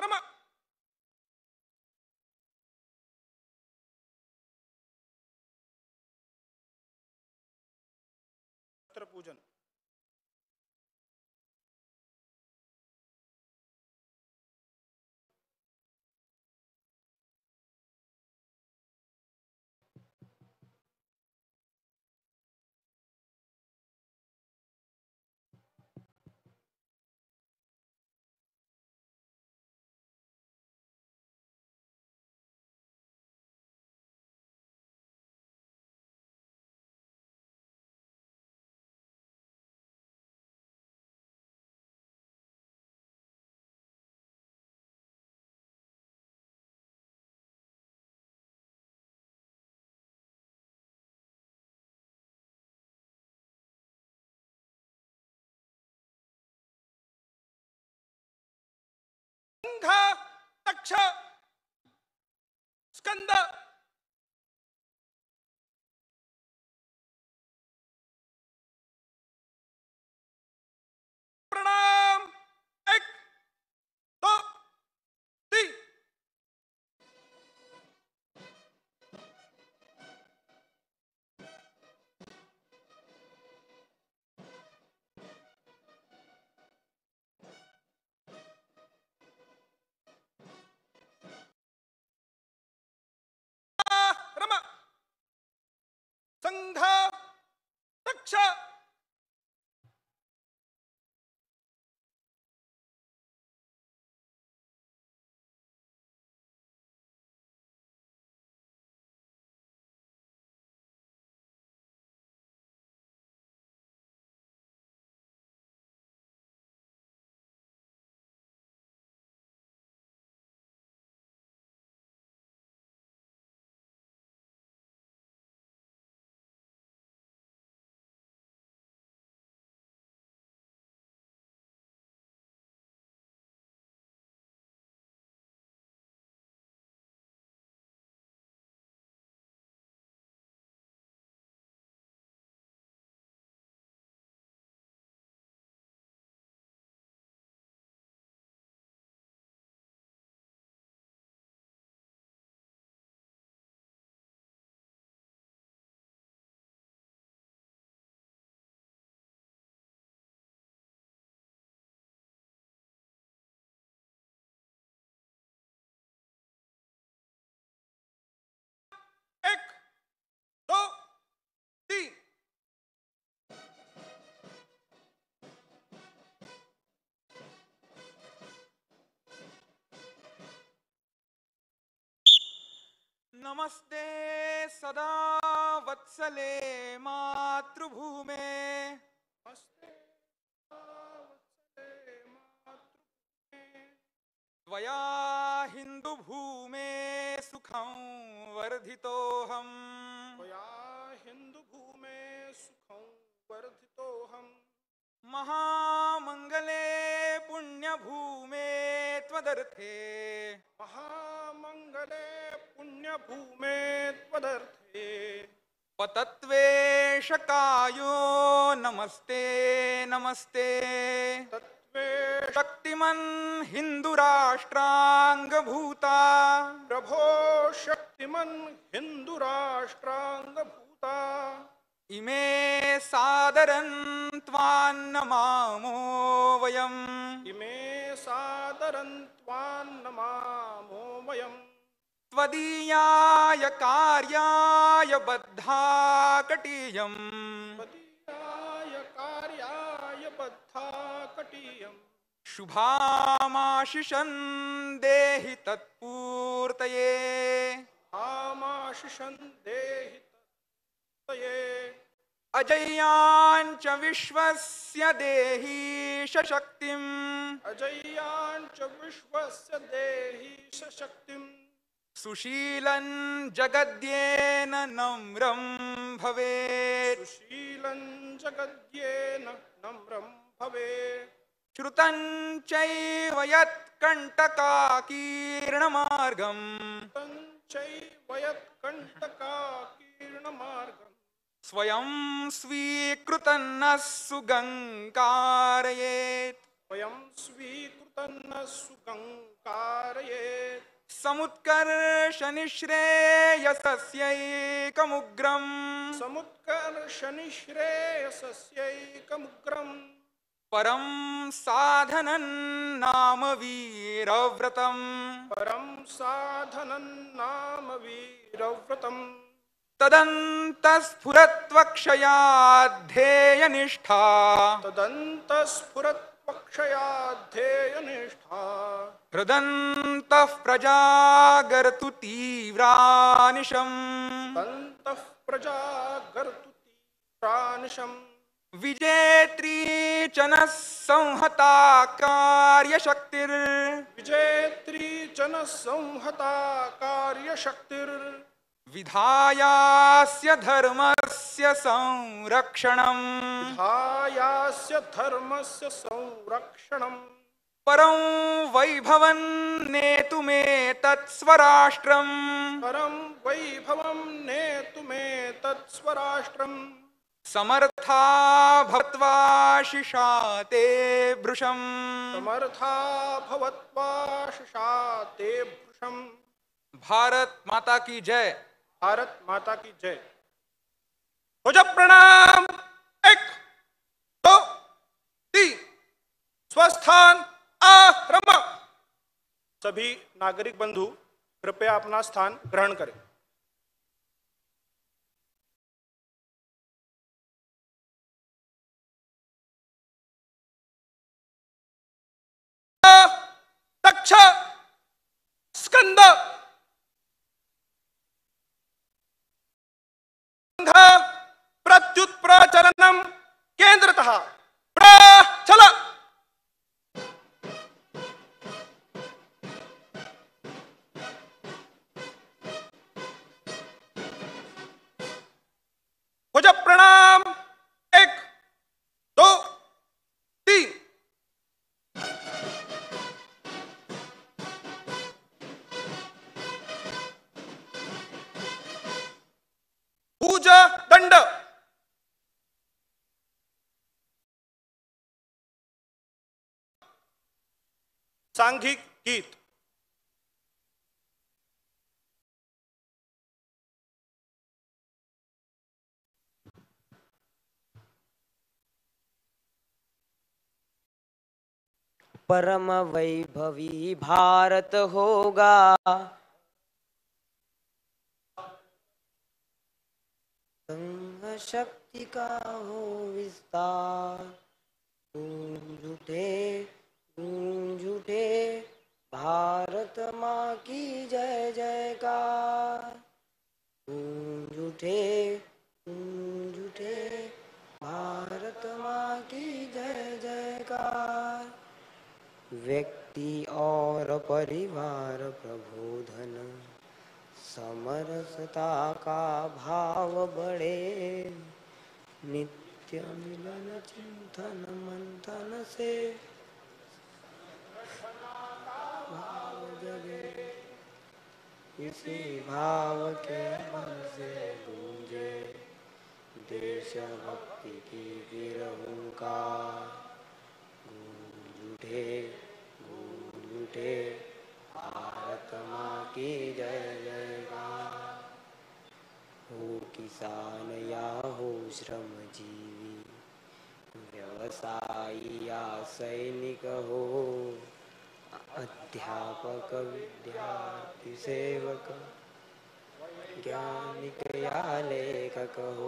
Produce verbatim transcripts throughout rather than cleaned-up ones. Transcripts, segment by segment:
रम पूजन। संघ तक्ष स्कंद प्रणाम। एक दो तीन। रम संघ तक्ष एक दो तीन। नमस्ते सदा वत्सले मातृभूमे। नमस्ते वत्सले मातृभूमे। त्वया हिन्दुभूमे सुखं वर्धितोऽहम्। त्वया हिन्दुभूमे सुखं वर्धितोऽहम्। महामंगले पुण्यभूमे त्वदर्थे। महामंगले पुण्यभूमे त्वदर्थे। पतत्वेशकायो नमस्ते नमस्ते। तत्वे शक्तिमन् हिन्दुराष्ट्राङ्गभूता। प्रभो शक्तिमन् हिन्दुराष्ट्राङ्गभूता। इमे सादरन् त्वान्नमामो वयम्। इमे सादरन् त्वान्नमामो वयम्। त्वदीयाय कार्याय बद्धा कटीयम्। त्वदीयाय कार्याय बद्धा कटीयम्। शुभामाशिषन् देहि तत्पूर्तये। आमाशिषन् देहि तत्पूर्तये। अजय्याञ्च विश्वस्य देहि सशक्तिम्। अजय्याञ्च विश्वस्य देहि सशक्तिम्। सुशीलं जगद्येन नम्रं भवेत्। सुशीलं जगद्येन नम्रं भवेत्। श्रुतं चैव यत्कण्टकाकीर्णमार्गम्। श्रुतं चैव यत्कण्टकाकीर्णमार्गम्। स्वयं स्वीकृतं नः सुगङ्कारयेत्। वयं स्वीकृतं सुगङ्कारयेत् समुत्कर्षनिःश्रेयसस्यैकमुग्रम् समुत्कर्षनिःश्रेयसस्यैकमुग्रम् परं साधनं नाम वीरव्रतम् परं साधनं नाम वीरव्रतम् तदन्तस्फुरत्वक्षयाध्येयनिष्ठा तदन्तस्फुरत्वक्षया ध्येयनिष्ठा हृदन्तः प्रजागर्तु तीव्रानिशम् तन्तः प्रजागर्तु तीव्रानिशम् विजेत्री च नः संहता कार्यशक्तिर् विजेत्री च न संहता कार्यशक्तिर् विधायास्य धर्मस्य संरक्षणम् विधायास्य धर्मस्य संरक्षणम् परं वैभवं नेतुमेतत्स्वराष्ट्रम् परं वैभवं नेतुमेतत् स्वराष्ट्रम् समर्था भवत्वा शिषा ते भृशम् समर्था भवत्वा शिषा ते भृशम्। भारत माता की जय। भारत माता की जय। ध्वज प्रणाम। एक दो तीन। स्वस्थान आरंभ। सभी नागरिक बंधु कृपया अपना स्थान ग्रहण करें। दक्ष स्कंद प्रत्युत प्रचरणम केंद्रतः चल। ध्वज प्रणाम। एक दो तीन। भुज दंड। सांघिक गीत। परम वैभवी भारत होगा, संघ शक्ति का हो विस्तार। गूंज उठे गूंज उठे भारत माँ की जय जयकार। गूंज उठे गूंज उठे भारत माँ की जय जयकार। व्यक्ति और परिवार प्रबोधन, समरसता का भाव बढ़े। नित्य मिलन चिंतन मंथन से भाव जगे। इसी भाव के मन से गूंजे देशभक्ति की वीर हुंकार। गूंज उठे गूंज उठे भारत माँ की जय जयकार। हो किसान या हो श्रमजीवी, व्यवसायी या सैनिक हो, अध्यापक विद्यार्थी सेवक, ज्ञानिक या लेखक हो।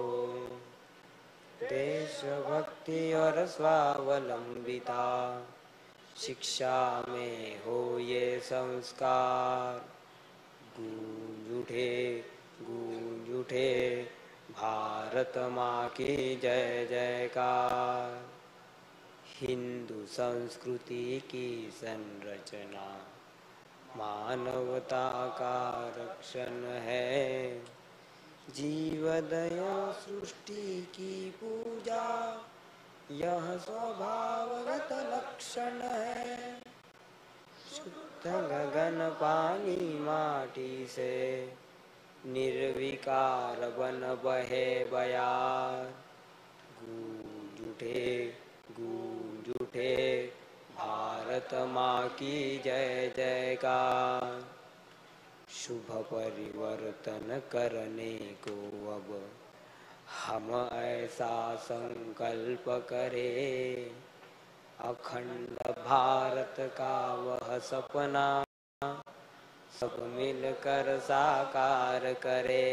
देशभक्ति और स्वावलंबिता शिक्षा में हो ये संस्कार। गूंज उठे गूंज उठे भारत माँ की जय जयकार। हिंदू संस्कृति की संरचना मानवता का रक्षण है। जीवदया सृष्टि की पूजा यह स्वभावगत लक्षण है। शुद्ध गगन पानी माटी से निर्विकार बन बहे बयार। गूंज उठे गूंज उठे भारत माँ की जय जयकार। शुभ परिवर्तन करने को अब हम ऐसा संकल्प करें, अखंड भारत का वह सपना सब मिलकर साकार करे।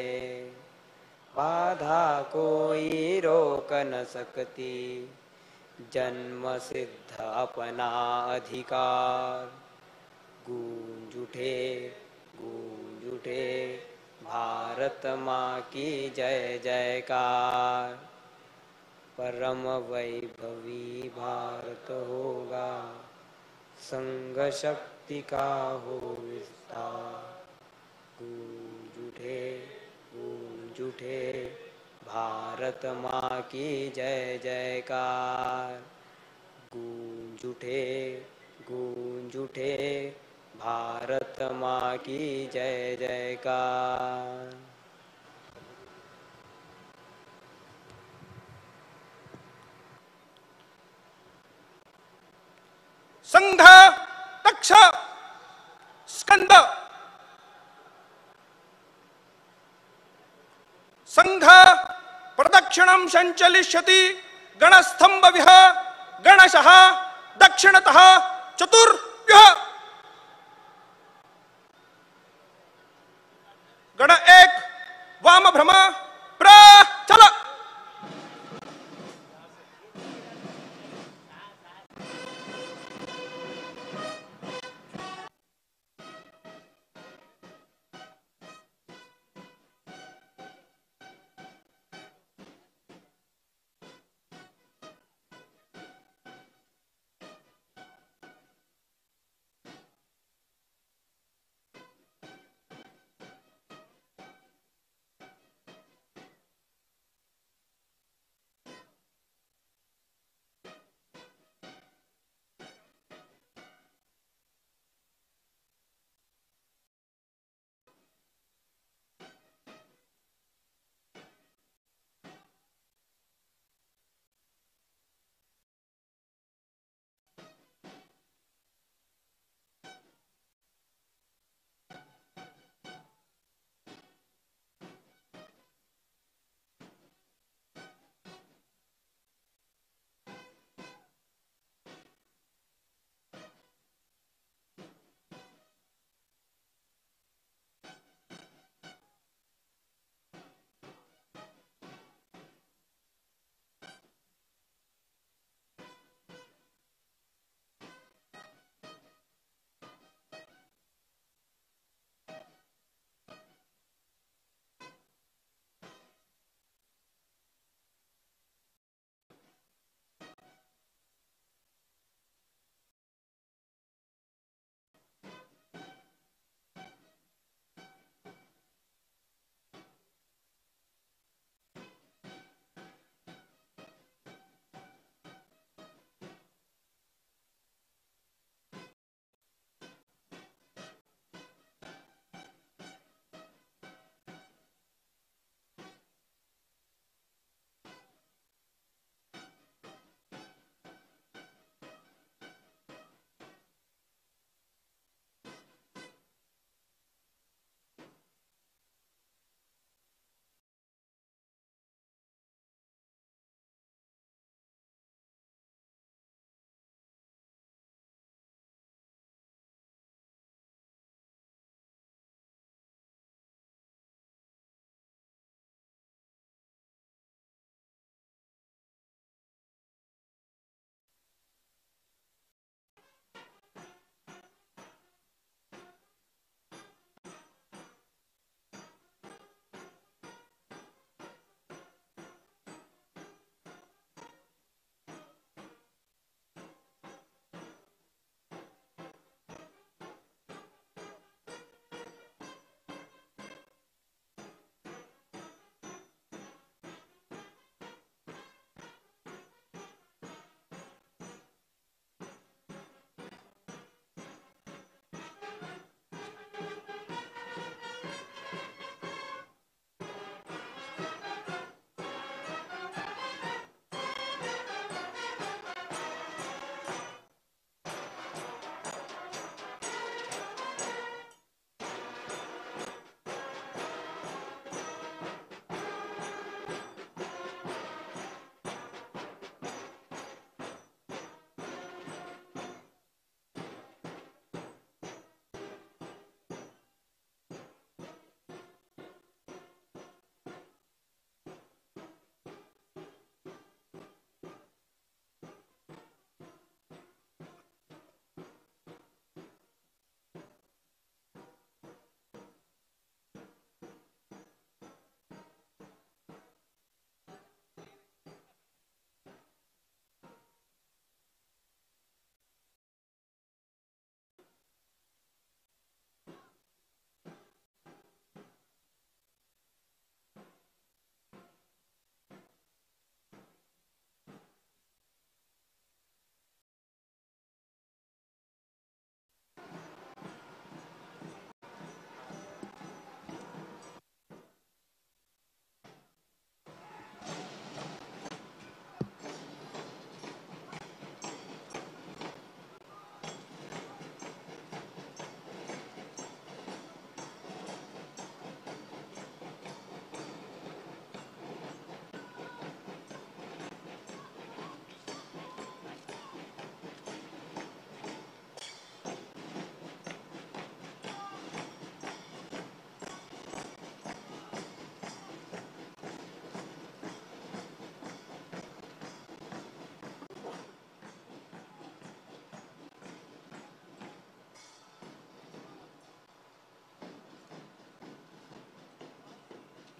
बाधा कोई रोक न सकती, जन्म सिद्ध अपना अधिकार। गूंज उठे गूंज उठे भारत माँ की जय जयकार। परम वैभवी भारत होगा, संग शक्ति का हो विस्तार। गूंज उठे गूंज उठे भारत माँ की जय जयकार। गूंज उठे गूंज उठे भारत माँ की जय जयकार। संघ दक्ष स्कंद संघ प्रदक्षिणं संचलिष्यति गणस्तंभविः गणशः दक्षिणतः चतुर्व्यूह। गण एक वाम भ्रम प्रचल।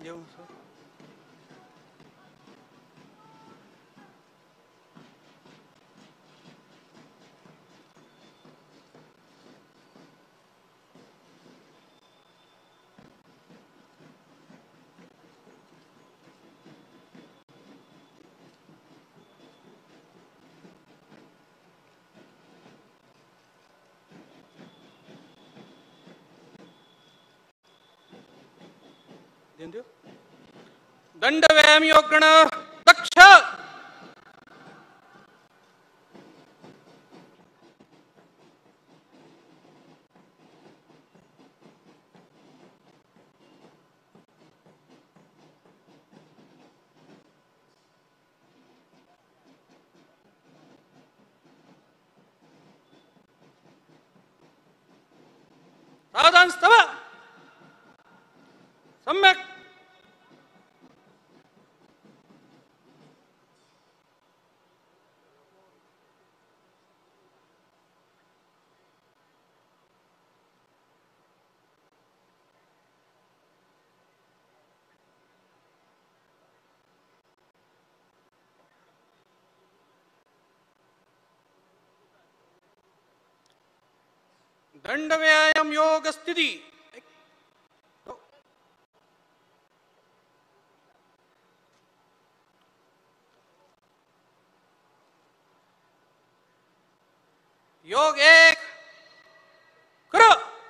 येऊ दंड व्यायाम योग गण दक्ष सावधान स्तव सम्यक दंड व्यायाम योग स्थिति योग एक करो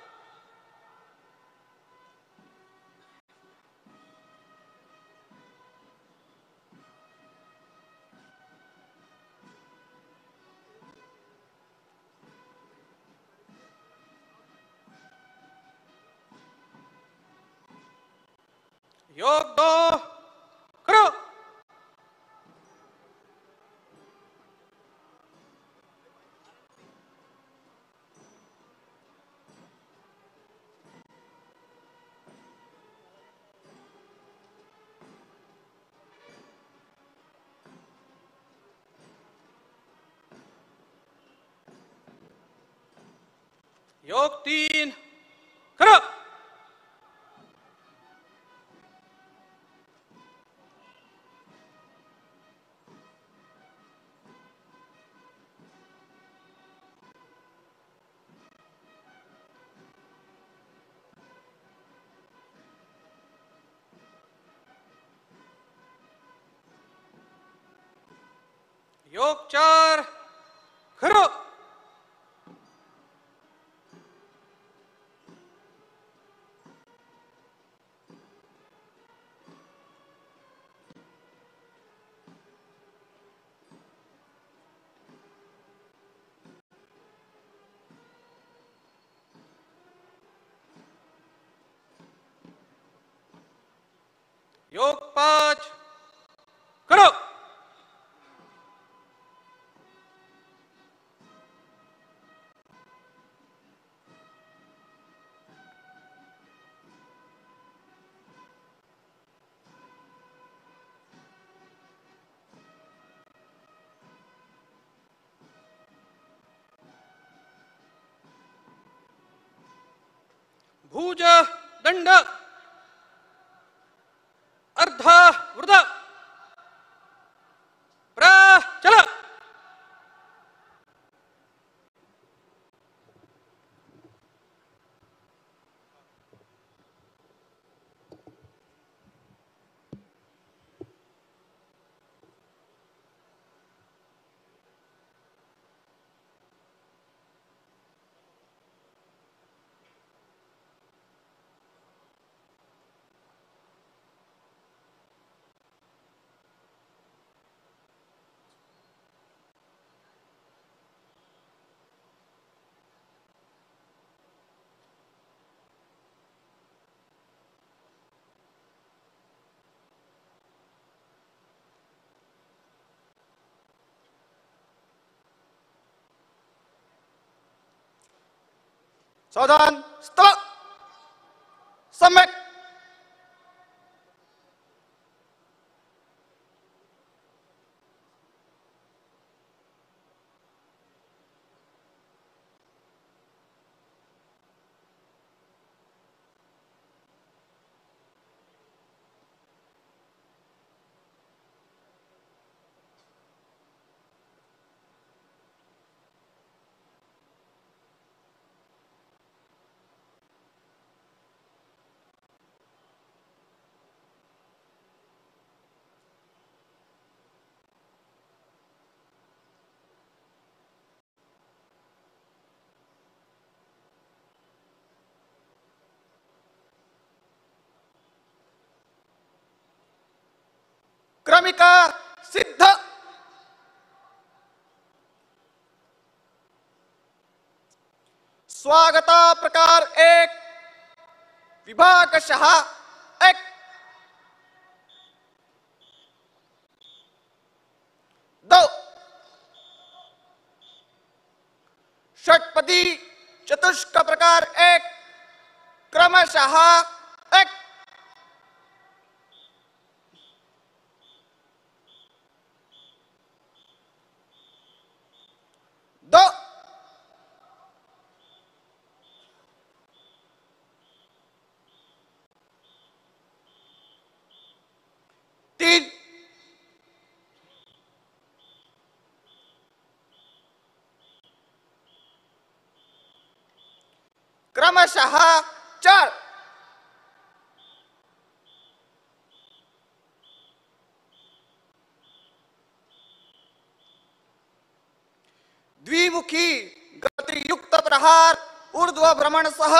योग दो करो योग तीन करो योग चार करो योग पांच करो भुज दंड अर्ध वृद प्रचल सावधान स्थल सम्यक क्रमिका सिद्ध। स्वागता प्रकार एक, विभागशः एक। दो, षटपदी चतुष्क प्रकार एक, क्रमशः एक। दो, तीन, क्रमशः चार। द्विमुखी गति युक्त प्रहार ऊर्ध्व भ्रमण सह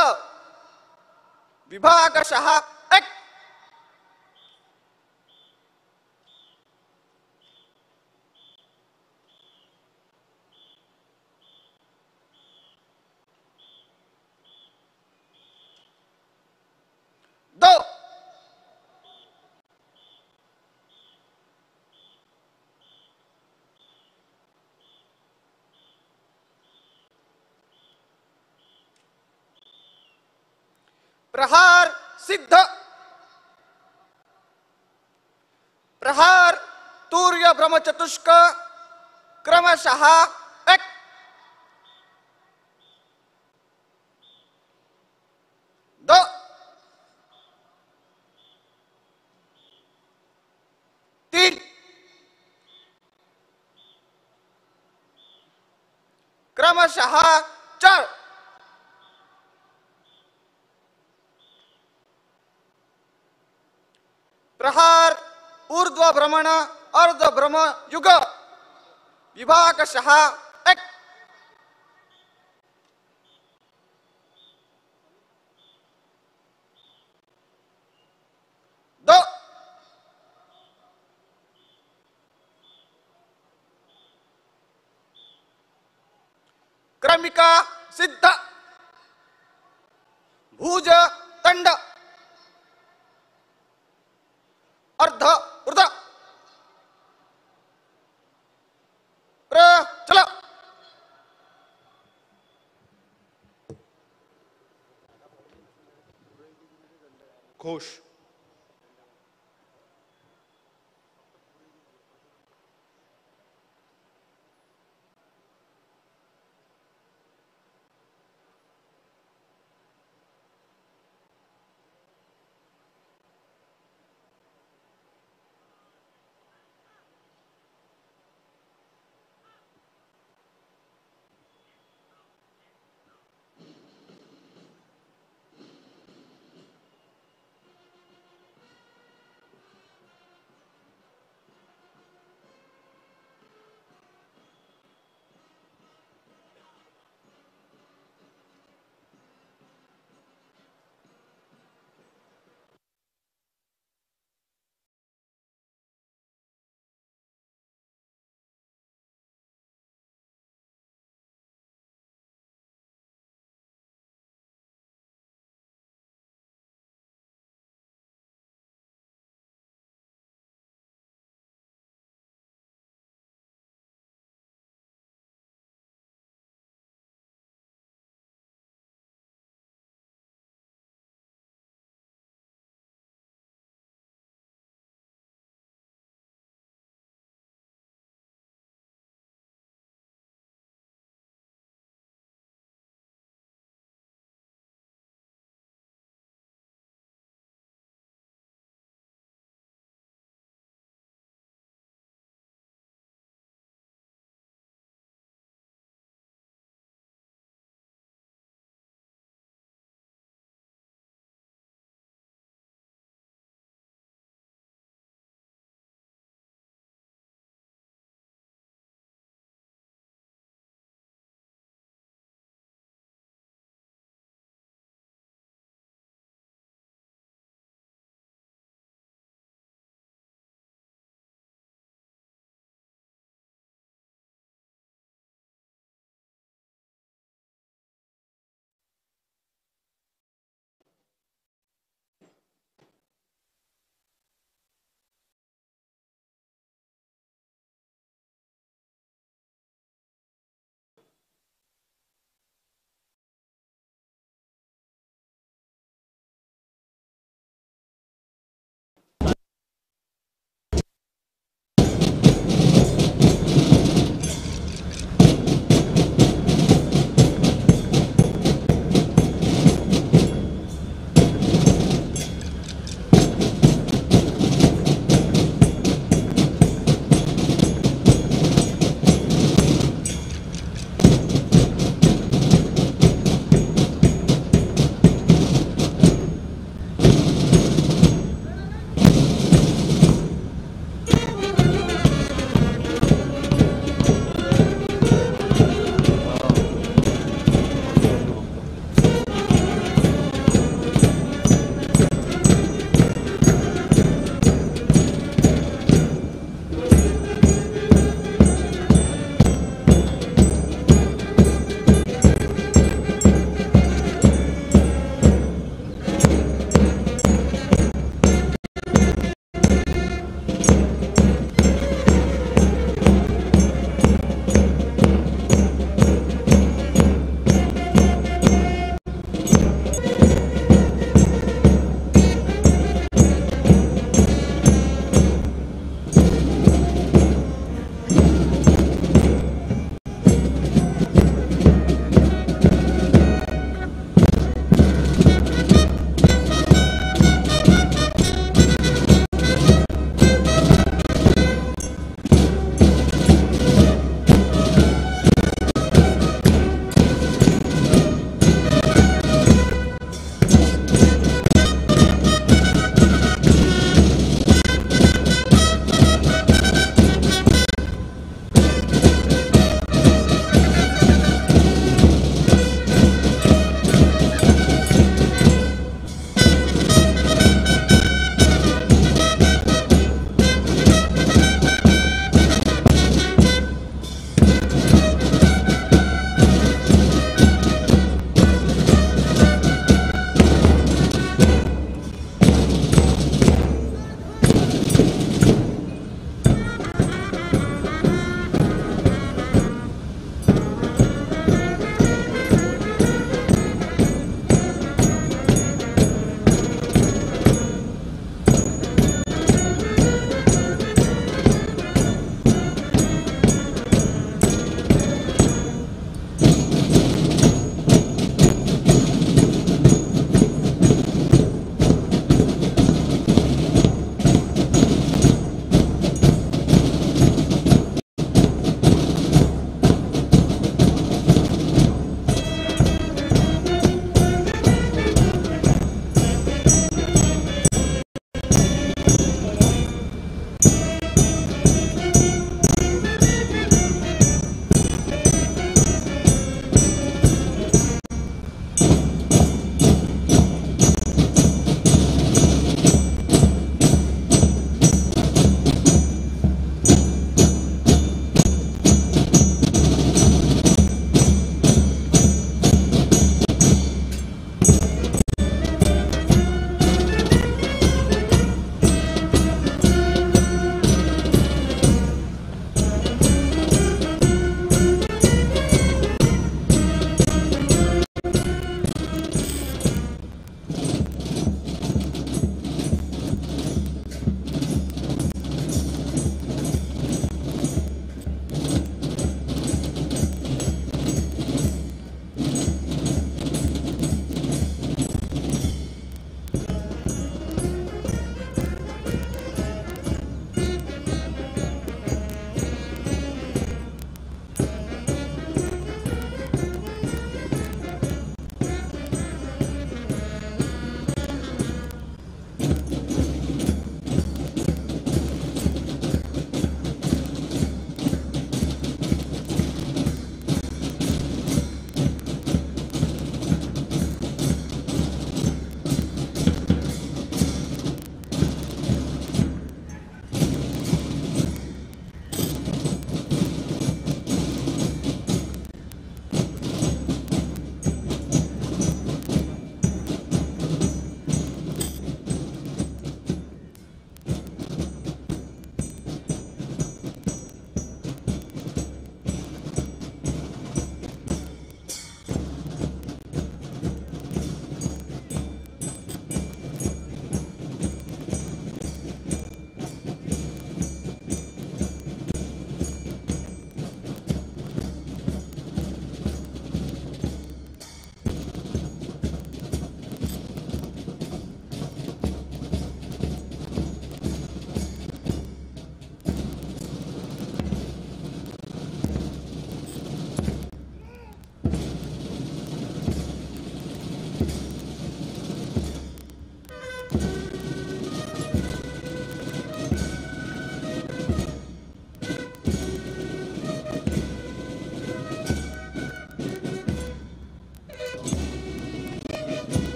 विभागशः एक। दो, प्रहार सिद्ध। प्रहार तूर्य भ्रम चतुष्क क्रमशः एक। दो, तीन, क्रमशः चार। प्रहार ऊर्ध्व भ्रमण अर्ध भ्रम युग विभागशः एक। दो, क्रमिका सिद्ध। भुज दंड अर्ध ऊर्ध प्रचल। घोष।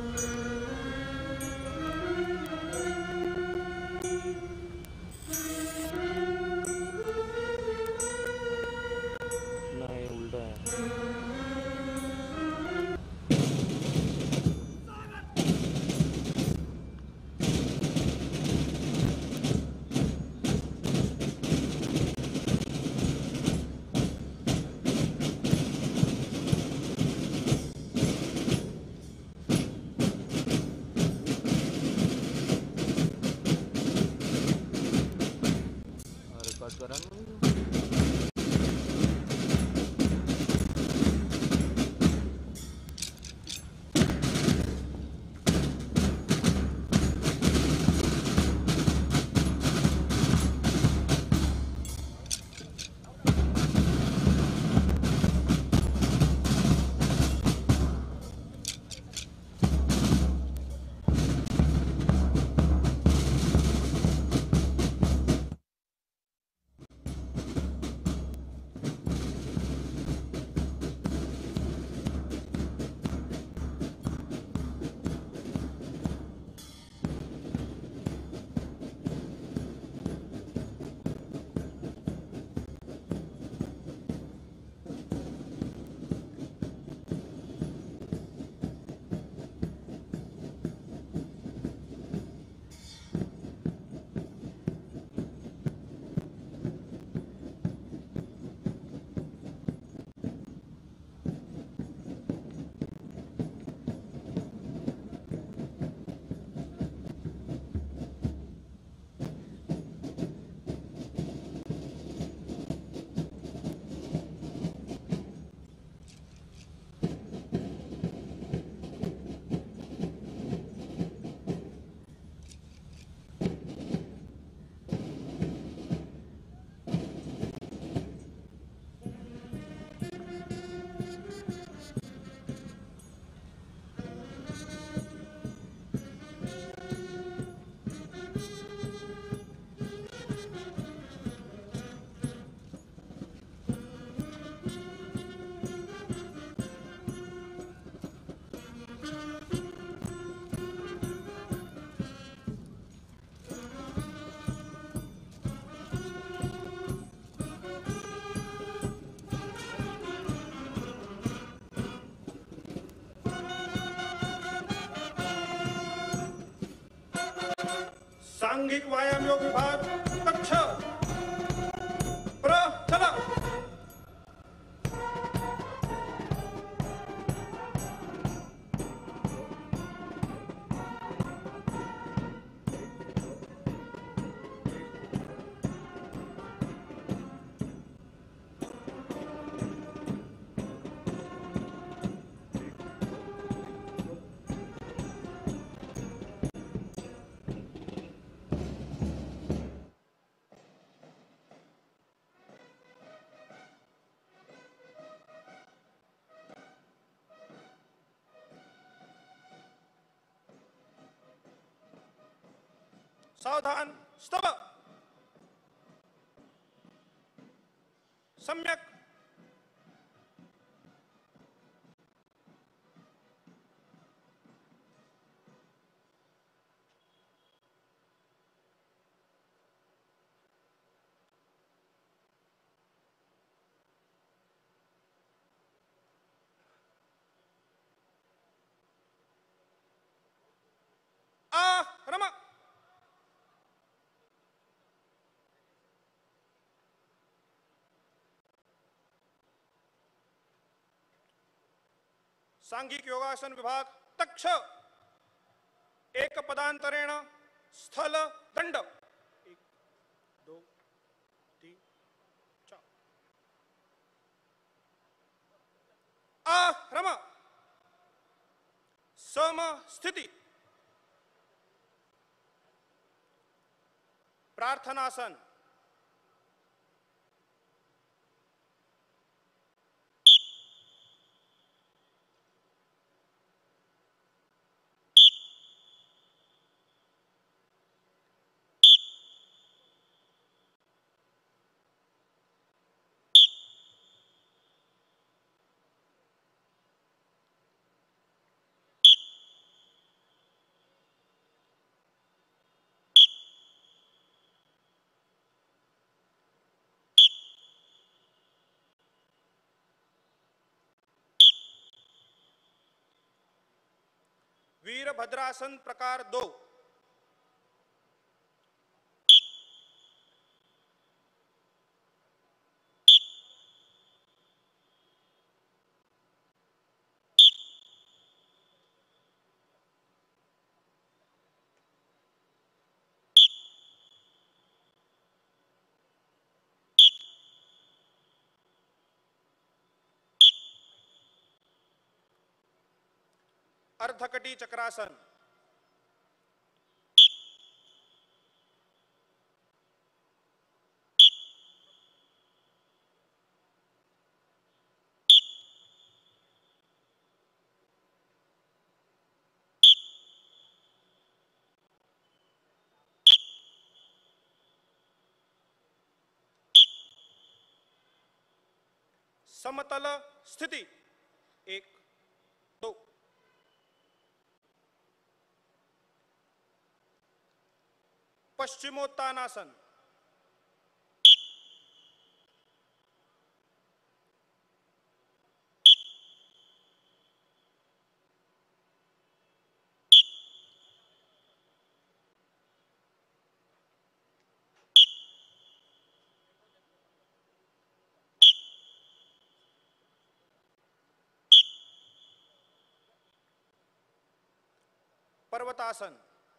नहीं उल्टा है। रिकॉर्ड करा ना। सांघिक व्यायाम योग विभाग कक्ष प्रचलन। सावधान स्तव। सम्यक। आ रमा। सांघिक योगासन विभाग तक्ष एक पदांतरेण स्थल दंड। एक दो तीन चार। आरम। सम स्थिति। प्रार्थनासन। वीरभद्रासन प्रकार दो। अर्धकटी चक्रासन। समतल स्थिति। एक, दो। पश्चिमोत्तानासन। पर्वतासन।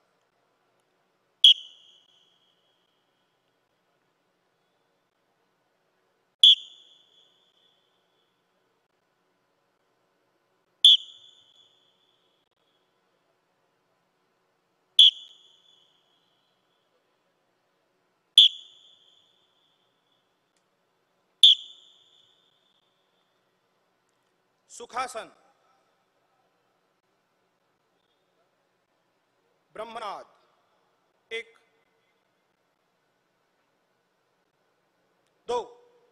सुखासन। ब्रह्मनाद। एक, दो।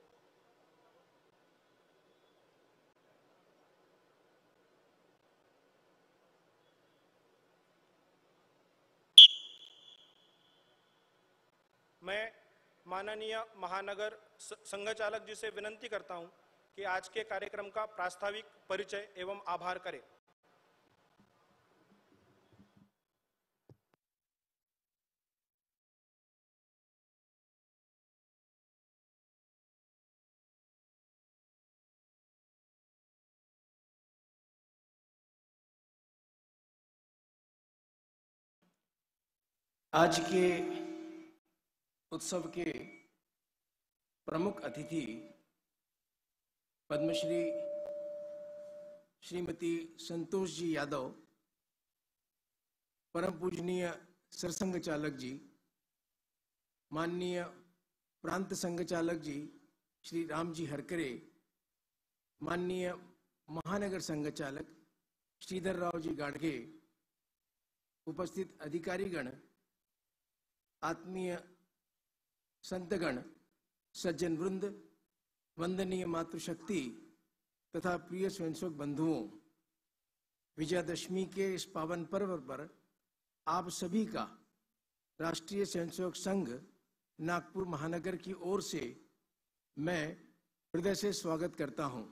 मैं माननीय महानगर संघ चालक जी से विनंती करता हूं कि आज के कार्यक्रम का प्रास्ताविक परिचय एवं आभार करें। आज के उत्सव के प्रमुख अतिथि पद्मश्री श्रीमती संतोष जी यादव, परम पूजनीय सरसंघ चालक जी, माननीय प्रांत संघ चालक जी श्री राम जी हरकरे, माननीय महानगर संघ चालक श्रीधर राव जी गाड़गे, उपस्थित अधिकारीगण, आत्मीय संतगण, सज्जन वृंद, वंदनीय मातृशक्ति तथा प्रिय स्वयंसेवक बंधुओं, विजयादशमी के इस पावन पर्व पर आप सभी का राष्ट्रीय स्वयंसेवक संघ नागपुर महानगर की ओर से मैं हृदय से स्वागत करता हूं।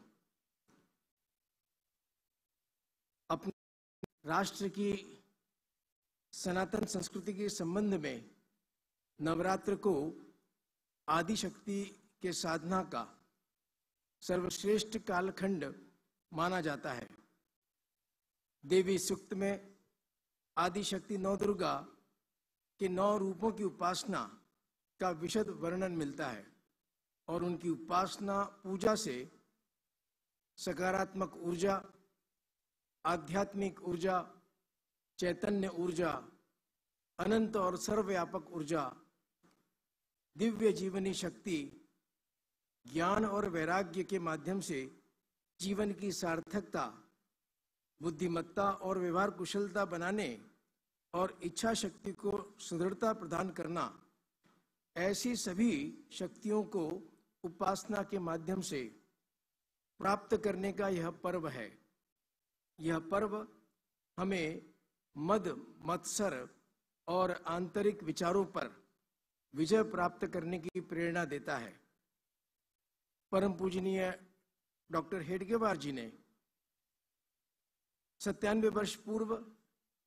अपने राष्ट्र की सनातन संस्कृति के संबंध में नवरात्र को आदि शक्ति के साधना का सर्वश्रेष्ठ कालखंड माना जाता है। देवी सूक्त में आदि शक्ति नौ दुर्गा के नौ रूपों की उपासना का विशद वर्णन मिलता है और उनकी उपासना पूजा से सकारात्मक ऊर्जा, आध्यात्मिक ऊर्जा, चैतन्य ऊर्जा, अनंत और सर्वव्यापक ऊर्जा, दिव्य जीवनी शक्ति, ज्ञान और वैराग्य के माध्यम से जीवन की सार्थकता, बुद्धिमत्ता और व्यवहार कुशलता बनाने और इच्छा शक्ति को सुदृढ़ता प्रदान करना, ऐसी सभी शक्तियों को उपासना के माध्यम से प्राप्त करने का यह पर्व है। यह पर्व हमें मद, मत्सर और आंतरिक विचारों पर विजय प्राप्त करने की प्रेरणा देता है। परम पूजनीय डॉक्टर हेडगेवार जी ने सत्तानवे वर्ष पूर्व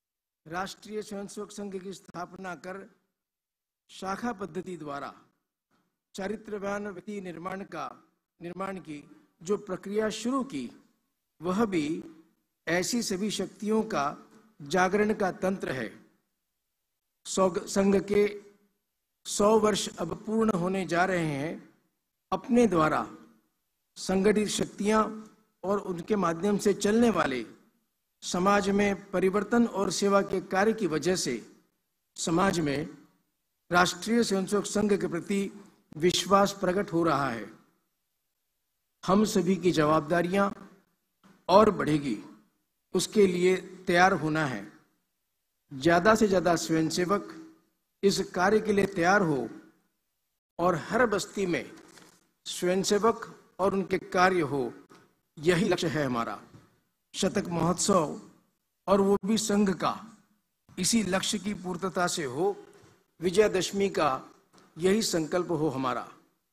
राष्ट्रीय स्वयंसेवक संघ की स्थापना कर शाखा पद्धति द्वारा चारित्रवान व्यक्ति निर्माण का निर्माण की जो प्रक्रिया शुरू की, वह भी ऐसी सभी शक्तियों का जागरण का तंत्र है। संघ के सौ वर्ष अब पूर्ण होने जा रहे हैं। अपने द्वारा संगठित शक्तियां और उनके माध्यम से चलने वाले समाज में परिवर्तन और सेवा के कार्य की वजह से समाज में राष्ट्रीय स्वयंसेवक संघ के प्रति विश्वास प्रकट हो रहा है। हम सभी की जवाबदारियां और बढ़ेगी, उसके लिए तैयार होना है। ज्यादा से ज्यादा स्वयंसेवक इस कार्य के लिए तैयार हो और हर बस्ती में स्वयंसेवक और उनके कार्य हो, यही लक्ष्य है हमारा। शतक महोत्सव और वो भी संघ का इसी लक्ष्य की पूर्तता से हो, विजयादशमी का यही संकल्प हो हमारा।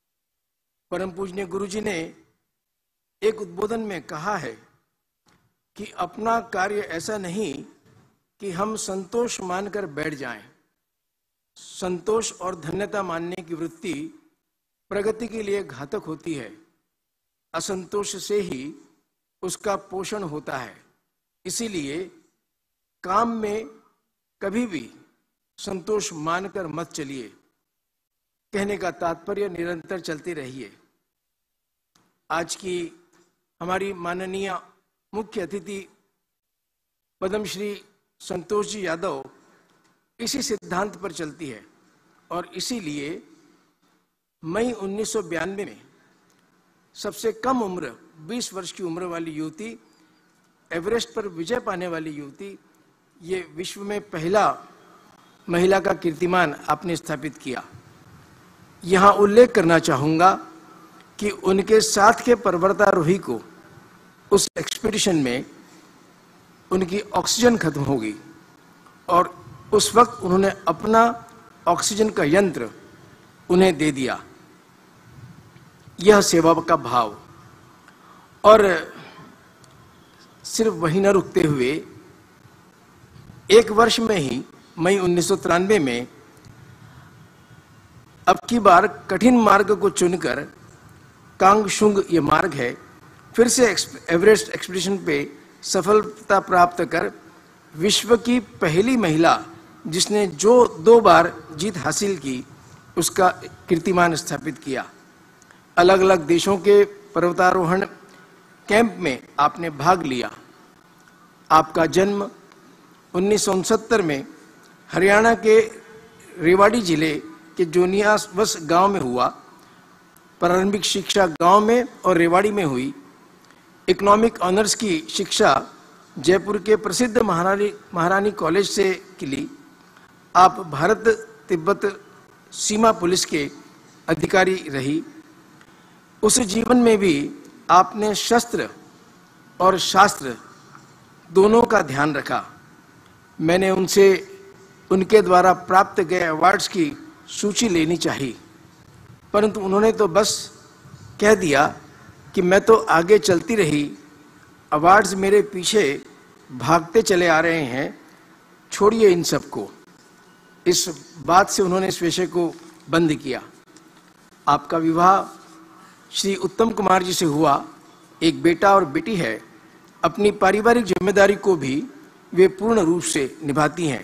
परम पूजनीय गुरु जी ने एक उद्बोधन में कहा है कि अपना कार्य ऐसा नहीं कि हम संतोष मानकर बैठ जाएं। संतोष और धन्यता मानने की वृत्ति प्रगति के लिए घातक होती है। असंतोष से ही उसका पोषण होता है। इसीलिए काम में कभी भी संतोष मानकर मत चलिए। कहने का तात्पर्य निरंतर चलते रहिए। आज की हमारी माननीय मुख्य अतिथि पद्मश्री संतोष जी यादव इसी सिद्धांत पर चलती है और इसीलिए मई उन्नीस सौ बयानवे में सबसे कम उम्र बीस वर्ष की उम्र वाली युवती, एवरेस्ट पर विजय पाने वाली युवती, ये विश्व में पहला महिला का कीर्तिमान आपने स्थापित किया। यहां उल्लेख करना चाहूंगा कि उनके साथ के पर्वतारोही को उस एक्सपीडिशन में उनकी ऑक्सीजन खत्म हो गई और उस वक्त उन्होंने अपना ऑक्सीजन का यंत्र उन्हें दे दिया। यह सेवा का भाव। और सिर्फ वही न रुकते हुए एक वर्ष में ही मई उन्नीस सौ तिरानवे में अब की बार कठिन मार्ग को चुनकर कांगशुंग ये मार्ग है, फिर से एवरेस्ट एक्सपीडिशन पे सफलता प्राप्त कर विश्व की पहली महिला जिसने जो दो बार जीत हासिल की, उसका कीर्तिमान स्थापित किया। अलग अलग देशों के पर्वतारोहण कैंप में आपने भाग लिया। आपका जन्म उन्नीस सौ उनसत्तर में हरियाणा के रेवाड़ी जिले के जोनियावस गांव में हुआ। प्रारंभिक शिक्षा गांव में और रेवाड़ी में हुई। इकोनॉमिक ऑनर्स की शिक्षा जयपुर के प्रसिद्ध महारानी महारानी कॉलेज से की ली। आप भारत तिब्बत सीमा पुलिस के अधिकारी रही। उस जीवन में भी आपने शस्त्र और शास्त्र दोनों का ध्यान रखा। मैंने उनसे उनके द्वारा प्राप्त गए अवार्ड्स की सूची लेनी चाहिए, परंतु उन्होंने तो बस कह दिया कि मैं तो आगे चलती रही, अवार्ड्स मेरे पीछे भागते चले आ रहे हैं, छोड़िए इन सबको। इस बात से उन्होंने इस विषय को बंद किया। आपका विवाह श्री उत्तम कुमार जी से हुआ। एक बेटा और बेटी है। अपनी पारिवारिक जिम्मेदारी को भी वे पूर्ण रूप से निभाती हैं।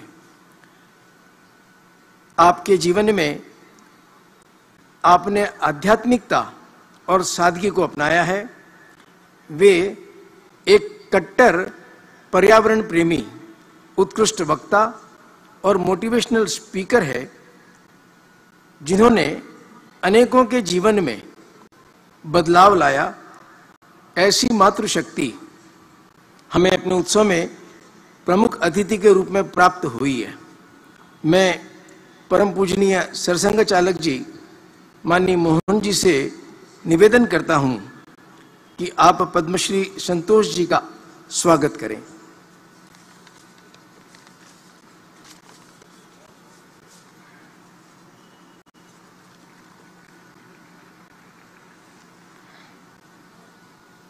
आपके जीवन में आपने आध्यात्मिकता और सादगी को अपनाया है। वे एक कट्टर पर्यावरण प्रेमी, उत्कृष्ट वक्ता और मोटिवेशनल स्पीकर है, जिन्होंने अनेकों के जीवन में बदलाव लाया। ऐसी मातृशक्ति हमें अपने उत्सव में प्रमुख अतिथि के रूप में प्राप्त हुई है। मैं परम पूजनीय सरसंघ चालक जी माननीय मोहन जी से निवेदन करता हूं कि आप पद्मश्री संतोष जी का स्वागत करें।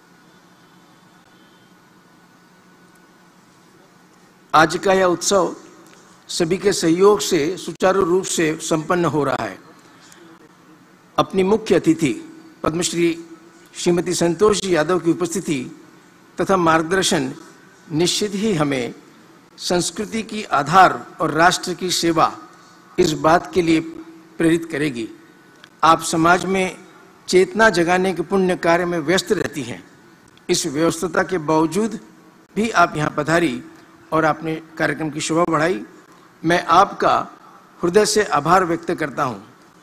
आज का यह उत्सव सभी के सहयोग से सुचारू रूप से संपन्न हो रहा है। अपनी मुख्य अतिथि पद्मश्री श्रीमती संतोष जी यादव की उपस्थिति तथा मार्गदर्शन निश्चित ही हमें संस्कृति की आधार और राष्ट्र की सेवा इस बात के लिए प्रेरित करेगी। आप समाज में चेतना जगाने के पुण्य कार्य में व्यस्त रहती हैं। इस व्यस्तता के बावजूद भी आप यहाँ पधारी और आपने कार्यक्रम की शोभा बढ़ाई। मैं आपका हृदय से आभार व्यक्त करता हूँ।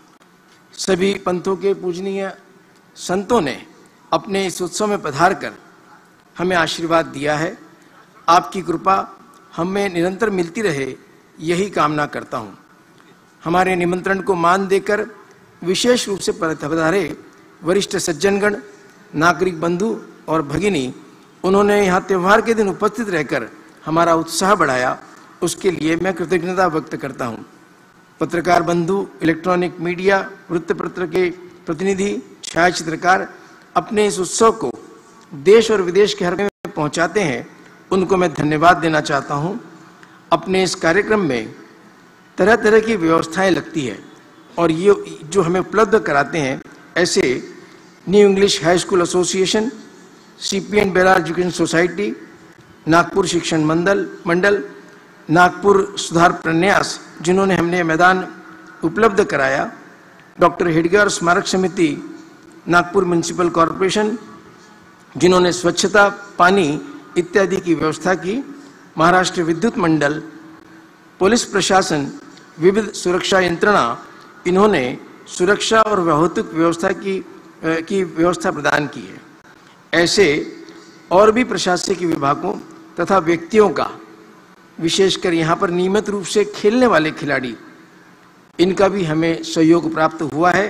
सभी पंथों के पूजनीय संतों ने अपने इस उत्सव में पधार कर हमें आशीर्वाद दिया है। आपकी कृपा हमें निरंतर मिलती रहे, यही कामना करता हूँ। हमारे निमंत्रण को मान देकर विशेष रूप से पधारे वरिष्ठ सज्जनगण, नागरिक बंधु और भगिनी, उन्होंने यहाँ त्यौहार के दिन उपस्थित रहकर हमारा उत्साह बढ़ाया, उसके लिए मैं कृतज्ञता व्यक्त करता हूँ। पत्रकार बंधु, इलेक्ट्रॉनिक मीडिया, वृत्तपत्र के प्रतिनिधि, छायाचित्रकार अपने इस उत्सव को देश और विदेश के हर में पहुँचाते हैं, उनको मैं धन्यवाद देना चाहता हूँ। अपने इस कार्यक्रम में तरह तरह की व्यवस्थाएं लगती है और ये जो हमें उपलब्ध कराते हैं, ऐसे new English high school association, CPN Bela education society, Nagpur Shikshan Mandal मंडल नागपुर सुधार प्रन्यास, जिन्होंने हमने मैदान उपलब्ध कराया, डॉक्टर हेडगेवार स्मारक समिति, नागपुर म्युनिसिपल कॉरपोरेशन, जिन्होंने स्वच्छता, पानी इत्यादि की व्यवस्था की, महाराष्ट्र विद्युत मंडल, पुलिस प्रशासन, विविध सुरक्षा यंत्रणा, इन्होंने सुरक्षा और भौतिक व्यवस्था की की व्यवस्था प्रदान की है। ऐसे और भी प्रशासनिक विभागों तथा व्यक्तियों का, विशेषकर यहाँ पर नियमित रूप से खेलने वाले खिलाड़ी, इनका भी हमें सहयोग प्राप्त हुआ है।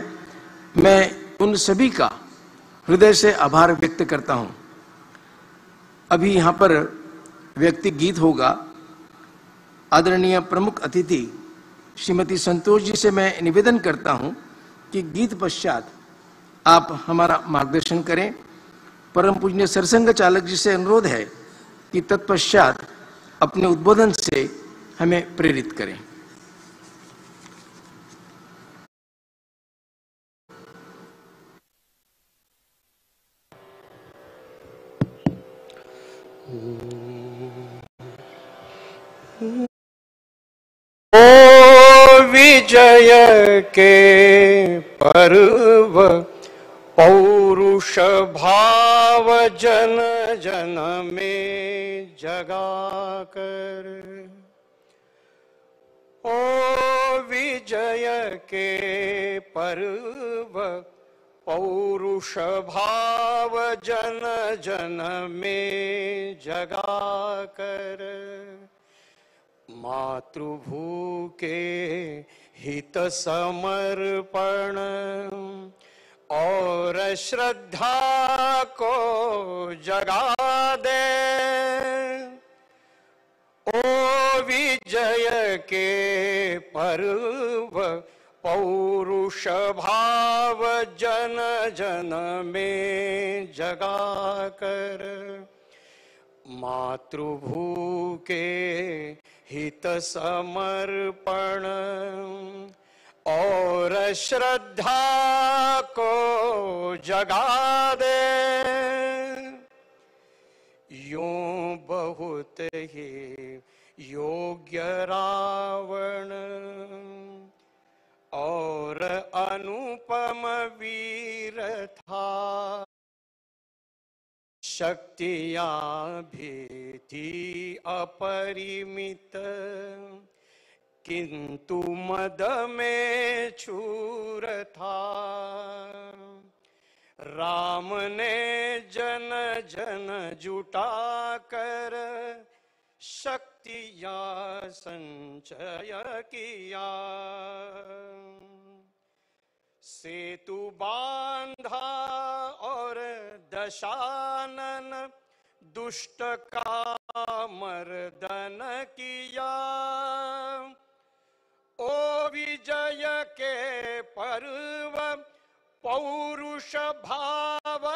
मैं उन सभी का हृदय से आभार व्यक्त करता हूँ। अभी यहाँ पर व्यक्ति गीत होगा। आदरणीय प्रमुख अतिथि श्रीमती संतोष जी से मैं निवेदन करता हूँ कि गीत पश्चात आप हमारा मार्गदर्शन करें। परम पूजनीय सरसंघ चालक जी से अनुरोध है कि तत्पश्चात अपने उद्बोधन से हमें प्रेरित करें। ओ विजय के पर्व पौरुष भाव जन जन में जगा कर, ओ विजय के पर्व पौरुष भाव जन जन में जगा कर, मातृभू के हित समर्पण और श्रद्धा को जगा दे, ओ विजय के पर्व पौरुष भाव जन जन में जगा कर, मातृभू के हित समर्पण और श्रद्धा को जगा दे, यूं बहुत ही योग्य रावण और अनुपम वीर था, शक्तियां भी थी अपरिमित, किंतु मद में चूर था। राम ने जन जन जुटा कर शक्तियां संचय किया, सेतु बांधा और दशानन दुष्ट का मर्दन किया, ओ विजय के पर्व पौरुष भाव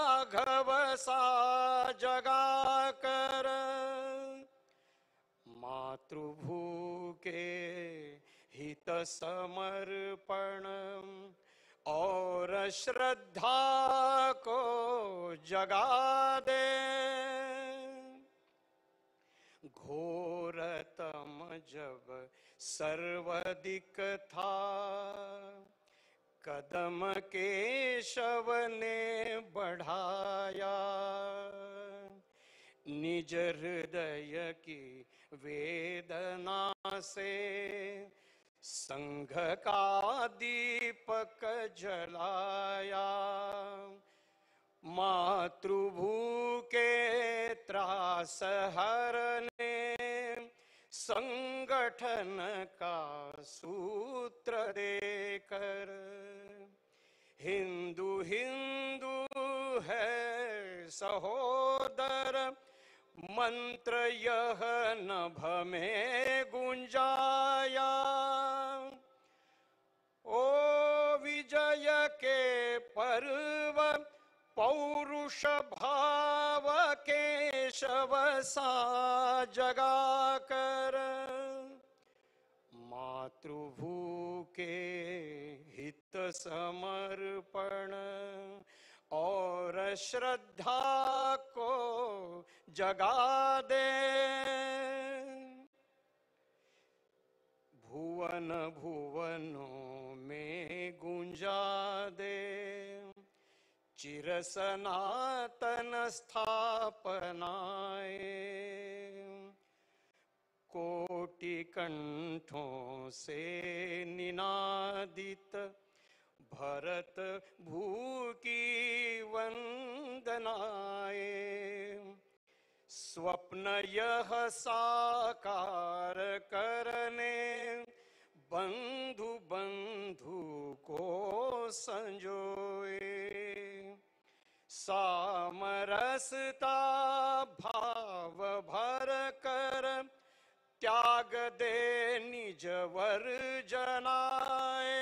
राघव सा जगा कर, मातृभू के हित समर्पण और श्रद्धा को जगा दे। घोरतम जब सर्वाधिक था, कदम केशव ने बढ़ाया। निज हृदय की वेदना से संघ का दीपक जलाया। मातृभू के त्रास हरने संगठन का सूत्र देकर, हिंदू हिंदू है सहोदर मंत्र यह नभ में गुंजाया। ओ विजय के पर्व पौरुष भाव केशव सा जगा कर, मातृभू के हित समर्पण और श्रद्धा को जगा दे। भुवन भुवनों में गुंजा दे चिर सनातन स्थापनाए। कोटि कंठों से निनादित भरत भू की वंदनाए। स्वप्न यह साकार करने बंधु बंधु को संजोए। सामरसता भाव भर कर त्याग दे निज वर्जनाए।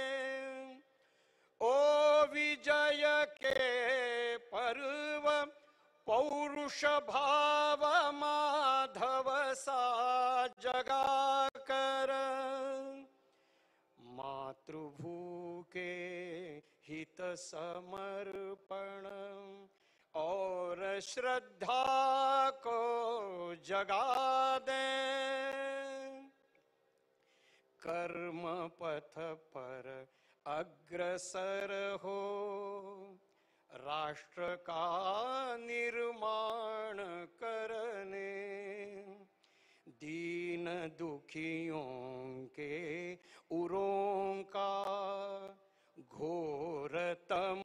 ओ विजय के पर्व पौरुष भाव माधव सा जगा कर, मातृभू के हित समर्पण और श्रद्धा को जगा दे। कर्म पथ पर अग्रसर हो, राष्ट्र का निर्माण करने। दीन दुखियों के उरों का घोरतम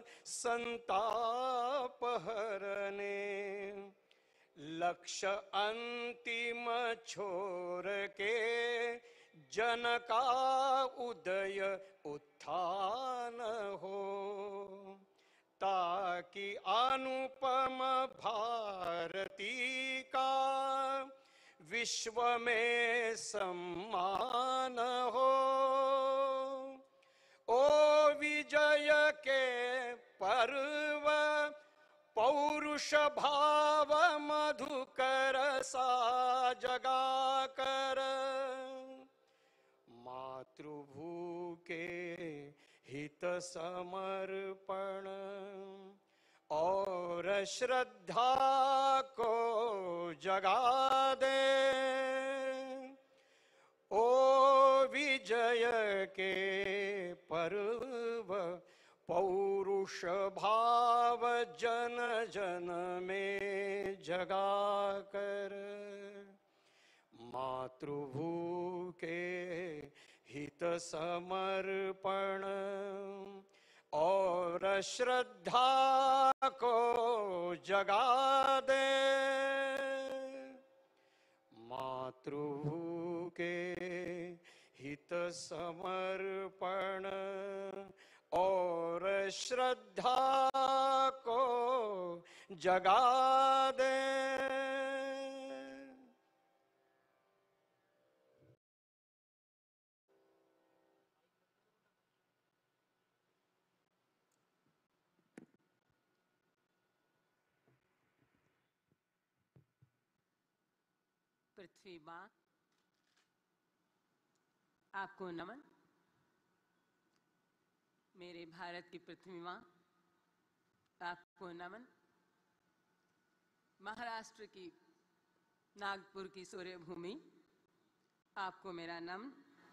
संताप हरने। लक्ष्य अंतिम छोर के जन का उदय उत्थान हो, ताकि अनुपम भारती का विश्व में सम्मान हो। ओ विजय के पर्व पौरुष भाव मधुकर सा जगा कर, मातृभू के हित समर्पण और श्रद्धा को जगा दे। ओ विजय के पर्व पौरुष भाव जन जन में जगा कर, मातृभू के हित समर्पण और श्रद्धा को जगा दे। मातृभू के हित समर्पण और श्रद्धा को जगा दे। पृथ्वी माँ, आपको नमन। मेरे भारत की पृथ्वी माँ, आपको नमन। महाराष्ट्र की नागपुर की सूर्य भूमि, आपको मेरा नमन।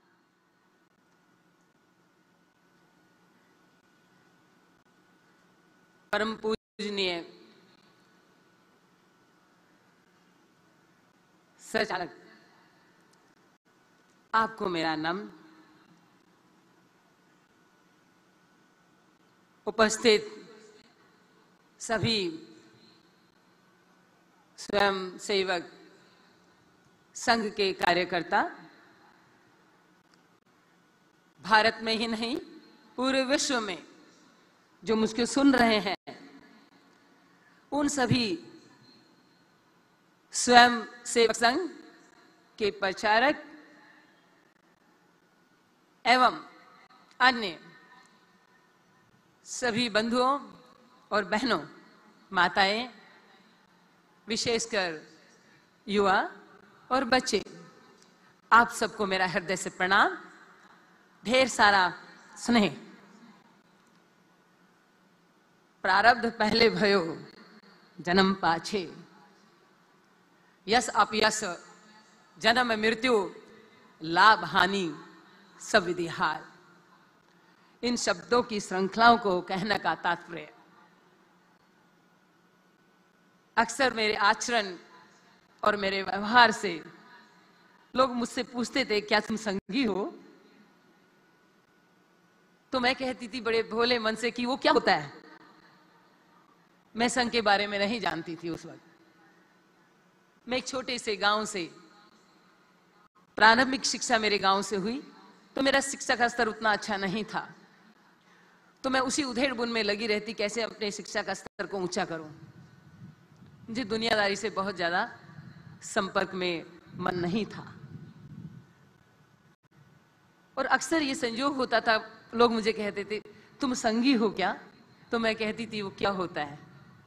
परम पूजनीय संचालक, आपको मेरा नमन। उपस्थित सभी स्वयं सेवक संघ के कार्यकर्ता, भारत में ही नहीं पूरे विश्व में जो मुझको सुन रहे हैं, उन सभी स्वयं सेवक संघ के प्रचारक एवं अन्य सभी बंधुओं और बहनों, माताएं, विशेषकर युवा और बच्चे, आप सबको मेरा हृदय से प्रणाम, ढेर सारा स्नेह। प्रारब्ध पहले भयो जन्म पाछे, यस अपयस जन्म मृत्यु, लाभ हानि सब विधि हार। इन शब्दों की श्रृंखलाओं को कहने का तात्पर्य, अक्सर मेरे आचरण और मेरे व्यवहार से लोग मुझसे पूछते थे, क्या तुम संघी हो? तो मैं कहती थी बड़े भोले मन से कि वो क्या होता है। मैं संघ के बारे में नहीं जानती थी उस वक्त। मैं एक छोटे से गांव से, प्रारंभिक शिक्षा मेरे गांव से हुई, तो मेरा शिक्षा का स्तर उतना अच्छा नहीं था। तो मैं उसी उधेड़ बुन में लगी रहती, कैसे अपने शिक्षा का स्तर को ऊंचा करूं। मुझे दुनियादारी से बहुत ज्यादा संपर्क में मन नहीं था। और अक्सर ये संयोग होता था, लोग मुझे कहते थे तुम संघी हो क्या? तो मैं कहती थी वो क्या होता है।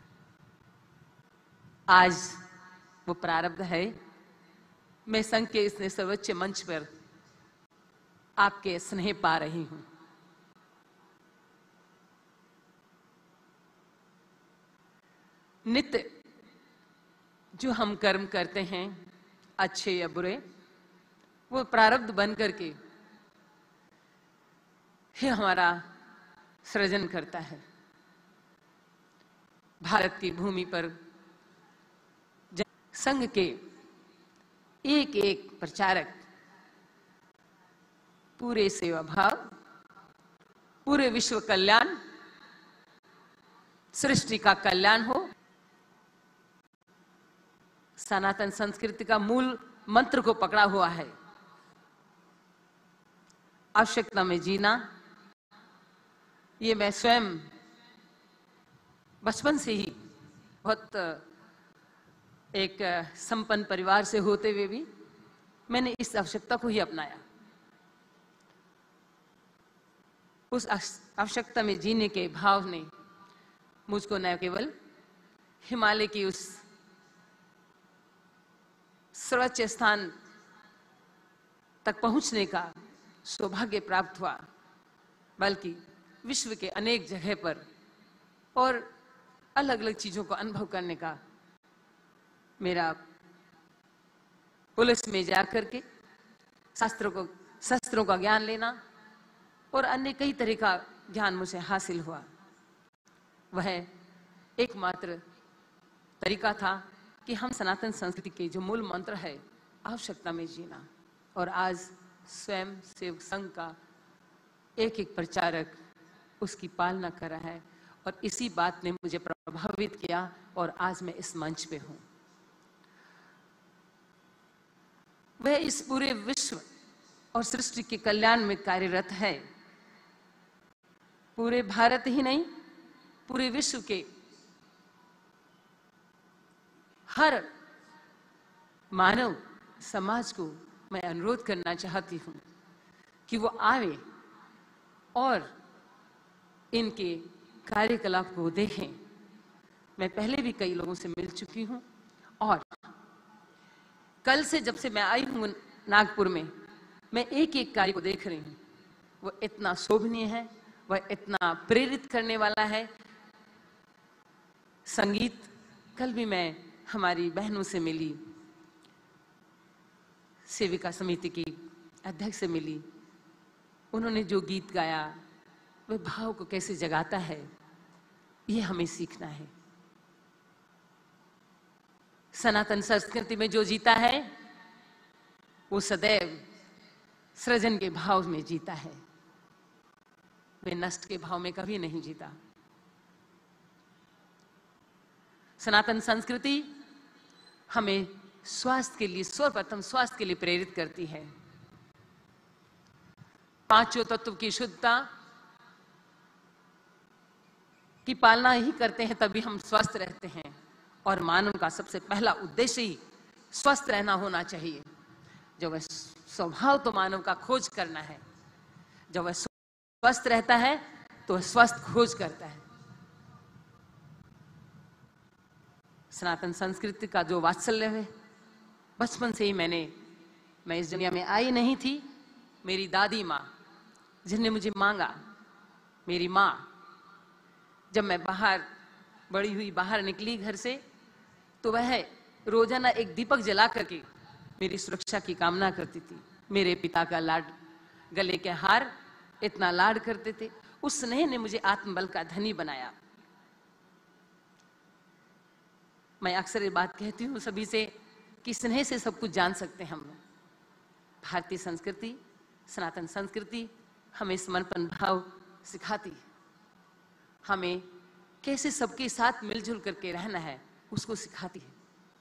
आज वो प्रारब्ध है। मैं संघ के इस सर्वोच्च मंच पर आपके स्नेह पा रही हूं। नित्य जो हम कर्म करते हैं, अच्छे या बुरे, वो प्रारब्ध बन करके ही हमारा सृजन करता है। भारत की भूमि पर संघ के एक एक प्रचारक पूरे सेवा भाव, पूरे विश्व कल्याण, सृष्टि का कल्याण हो, सनातन संस्कृति का मूल मंत्र को पकड़ा हुआ है। आवश्यकता में जीना, ये मैं स्वयं बचपन से ही बहुत एक संपन्न परिवार से होते हुए भी मैंने इस आवश्यकता को ही अपनाया। उस आवश्यकता में जीने के भाव ने मुझको न केवल हिमालय की उस सर्वोच्च स्थान तक पहुंचने का सौभाग्य प्राप्त हुआ, बल्कि विश्व के अनेक जगह पर और अलग अलग चीजों को अनुभव करने का मेरा पुलिस में जाकर के शास्त्रों को शस्त्रों का ज्ञान लेना और अन्य कई तरह का ज्ञान मुझे हासिल हुआ। वह एकमात्र तरीका था कि हम सनातन संस्कृति के जो मूल मंत्र है, आवश्यकता में जीना। और आज स्वयं सेवक संघ का एक एक प्रचारक उसकी पालना कर रहा है, और इसी बात ने मुझे प्रभावित किया और आज मैं इस मंच पे हूं। वह इस पूरे विश्व और सृष्टि के कल्याण में कार्यरत है। पूरे भारत ही नहीं, पूरे विश्व के हर मानव समाज को मैं अनुरोध करना चाहती हूं कि वो आवे और इनके कार्यकलाप को देखें। मैं पहले भी कई लोगों से मिल चुकी हूं और कल से जब से मैं आई हूं नागपुर में, मैं एक एक कार्य को देख रही हूं। वो इतना शोभनीय है, वह इतना प्रेरित करने वाला है। संगीत, कल भी मैं हमारी बहनों से मिली, सेविका समिति की अध्यक्ष से मिली। उन्होंने जो गीत गाया वह भाव को कैसे जगाता है, ये हमें सीखना है। सनातन संस्कृति में जो जीता है वो सदैव सृजन के भाव में जीता है, वे नष्ट के भाव में कभी नहीं जीता। सनातन संस्कृति हमें स्वास्थ्य के लिए, सर्वप्रथम स्वास्थ्य के लिए प्रेरित करती है। पांचों तत्व की शुद्धता की पालना ही करते हैं तभी हम स्वस्थ रहते हैं। और मानव का सबसे पहला उद्देश्य ही स्वस्थ रहना होना चाहिए। जब वह स्वभाव तो मानव का खोज करना है, जब वह स्वस्थ रहता है तो वह स्वस्थ खोज करता है। सनातन संस्कृति का जो वात्सल्य है, बचपन से ही मैंने, मैं इस दुनिया में आई नहीं थी, मेरी दादी माँ जिन्हें मुझे मांगा, मेरी माँ, जब मैं बाहर बड़ी हुई, बाहर निकली घर से, तो वह रोजाना एक दीपक जला करके मेरी सुरक्षा की कामना करती थी। मेरे पिता का लाड, गले के हार इतना लाड करते थे। उस स्नेह ने मुझे आत्मबल का धनी बनाया। मैं अक्सर ये बात कहती हूँ सभी से कि स्नेह से सब कुछ जान सकते हैं हम लोग। भारतीय संस्कृति, सनातन संस्कृति हमें समर्पण भाव सिखाती है, हमें कैसे सबके साथ मिलजुल करके रहना है उसको सिखाती है।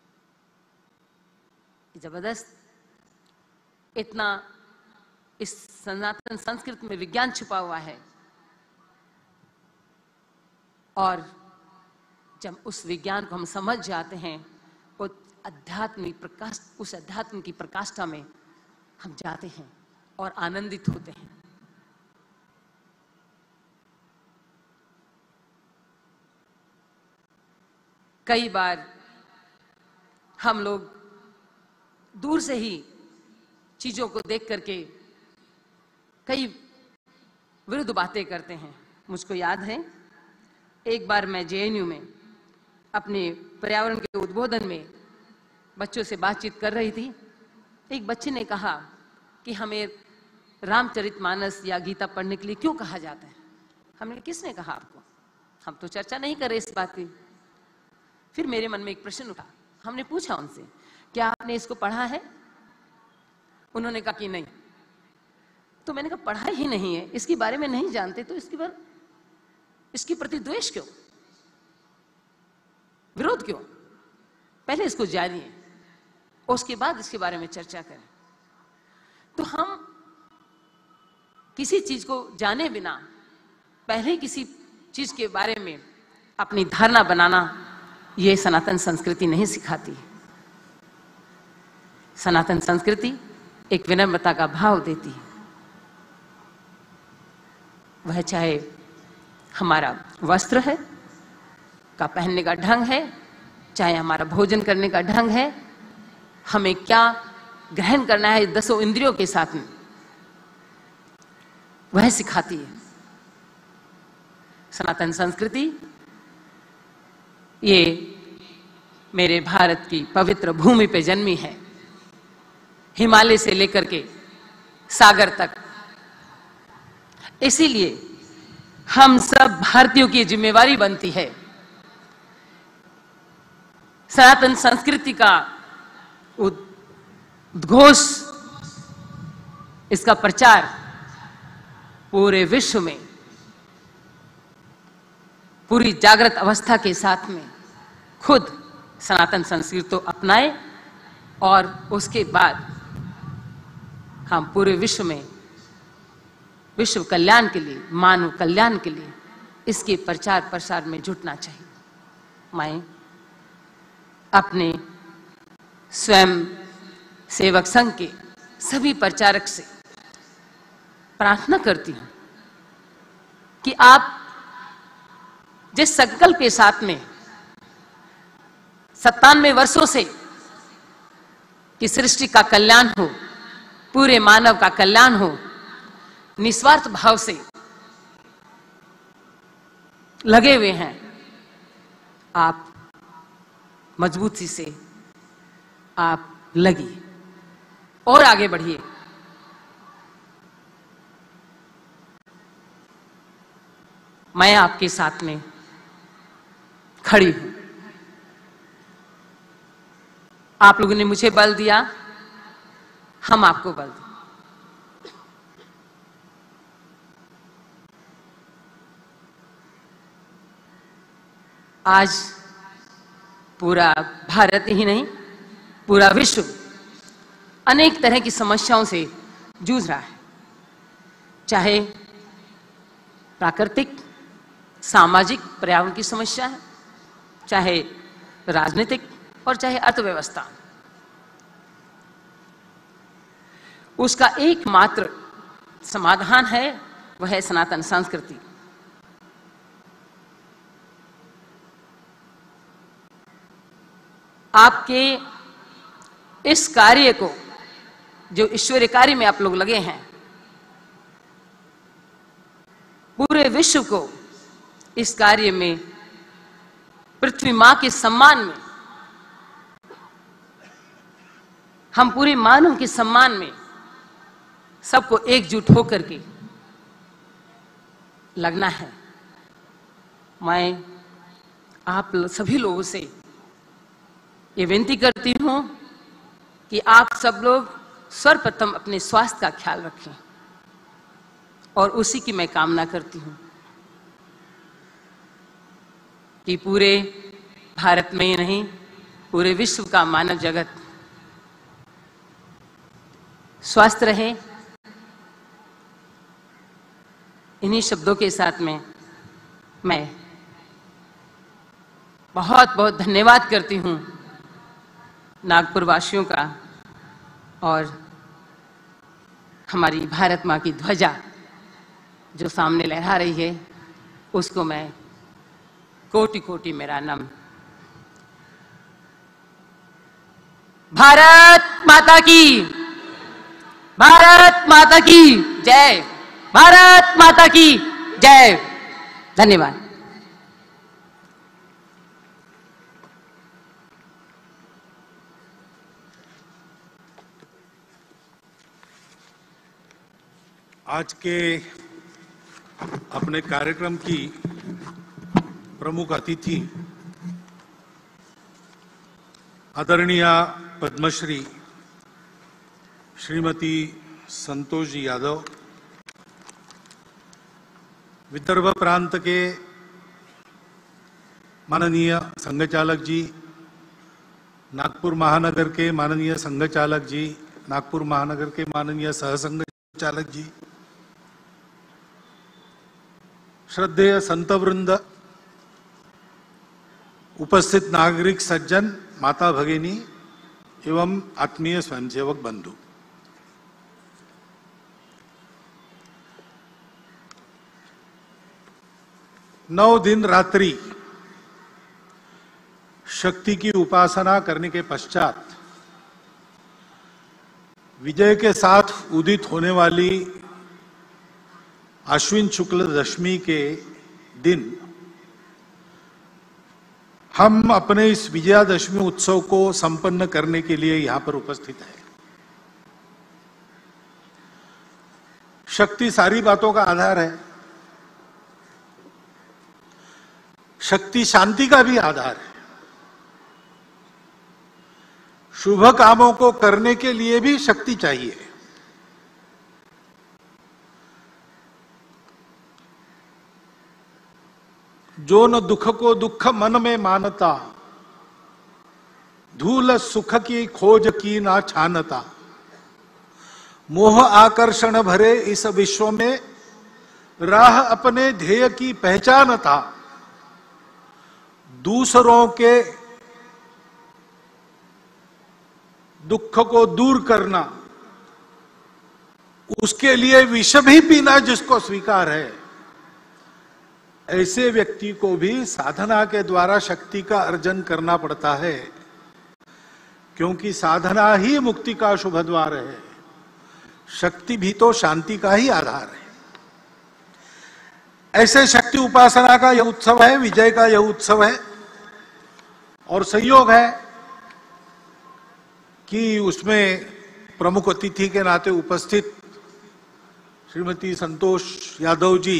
जबरदस्त, इतना इस सनातन संस्कृति में विज्ञान छुपा हुआ है। और जब उस विज्ञान को हम समझ जाते हैं, वो आध्यात्मिक प्रकाश, उस अध्यात्म की प्रकाष्ठा में हम जाते हैं और आनंदित होते हैं। कई बार हम लोग दूर से ही चीजों को देख करके कई विरुद्ध बातें करते हैं। मुझको याद है, एक बार मैं जे एन यू में अपने पर्यावरण के उद्बोधन में बच्चों से बातचीत कर रही थी। एक बच्चे ने कहा कि हमें रामचरितमानस या गीता पढ़ने के लिए क्यों कहा जाता है। हमने, किसने कहा आपको? हम तो चर्चा नहीं कर रहे इस बात की। फिर मेरे मन में एक प्रश्न उठा। हमने पूछा उनसे, क्या आपने इसको पढ़ा है? उन्होंने कहा कि नहीं। तो मैंने कहा, पढ़ा ही नहीं है, इसके बारे में नहीं जानते, तो इसके बारे इसके प्रति द्वेष क्यों, विरोध क्यों? पहले इसको जानिए, उसके बाद इसके बारे में चर्चा करें। तो हम किसी चीज को जाने बिना पहले किसी चीज के बारे में अपनी धारणा बनाना, ये सनातन संस्कृति नहीं सिखाती। सनातन संस्कृति एक विनम्रता का भाव देती है। वह चाहे हमारा वस्त्र है का पहनने का ढंग है, चाहे हमारा भोजन करने का ढंग है, हमें क्या ग्रहण करना है दसों इंद्रियों के साथ में, वह सिखाती है सनातन संस्कृति। ये मेरे भारत की पवित्र भूमि पे जन्मी है, हिमालय से लेकर के सागर तक। इसीलिए हम सब भारतीयों की जिम्मेवारी बनती है सनातन संस्कृति का उद्घोष, इसका प्रचार पूरे विश्व में पूरी जागृत अवस्था के साथ में खुद सनातन संस्कृति को अपनाए और उसके बाद हम पूरे विश्व में विश्व कल्याण के लिए, मानव कल्याण के लिए इसके प्रचार प्रसार में जुटना चाहिए। मैं अपने स्वयं सेवक संघ के सभी प्रचारक से प्रार्थना करती हूं कि आप जिस संकल्प के साथ में सत्तानवे वर्षों से कि सृष्टि का कल्याण हो, पूरे मानव का कल्याण हो, निस्वार्थ भाव से लगे हुए हैं। आप मजबूती से आप लगिए और आगे बढ़िए। मैं आपके साथ में खड़ी हूं। आप लोगों ने मुझे बल दिया, हम आपको बल दें। आज पूरा भारत ही नहीं, पूरा विश्व अनेक तरह की समस्याओं से जूझ रहा है, चाहे प्राकृतिक, सामाजिक, पर्यावरण की समस्या है, चाहे राजनीतिक और चाहे अर्थव्यवस्था। उसका एकमात्र समाधान है, वह है सनातन संस्कृति। आपके इस कार्य को, जो ईश्वरीय कार्य में आप लोग लगे हैं, पूरे विश्व को इस कार्य में, पृथ्वी मां के सम्मान में, हम पूरे मानव के सम्मान में सबको एकजुट होकर के लगना है। मैं आप सभी लोगों से ये विनती करती हूं कि आप सब लोग सर्वप्रथम अपने स्वास्थ्य का ख्याल रखें, और उसी की मैं कामना करती हूं कि पूरे भारत में ही नहीं, पूरे विश्व का मानव जगत स्वस्थ रहे। इन्हीं शब्दों के साथ में मैं बहुत बहुत धन्यवाद करती हूं नागपुर वासियों का, और हमारी भारत मां की ध्वजा जो सामने लहरा रही है, उसको मैं कोटि कोटि मेरा नमन। भारत माता की, भारत माता की जय, भारत माता की जय। धन्यवाद। आज के अपने कार्यक्रम की प्रमुख अतिथि आदरणीय पद्मश्री श्रीमती संतोष जी यादव, विदर्भ प्रांत के माननीय संघचालक जी, नागपुर महानगर के माननीय संघचालक जी, नागपुर महानगर के माननीय सहसंघचालक जी, श्रद्धेय संतवृंद, उपस्थित नागरिक सज्जन, माता भगिनी एवं आत्मीय स्वयंसेवक बंधु, नौ दिन रात्रि शक्ति की उपासना करने के पश्चात विजय के साथ उदित होने वाली आश्विन शुक्ल दशमी के दिन हम अपने इस विजयादशमी उत्सव को संपन्न करने के लिए यहां पर उपस्थित है। शक्ति सारी बातों का आधार है, शक्ति शांति का भी आधार है, शुभ कामों को करने के लिए भी शक्ति चाहिए। जो न दुख को दुख मन में मानता, धूल सुख की खोज की ना छानता, मोह आकर्षण भरे इस विश्व में राह अपने ध्येय की पहचानता, दूसरों के दुख को दूर करना, उसके लिए विष भी पीना जिसको स्वीकार है, ऐसे व्यक्ति को भी साधना के द्वारा शक्ति का अर्जन करना पड़ता है। क्योंकि साधना ही मुक्ति का शुभ द्वार है, शक्ति भी तो शांति का ही आधार है। ऐसे शक्ति उपासना का यह उत्सव है, विजय का यह उत्सव है, और संयोग है कि उसमें प्रमुख अतिथि के नाते उपस्थित श्रीमती संतोष यादव जी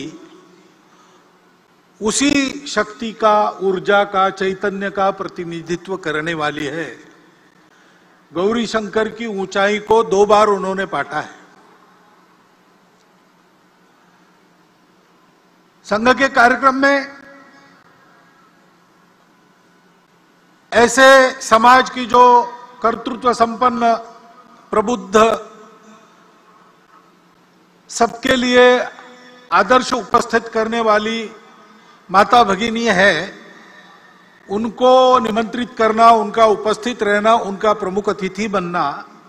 उसी शक्ति का, ऊर्जा का, चैतन्य का प्रतिनिधित्व करने वाली है। गौरी शंकर की ऊंचाई को दो बार उन्होंने पाटा है। संघ के कार्यक्रम में ऐसे समाज की जो कर्तृत्व संपन्न, प्रबुद्ध, सबके लिए आदर्श उपस्थित करने वाली माता भगिनी है, उनको निमंत्रित करना, उनका उपस्थित रहना, उनका प्रमुख अतिथि बनना,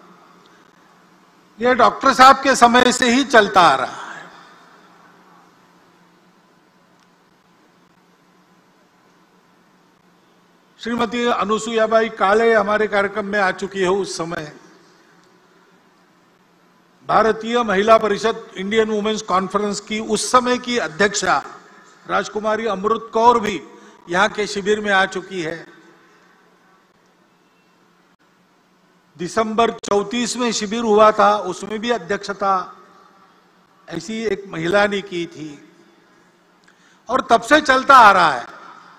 यह डॉक्टर साहब के समय से ही चलता आ रहा है। श्रीमती अनुसुयाबाई काले हमारे कार्यक्रम में आ चुकी है। उस समय भारतीय महिला परिषद, इंडियन वुमेन्स कॉन्फ्रेंस की उस समय की अध्यक्षा राजकुमारी अमृत कौर भी यहां के शिविर में आ चुकी है। दिसंबर चौंतीस में शिविर हुआ था, उसमें भी अध्यक्षता ऐसी एक महिला ने की थी, और तब से चलता आ रहा है।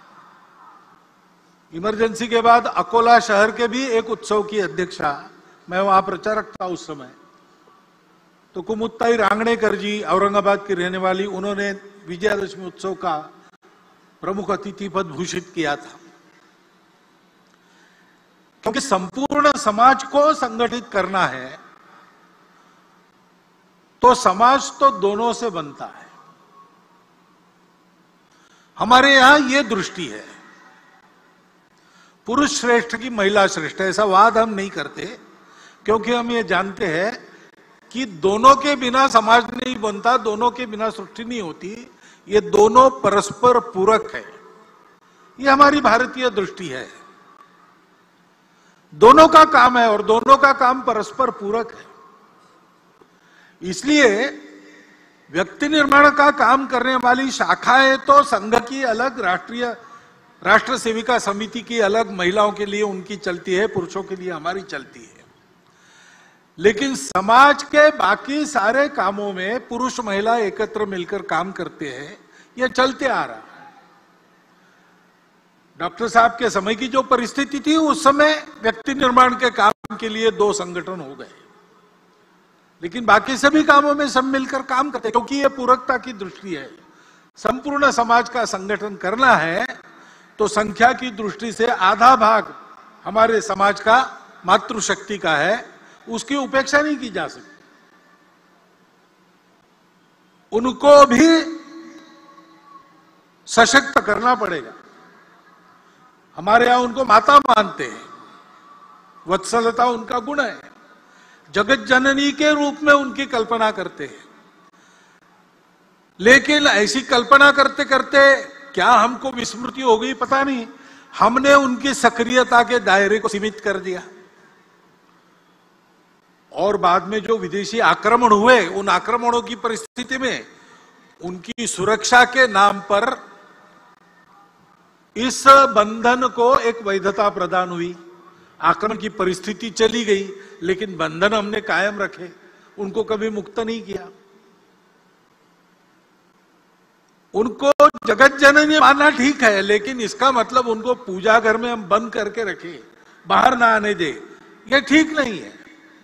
इमरजेंसी के बाद अकोला शहर के भी एक उत्सव की अध्यक्षा, मैं वहां प्रचारक था उस समय, तो कुमुत्ताई रांगणेकर जी, औरंगाबाद की रहने वाली, उन्होंने विजयादशमी उत्सव का प्रमुख अतिथि पद भूषित किया था। क्योंकि संपूर्ण समाज को संगठित करना है तो समाज तो दोनों से बनता है। हमारे यहां यह दृष्टि है, पुरुष श्रेष्ठ की महिला श्रेष्ठ, ऐसा वाद हम नहीं करते, क्योंकि हम ये जानते हैं कि दोनों के बिना समाज नहीं बनता, दोनों के बिना सृष्टि नहीं होती, ये दोनों परस्पर पूरक है। ये हमारी भारतीय दृष्टि है। दोनों का काम है और दोनों का काम परस्पर पूरक है। इसलिए व्यक्ति निर्माण का काम करने वाली शाखाएं तो संघ की अलग, राष्ट्रीय राष्ट्र सेविका समिति की अलग, महिलाओं के लिए उनकी चलती है, पुरुषों के लिए हमारी चलती है। लेकिन समाज के बाकी सारे कामों में पुरुष महिला एकत्र मिलकर काम करते हैं, यह चलते आ रहा है। डॉक्टर साहब के समय की जो परिस्थिति थी, उस समय व्यक्ति निर्माण के काम के लिए दो संगठन हो गए, लेकिन बाकी सभी कामों में सब मिलकर काम करते, क्योंकि यह पूरकता की दृष्टि है। संपूर्ण समाज का संगठन करना है तो संख्या की दृष्टि से आधा भाग हमारे समाज का मातृशक्ति का है, उसकी उपेक्षा नहीं की जा सकती। उनको भी सशक्त करना पड़ेगा। हमारे यहां उनको माता मानते हैं, वत्सलता उनका गुण है, जगत जननी के रूप में उनकी कल्पना करते हैं। लेकिन ऐसी कल्पना करते करते क्या हमको विस्मृति हो गई पता नहीं, हमने उनकी सक्रियता के दायरे को सीमित कर दिया, और बाद में जो विदेशी आक्रमण हुए, उन आक्रमणों की परिस्थिति में उनकी सुरक्षा के नाम पर इस बंधन को एक वैधता प्रदान हुई। आक्रमण की परिस्थिति चली गई, लेकिन बंधन हमने कायम रखे, उनको कभी मुक्त नहीं किया। उनको जगत जननी मानना ठीक है, लेकिन इसका मतलब उनको पूजा घर में हम बंद करके रखे, बाहर ना आने दे, यह ठीक नहीं है।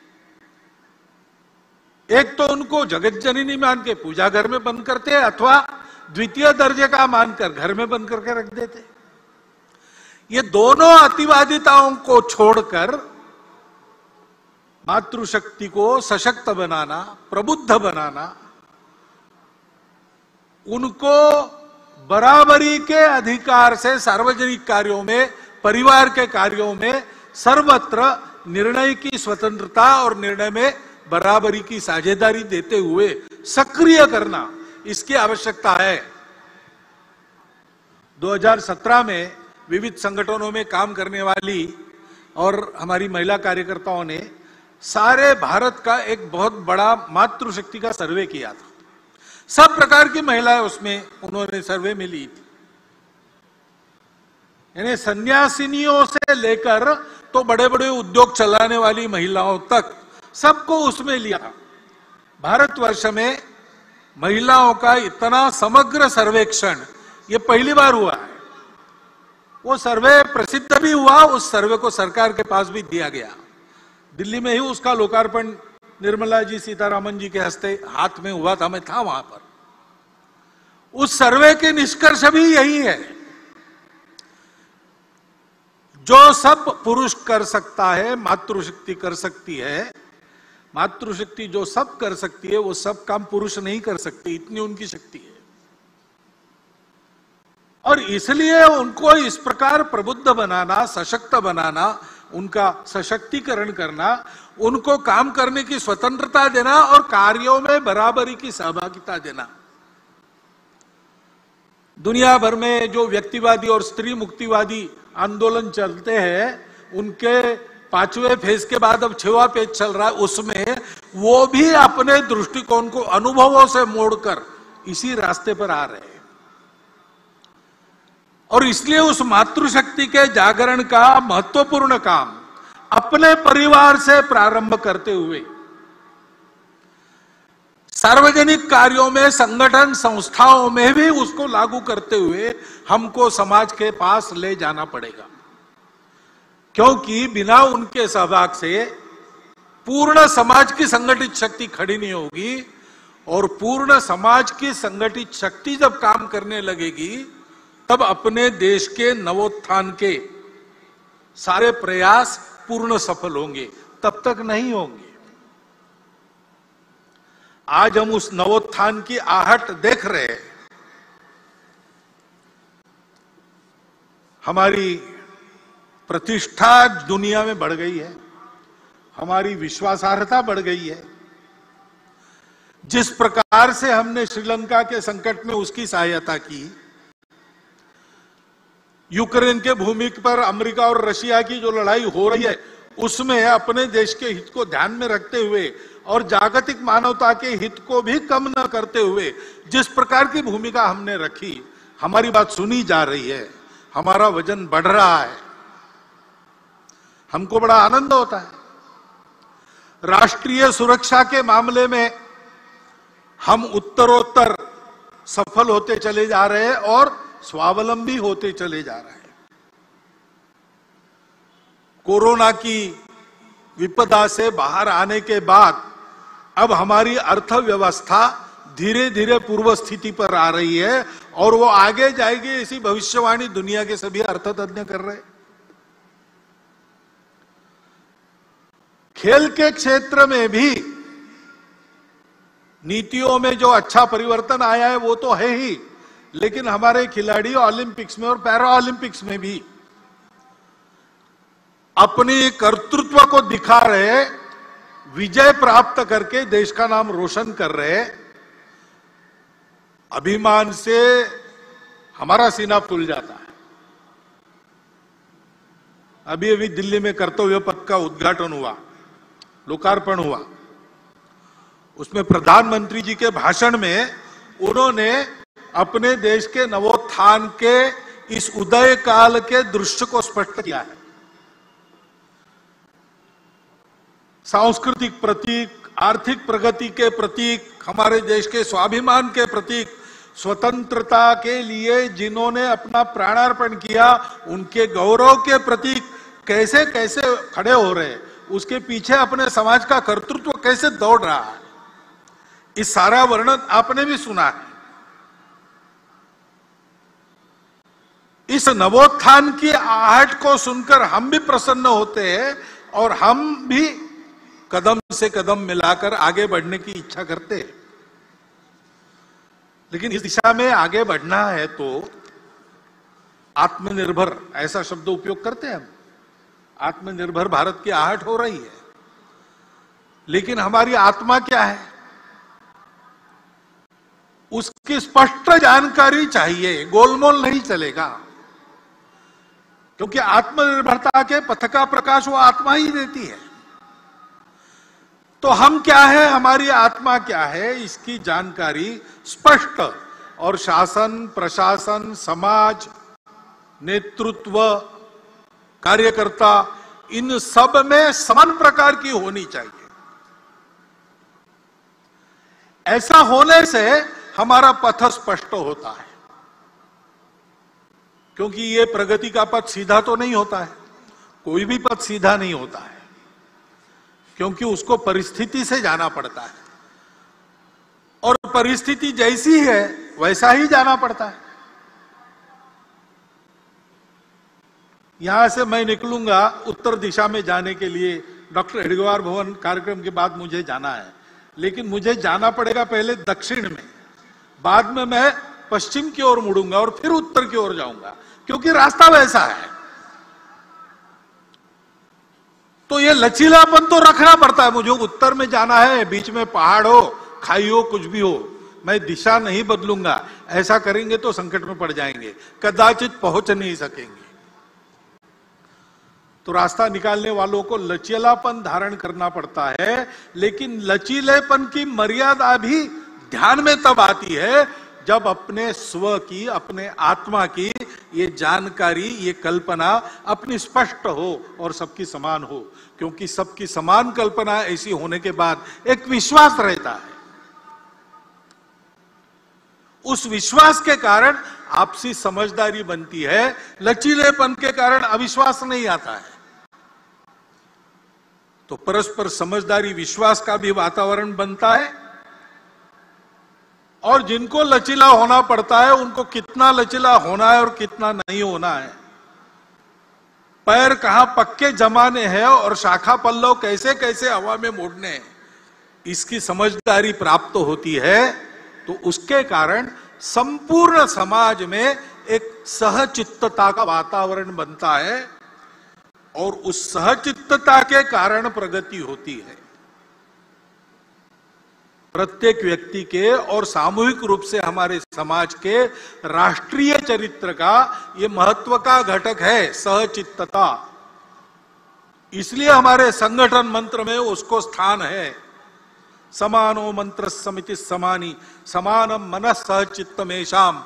एक तो उनको जगत जननी मान के पूजा घर में बंद करते, अथवा द्वितीय दर्जे का मानकर घर में बंद करके रख देते। ये दोनों अतिवादिताओं को छोड़कर मातृशक्ति को सशक्त बनाना, प्रबुद्ध बनाना, उनको बराबरी के अधिकार से सार्वजनिक कार्यों में, परिवार के कार्यों में सर्वत्र निर्णय की स्वतंत्रता और निर्णय में बराबरी की साझेदारी देते हुए सक्रिय करना, इसकी आवश्यकता है। दो हज़ार सत्रह में विविध संगठनों में काम करने वाली और हमारी महिला कार्यकर्ताओं ने सारे भारत का एक बहुत बड़ा मातृशक्ति का सर्वे किया था। सब प्रकार की महिलाएं उसमें उन्होंने सर्वे में ली थी, यानी सन्यासिनियों से लेकर तो बड़े बड़े उद्योग चलाने वाली महिलाओं तक सबको उसमें लिया। भारतवर्ष में महिलाओं का इतना समग्र सर्वेक्षण ये पहली बार हुआ है। वो सर्वे प्रसिद्ध भी हुआ, उस सर्वे को सरकार के पास भी दिया गया। दिल्ली में ही उसका लोकार्पण निर्मला जी सीतारामन जी के हस्ते हाथ में हुआ था, मैं था वहां पर। उस सर्वे के निष्कर्ष भी यही है, जो सब पुरुष कर सकता है मातृशक्ति कर सकती है। मातृशक्ति जो सब कर सकती है वो सब काम पुरुष नहीं कर सकती, इतनी उनकी शक्ति है। और इसलिए उनको इस प्रकार प्रबुद्ध बनाना, सशक्त बनाना, उनका सशक्तिकरण करना, उनको काम करने की स्वतंत्रता देना और कार्यों में बराबरी की सहभागिता देना। दुनिया भर में जो व्यक्तिवादी और स्त्री मुक्तिवादी आंदोलन चलते हैं, उनके पांचवें फेज के बाद अब छठवां पेज चल रहा है, उसमें वो भी अपने दृष्टिकोण को अनुभवों से मोड़कर इसी रास्ते पर आ रहे हैं। और इसलिए उस मातृशक्ति के जागरण का महत्वपूर्ण काम अपने परिवार से प्रारंभ करते हुए सार्वजनिक कार्यों में, संगठन संस्थाओं में भी उसको लागू करते हुए हमको समाज के पास ले जाना पड़ेगा, क्योंकि बिना उनके सहभाग से पूर्ण समाज की संगठित शक्ति खड़ी नहीं होगी। और पूर्ण समाज की संगठित शक्ति जब काम करने लगेगी तब अपने देश के नवोत्थान के सारे प्रयास पूर्ण सफल होंगे, तब तक नहीं होंगे। आज हम उस नवोत्थान की आहट देख रहे हैं। हमारी प्रतिष्ठा दुनिया में बढ़ गई है, हमारी विश्वासार्हता बढ़ गई है। जिस प्रकार से हमने श्रीलंका के संकट में उसकी सहायता की, यूक्रेन के भूमि पर अमेरिका और रशिया की जो लड़ाई हो रही है उसमें अपने देश के हित को ध्यान में रखते हुए और जागतिक मानवता के हित को भी कम न करते हुए जिस प्रकार की भूमिका हमने रखी, हमारी बात सुनी जा रही है, हमारा वजन बढ़ रहा है, हमको बड़ा आनंद होता है। राष्ट्रीय सुरक्षा के मामले में हम उत्तरोत्तर सफल होते चले जा रहे हैं और स्वावलंबी होते चले जा रहे हैं। कोरोना की विपदा से बाहर आने के बाद अब हमारी अर्थव्यवस्था धीरे धीरे पूर्व स्थिति पर आ रही है और वो आगे जाएगी, इसी भविष्यवाणी दुनिया के सभी अर्थतज्ञ कर रहे हैं। खेल के क्षेत्र में भी नीतियों में जो अच्छा परिवर्तन आया है वो तो है ही, लेकिन हमारे खिलाड़ी ओलंपिक्स में और पैरा ओलंपिक्स में भी अपनी कर्तृत्व को दिखा रहे, विजय प्राप्त करके देश का नाम रोशन कर रहे। अभिमान से हमारा सीना फूल जाता है। अभी अभी दिल्ली में कर्तव्य पथ का उद्घाटन हुआ, लोकार्पण हुआ। उसमें प्रधानमंत्री जी के भाषण में उन्होंने अपने देश के नवोत्थान के इस उदय काल के दृश्य को स्पष्ट किया है। सांस्कृतिक प्रतीक, आर्थिक प्रगति के प्रतीक, हमारे देश के स्वाभिमान के प्रतीक, स्वतंत्रता के लिए जिन्होंने अपना प्राणार्पण किया उनके गौरव के प्रतीक कैसे कैसे खड़े हो रहे हैं, उसके पीछे अपने समाज का कर्तृत्व कैसे दौड़ रहा है, इस सारा वर्णन आपने भी सुना है। इस नवोत्थान की आहट को सुनकर हम भी प्रसन्न होते हैं और हम भी कदम से कदम मिलाकर आगे बढ़ने की इच्छा करते हैं। लेकिन इस दिशा में आगे बढ़ना है तो आत्मनिर्भर ऐसा शब्द उपयोग करते हैं हम। आत्मनिर्भर भारत की आहट हो रही है, लेकिन हमारी आत्मा क्या है उसकी स्पष्ट जानकारी चाहिए, गोलमोल नहीं चलेगा। क्योंकि आत्मनिर्भरता के पथ का प्रकाश वो आत्मा ही देती है। तो हम क्या है, हमारी आत्मा क्या है, इसकी जानकारी स्पष्ट, और शासन, प्रशासन, समाज, नेतृत्व, कार्यकर्ता, इन सब में समान प्रकार की होनी चाहिए। ऐसा होने से हमारा पथ स्पष्ट होता है, क्योंकि ये प्रगति का पथ सीधा तो नहीं होता है, कोई भी पथ सीधा नहीं होता है, क्योंकि उसको परिस्थिति से जाना पड़ता है, और परिस्थिति जैसी है वैसा ही जाना पड़ता है। यहां से मैं निकलूंगा उत्तर दिशा में जाने के लिए, डॉक्टर हेडगेवार भवन कार्यक्रम के बाद मुझे जाना है, लेकिन मुझे जाना पड़ेगा पहले दक्षिण में, बाद में मैं पश्चिम की ओर मुड़ूंगा और फिर उत्तर की ओर जाऊंगा, क्योंकि रास्ता वैसा है। तो ये लचीलापन तो रखना पड़ता है। मुझे उत्तर में जाना है, बीच में पहाड़ हो, खाई हो, कुछ भी हो, मैं दिशा नहीं बदलूंगा। ऐसा करेंगे तो संकट में पड़ जाएंगे, कदाचित पहुंच नहीं सकेंगे। तो रास्ता निकालने वालों को लचीलापन धारण करना पड़ता है, लेकिन लचीलेपन की मर्यादा भी ध्यान में तब आती है जब अपने स्व की, अपने आत्मा की ये जानकारी, ये कल्पना अपनी स्पष्ट हो और सबकी समान हो। क्योंकि सबकी समान कल्पना ऐसी होने के बाद एक विश्वास रहता है, उस विश्वास के कारण आपसी समझदारी बनती है, लचीलेपन के कारण अविश्वास नहीं आता है। तो परस्पर समझदारी, विश्वास का भी वातावरण बनता है, और जिनको लचीला होना पड़ता है उनको कितना लचीला होना है और कितना नहीं होना है, पैर कहां पक्के जमाने हैं और शाखा पल्लव कैसे कैसे हवा में मोड़ने हैं, इसकी समझदारी प्राप्त होती है। तो उसके कारण संपूर्ण समाज में एक सहचित्तता का वातावरण बनता है, और उस सहचित्तता के कारण प्रगति होती है। प्रत्येक व्यक्ति के और सामूहिक रूप से हमारे समाज के राष्ट्रीय चरित्र का ये महत्व का घटक है, सहचित्तता। इसलिए हमारे संगठन मंत्र में उसको स्थान है। समानो मंत्र समिति समानी, समानम मनः सहचित्तमेशाम,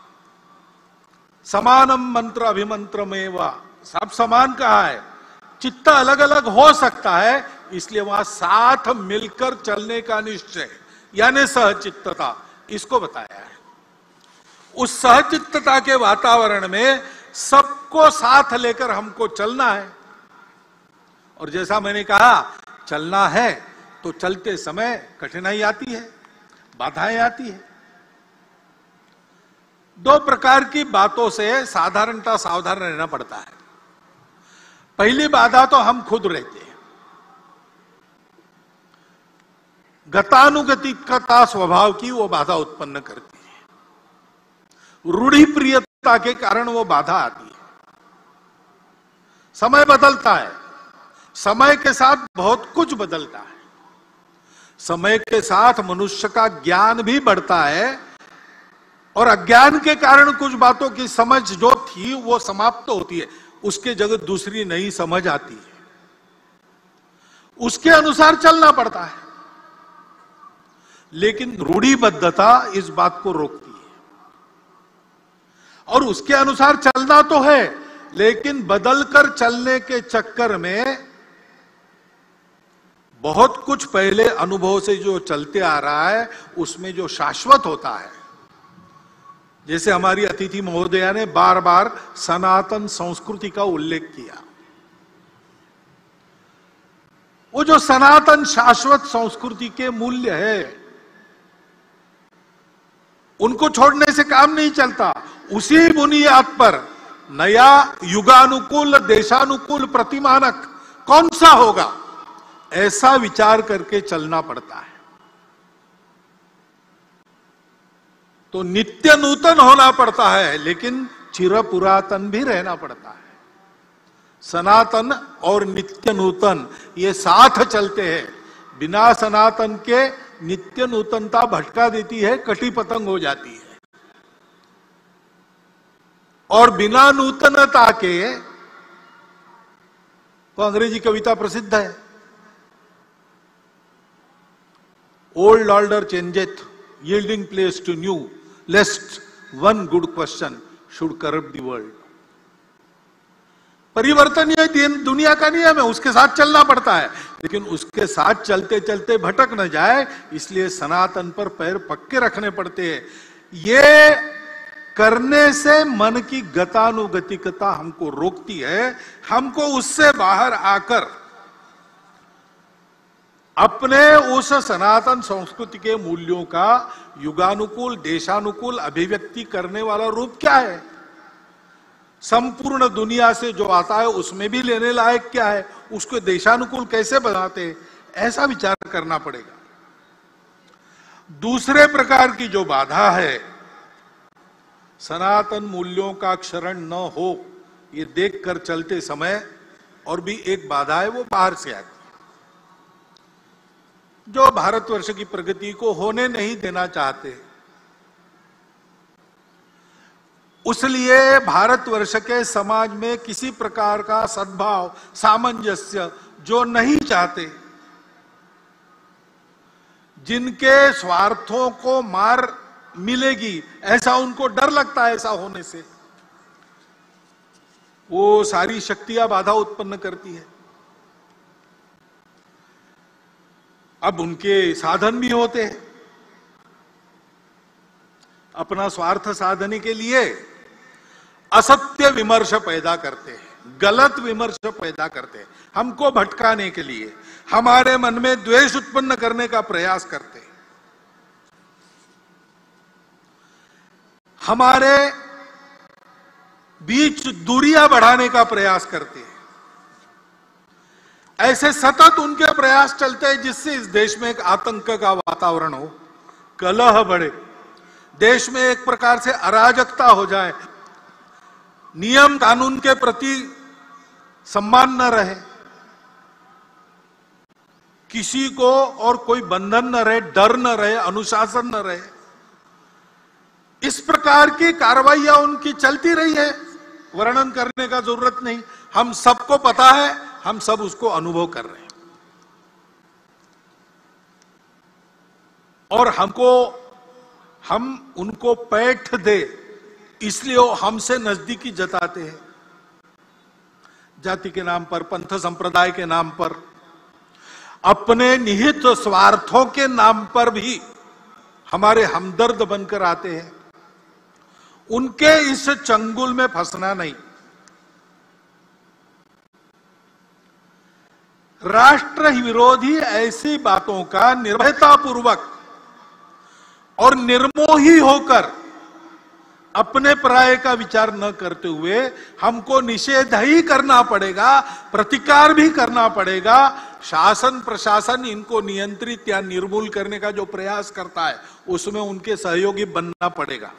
समानम मंत्र अभिमंत्रमेवा। सब समान कहा है, चित्त अलग अलग हो सकता है, इसलिए वहां साथ मिलकर चलने का निश्चय, यानी सहचित्तता, इसको बताया है। उस सहचित्तता के वातावरण में सबको साथ लेकर हमको चलना है। और जैसा मैंने कहा, चलना है तो चलते समय कठिनाई आती है, बाधाएं आती है। दो प्रकार की बातों से साधारणता सावधान रहना पड़ता है। पहली बाधा तो हम खुद रहते हैं, गतानुगतिकता स्वभाव की वो बाधा उत्पन्न करती है, रूढ़ि प्रियता के कारण वो बाधा आती है। समय बदलता है, समय के साथ बहुत कुछ बदलता है, समय के साथ मनुष्य का ज्ञान भी बढ़ता है, और अज्ञान के कारण कुछ बातों की समझ जो थी वो समाप्त होती है, उसके जगह दूसरी नई समझ आती है, उसके अनुसार चलना पड़ता है। लेकिन रूढ़िबद्धता इस बात को रोकती है, और उसके अनुसार चलना तो है, लेकिन बदलकर चलने के चक्कर में बहुत कुछ पहले अनुभव से जो चलते आ रहा है उसमें जो शाश्वत होता है, जैसे हमारी अतिथि महोदया ने बार बार सनातन संस्कृति का उल्लेख किया, वो जो सनातन शाश्वत संस्कृति के मूल्य है उनको छोड़ने से काम नहीं चलता। उसी बुनियाद पर नया युगानुकूल, देशानुकूल प्रतिमानक कौन सा होगा, ऐसा विचार करके चलना पड़ता है। तो नित्य नूतन होना पड़ता है, लेकिन चिर पुरातन भी रहना पड़ता है। सनातन और नित्य नूतन ये साथ चलते हैं। बिना सनातन के नित्य नूतनता भटका देती है, कटी पतंग हो जाती है, और बिना नूतनता के वो अंग्रेजी कविता प्रसिद्ध है, old order changeth yielding place to new lest one good question should corrupt the world. परिवर्तन ये दिन दुनिया का नियम है, उसके साथ चलना पड़ता है, लेकिन उसके साथ चलते चलते भटक न जाए इसलिए सनातन पर पैर पक्के रखने पड़ते हैं। ये करने से मन की गतानुगतिकता हमको रोकती है, हमको उससे बाहर आकर अपने उस सनातन संस्कृति के मूल्यों का युगानुकूल देशानुकूल अभिव्यक्ति करने वाला रूप क्या है, संपूर्ण दुनिया से जो आता है उसमें भी लेने लायक क्या है, उसको देशानुकूल कैसे बनाते हैं, ऐसा विचार करना पड़ेगा। दूसरे प्रकार की जो बाधा है, सनातन मूल्यों का क्षरण न हो ये देखकर चलते समय, और भी एक बाधा है वो बाहर से आती, जो भारतवर्ष की प्रगति को होने नहीं देना चाहते। उसलिए भारतवर्ष के समाज में किसी प्रकार का सद्भाव सामंजस्य जो नहीं चाहते, जिनके स्वार्थों को मार मिलेगी ऐसा उनको डर लगता है, ऐसा होने से वो सारी शक्तियां बाधा उत्पन्न करती है। अब उनके साधन भी होते हैं, अपना स्वार्थ साधने के लिए असत्य विमर्श पैदा करते हैं, गलत विमर्श पैदा करते हैं, हमको भटकाने के लिए, हमारे मन में द्वेष उत्पन्न करने का प्रयास करते हैं, हमारे बीच दूरियां बढ़ाने का प्रयास करते हैं। ऐसे सतत उनके प्रयास चलते हैं जिससे इस देश में एक आतंक का वातावरण हो, कलह बढ़े, देश में एक प्रकार से अराजकता हो जाए, नियम कानून के प्रति सम्मान न रहे, किसी को और कोई बंधन न रहे, डर न रहे, अनुशासन न रहे। इस प्रकार की कार्रवाइयां उनकी चलती रही है, वर्णन करने का जरूरत नहीं, हम सबको पता है, हम सब उसको अनुभव कर रहे हैं। और हमको हम उनको पैठ दे इसलिए वो हमसे नजदीकी जताते हैं, जाति के नाम पर, पंथ संप्रदाय के नाम पर, अपने निहित स्वार्थों के नाम पर भी हमारे हमदर्द बनकर आते हैं। उनके इस चंगुल में फंसना नहीं। राष्ट्र विरोधी ऐसी बातों का निर्भयतापूर्वक और निर्मोही होकर अपने पराये का विचार न करते हुए हमको निषेध ही करना पड़ेगा, प्रतिकार भी करना पड़ेगा। शासन प्रशासन इनको नियंत्रित या निर्मूल करने का जो प्रयास करता है उसमें उनके सहयोगी बनना पड़ेगा।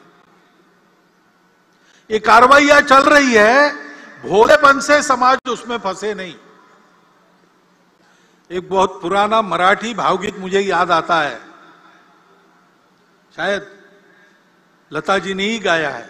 ये कार्रवाइयां चल रही है, भोलेपन से समाज उसमें फंसे नहीं। एक बहुत पुराना मराठी भावगीत मुझे याद आता है, शायद लता जी ने ही गाया है।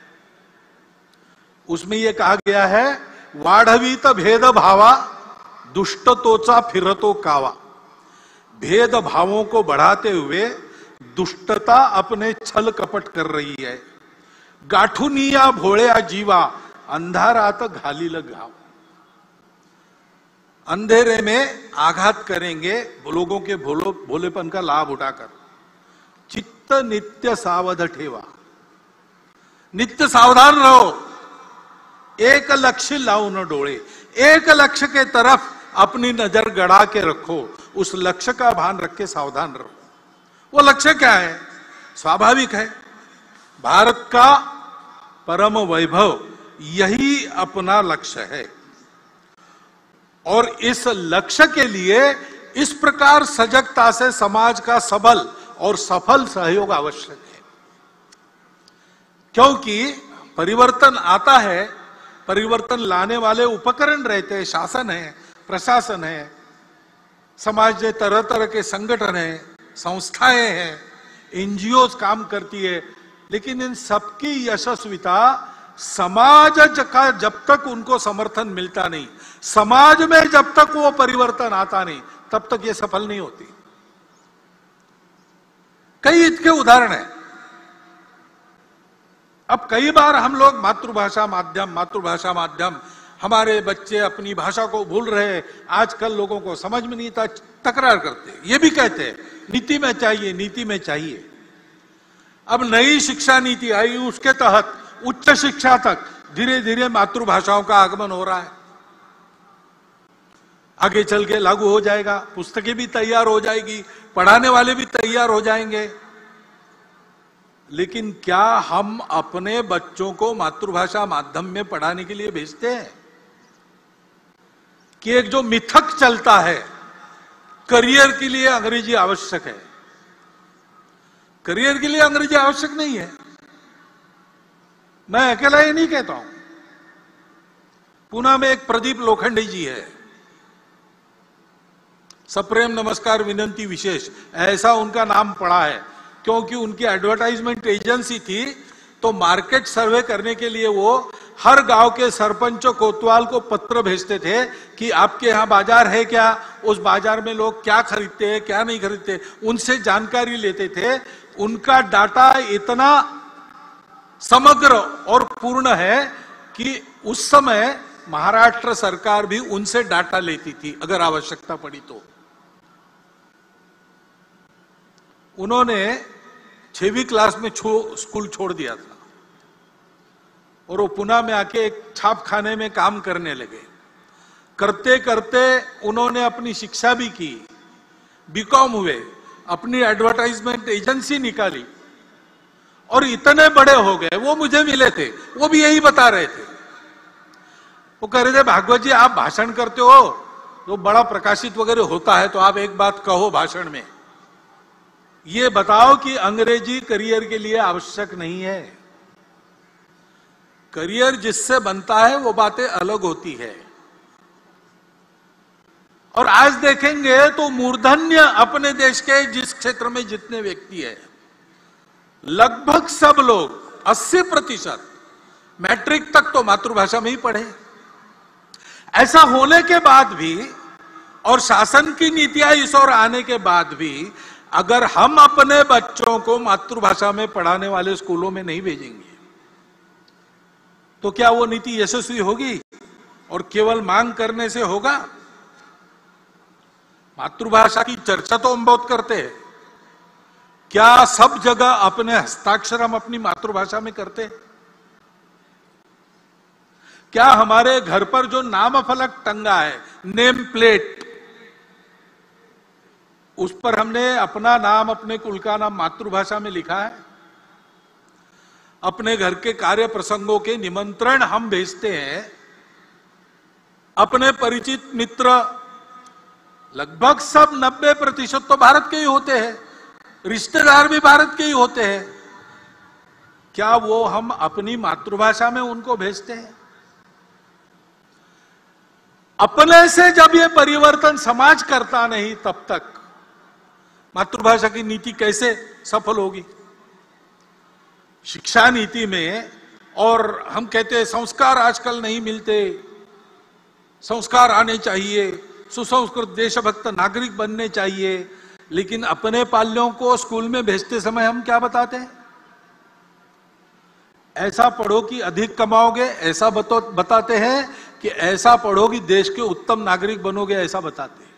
उसमें यह कहा गया है, वाढवीत भेद भावा दुष्टतोचा फिरतो कावा। भेद भावों को बढ़ाते हुए दुष्टता अपने छल कपट कर रही है। गाठुनिया भोळ्या जीवा अंधारात घालील घाव। अंधेरे में आघात करेंगे लोगों के भोलो भोलेपन का लाभ उठाकर। चित्त नित्य सावध ठेवा, नित्य सावधान रहो, एक लक्ष्य लाओ न डोळे, एक लक्ष्य के तरफ अपनी नजर गड़ा के रखो, उस लक्ष्य का भान रख के सावधान रहो। वो लक्ष्य क्या है? स्वाभाविक है, भारत का परम वैभव यही अपना लक्ष्य है। और इस लक्ष्य के लिए इस प्रकार सजगता से समाज का सबल और सफल सहयोग आवश्यक है। क्योंकि परिवर्तन आता है, परिवर्तन लाने वाले उपकरण रहते हैं, शासन है, प्रशासन है, समाज में तरह तरह के संगठन है, संस्थाएं हैं, एनजीओ काम करती है, लेकिन इन सबकी यशस्विता समाज का जब तक उनको समर्थन मिलता नहीं, समाज में जब तक वो परिवर्तन आता नहीं, तब तक ये सफल नहीं होती। कई इसके उदाहरण हैं। अब कई बार हम लोग मातृभाषा माध्यम मातृभाषा माध्यम हमारे बच्चे अपनी भाषा को भूल रहे, आजकल लोगों को समझ में नहीं था, तकरार करते, ये भी कहते हैं नीति में चाहिए, नीति में चाहिए। अब नई शिक्षा नीति आई, उसके तहत उच्च शिक्षा तक धीरे धीरे मातृभाषाओं का आगमन हो रहा है। आगे चल के लागू हो जाएगा, पुस्तकें भी तैयार हो जाएगी, पढ़ाने वाले भी तैयार हो जाएंगे। लेकिन क्या हम अपने बच्चों को मातृभाषा माध्यम में पढ़ाने के लिए भेजते हैं? कि एक जो मिथक चलता है, करियर के लिए अंग्रेजी आवश्यक है। करियर के लिए अंग्रेजी आवश्यक नहीं है, मैं अकेला ये नहीं कहता हूं। पुणे में एक प्रदीप लोखंडे जी है, सप्रेम नमस्कार विनंती विशेष, ऐसा उनका नाम पड़ा है, क्योंकि उनकी एडवर्टाइजमेंट एजेंसी थी। तो मार्केट सर्वे करने के लिए वो हर गांव के सरपंचों कोतवाल को पत्र भेजते थे कि आपके यहां बाजार है क्या, उस बाजार में लोग क्या खरीदते हैं क्या नहीं खरीदते, उनसे जानकारी लेते थे। उनका डाटा इतना समग्र और पूर्ण है कि उस समय महाराष्ट्र सरकार भी उनसे डाटा लेती थी अगर आवश्यकता पड़ी तो। उन्होंने छठवीं क्लास में छो, स्कूल छोड़ दिया था और वो पुणे में आके एक छापखाने में काम करने लगे। करते करते उन्होंने अपनी शिक्षा भी की, बीकॉम हुए, अपनी एडवर्टाइजमेंट एजेंसी निकाली और इतने बड़े हो गए। वो मुझे मिले थे, वो भी यही बता रहे थे। वो कह रहे थे, भागवत जी आप भाषण करते हो तो बड़ा प्रकाशित वगैरह होता है, तो आप एक बात कहो भाषण में, ये बताओ कि अंग्रेजी करियर के लिए आवश्यक नहीं है। करियर जिससे बनता है वो बातें अलग होती है। और आज देखेंगे तो मूर्धन्य अपने देश के जिस क्षेत्र में जितने व्यक्ति है, लगभग सब लोग अस्सी प्रतिशत मैट्रिक तक तो मातृभाषा में ही पढ़े। ऐसा होने के बाद भी और शासन की नीतियां इस ओर आने के बाद भी अगर हम अपने बच्चों को मातृभाषा में पढ़ाने वाले स्कूलों में नहीं भेजेंगे तो क्या वो नीति यशस्वी होगी? और केवल मांग करने से होगा? मातृभाषा की चर्चा तो हम बहुत करते हैं, क्या सब जगह अपने हस्ताक्षर हम अपनी मातृभाषा में करते हैं? क्या हमारे घर पर जो नाम फलक टंगा है, नेम प्लेट, उस पर हमने अपना नाम, अपने कुल का नाम मातृभाषा में लिखा है? अपने घर के कार्य प्रसंगों के निमंत्रण हम भेजते हैं, अपने परिचित मित्र लगभग सब नब्बे प्रतिशत तो भारत के ही होते हैं, रिश्तेदार भी भारत के ही होते हैं, क्या वो हम अपनी मातृभाषा में उनको भेजते हैं? अपने से जब ये परिवर्तन समाज करता नहीं, तब तक मातृभाषा की नीति कैसे सफल होगी? शिक्षा नीति में, और हम कहते हैं संस्कार आजकल नहीं मिलते, संस्कार आने चाहिए, सुसंस्कृत देशभक्त नागरिक बनने चाहिए, लेकिन अपने पाल्यों को स्कूल में भेजते समय हम क्या बताते हैं? ऐसा पढ़ो कि अधिक कमाओगे, ऐसा बताते हैं कि ऐसा पढ़ो कि देश के उत्तम नागरिक बनोगे, ऐसा बताते हैं।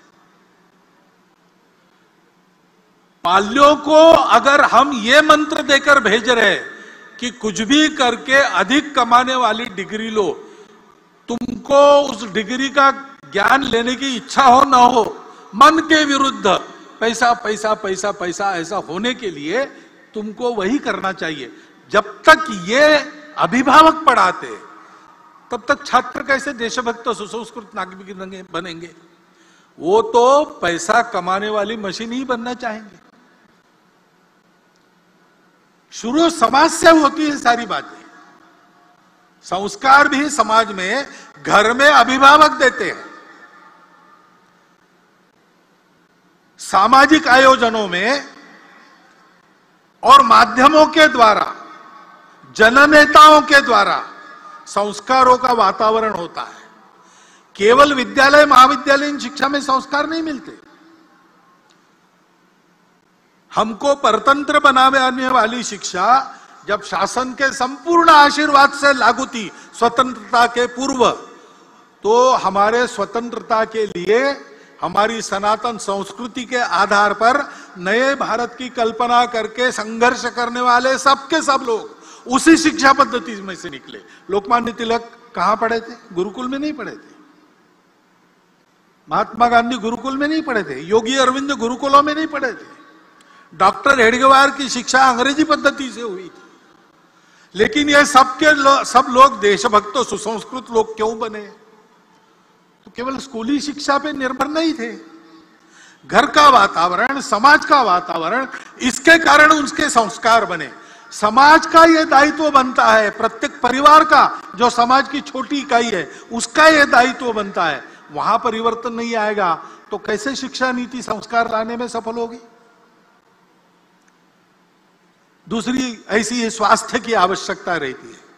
पाल्यों को अगर हम ये मंत्र देकर भेज रहे कि कुछ भी करके अधिक कमाने वाली डिग्री लो, तुमको उस डिग्री का ज्ञान लेने की इच्छा हो ना हो, मन के विरुद्ध पैसा पैसा पैसा पैसा ऐसा होने के लिए तुमको वही करना चाहिए। जब तक ये अभिभावक पढ़ाते तब तक छात्र कैसे देशभक्त सुसंस्कृत नागरिक बनेंगे? वो तो पैसा कमाने वाली मशीन ही बनना चाहेंगे। शुरू समाज से होती है सारी बातें। संस्कार भी समाज में, घर में अभिभावक देते हैं, सामाजिक आयोजनों में और माध्यमों के द्वारा, जननेताओं के द्वारा संस्कारों का वातावरण होता है। केवल विद्यालय महाविद्यालयीन शिक्षा में संस्कार नहीं मिलते। हमको परतंत्र बनाने वाली शिक्षा जब शासन के संपूर्ण आशीर्वाद से लागू थी स्वतंत्रता के पूर्व, तो हमारे स्वतंत्रता के लिए हमारी सनातन संस्कृति के आधार पर नए भारत की कल्पना करके संघर्ष करने वाले सबके सब लोग उसी शिक्षा पद्धति में से निकले। लोकमान्य तिलक कहां पढ़े थे? गुरुकुल में नहीं पढ़े थे। महात्मा गांधी गुरुकुल में नहीं पढ़े थे। योगी अरविंद गुरुकुलों में नहीं पढ़े थे। डॉक्टर हेडगेवार की शिक्षा अंग्रेजी पद्धति से हुई थी। लेकिन ये सबके लो, सब लोग देशभक्त सुसंस्कृत लोग क्यों बने? तो केवल स्कूली शिक्षा पे निर्भर नहीं थे। घर का वातावरण, समाज का वातावरण, इसके कारण उसके संस्कार बने। समाज का यह दायित्व बनता है, प्रत्येक परिवार का जो समाज की छोटी इकाई है उसका यह दायित्व बनता है। वहां परिवर्तन नहीं आएगा तो कैसे शिक्षा नीति संस्कार लाने में सफल होगी? दूसरी ऐसी स्वास्थ्य की आवश्यकता रहती है।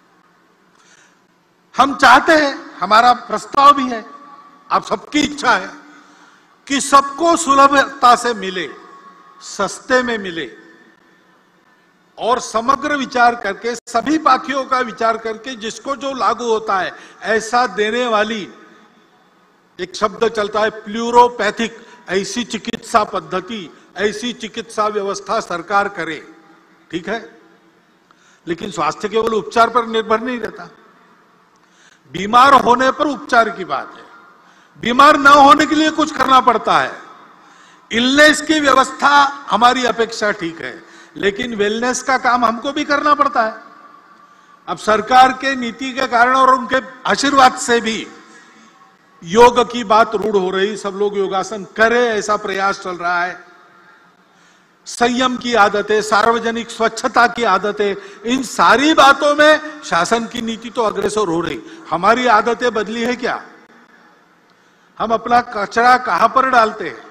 हम चाहते हैं, हमारा प्रस्ताव भी है, आप सबकी इच्छा है कि सबको सुलभता से मिले, सस्ते में मिले, और समग्र विचार करके, सभी पाखियों का विचार करके जिसको जो लागू होता है ऐसा देने वाली, एक शब्द चलता है प्लूरोपैथिक, ऐसी चिकित्सा पद्धति, ऐसी चिकित्सा व्यवस्था सरकार करे। ठीक है, लेकिन स्वास्थ्य केवल उपचार पर निर्भर नहीं रहता। बीमार होने पर उपचार की बात है, बीमार न होने के लिए कुछ करना पड़ता है। इलनेस की व्यवस्था हमारी अपेक्षा ठीक है, लेकिन वेलनेस का काम हमको भी करना पड़ता है। अब सरकार के नीति के कारण और उनके आशीर्वाद से भी योग की बात रूढ़ हो रही, सब लोग योगासन करें ऐसा प्रयास चल रहा है। संयम की आदतें, सार्वजनिक स्वच्छता की आदतें, इन सारी बातों में शासन की नीति तो अग्रसर हो रही। हमारी आदतें बदली है क्या? हम अपना कचरा कहां पर डालते हैं?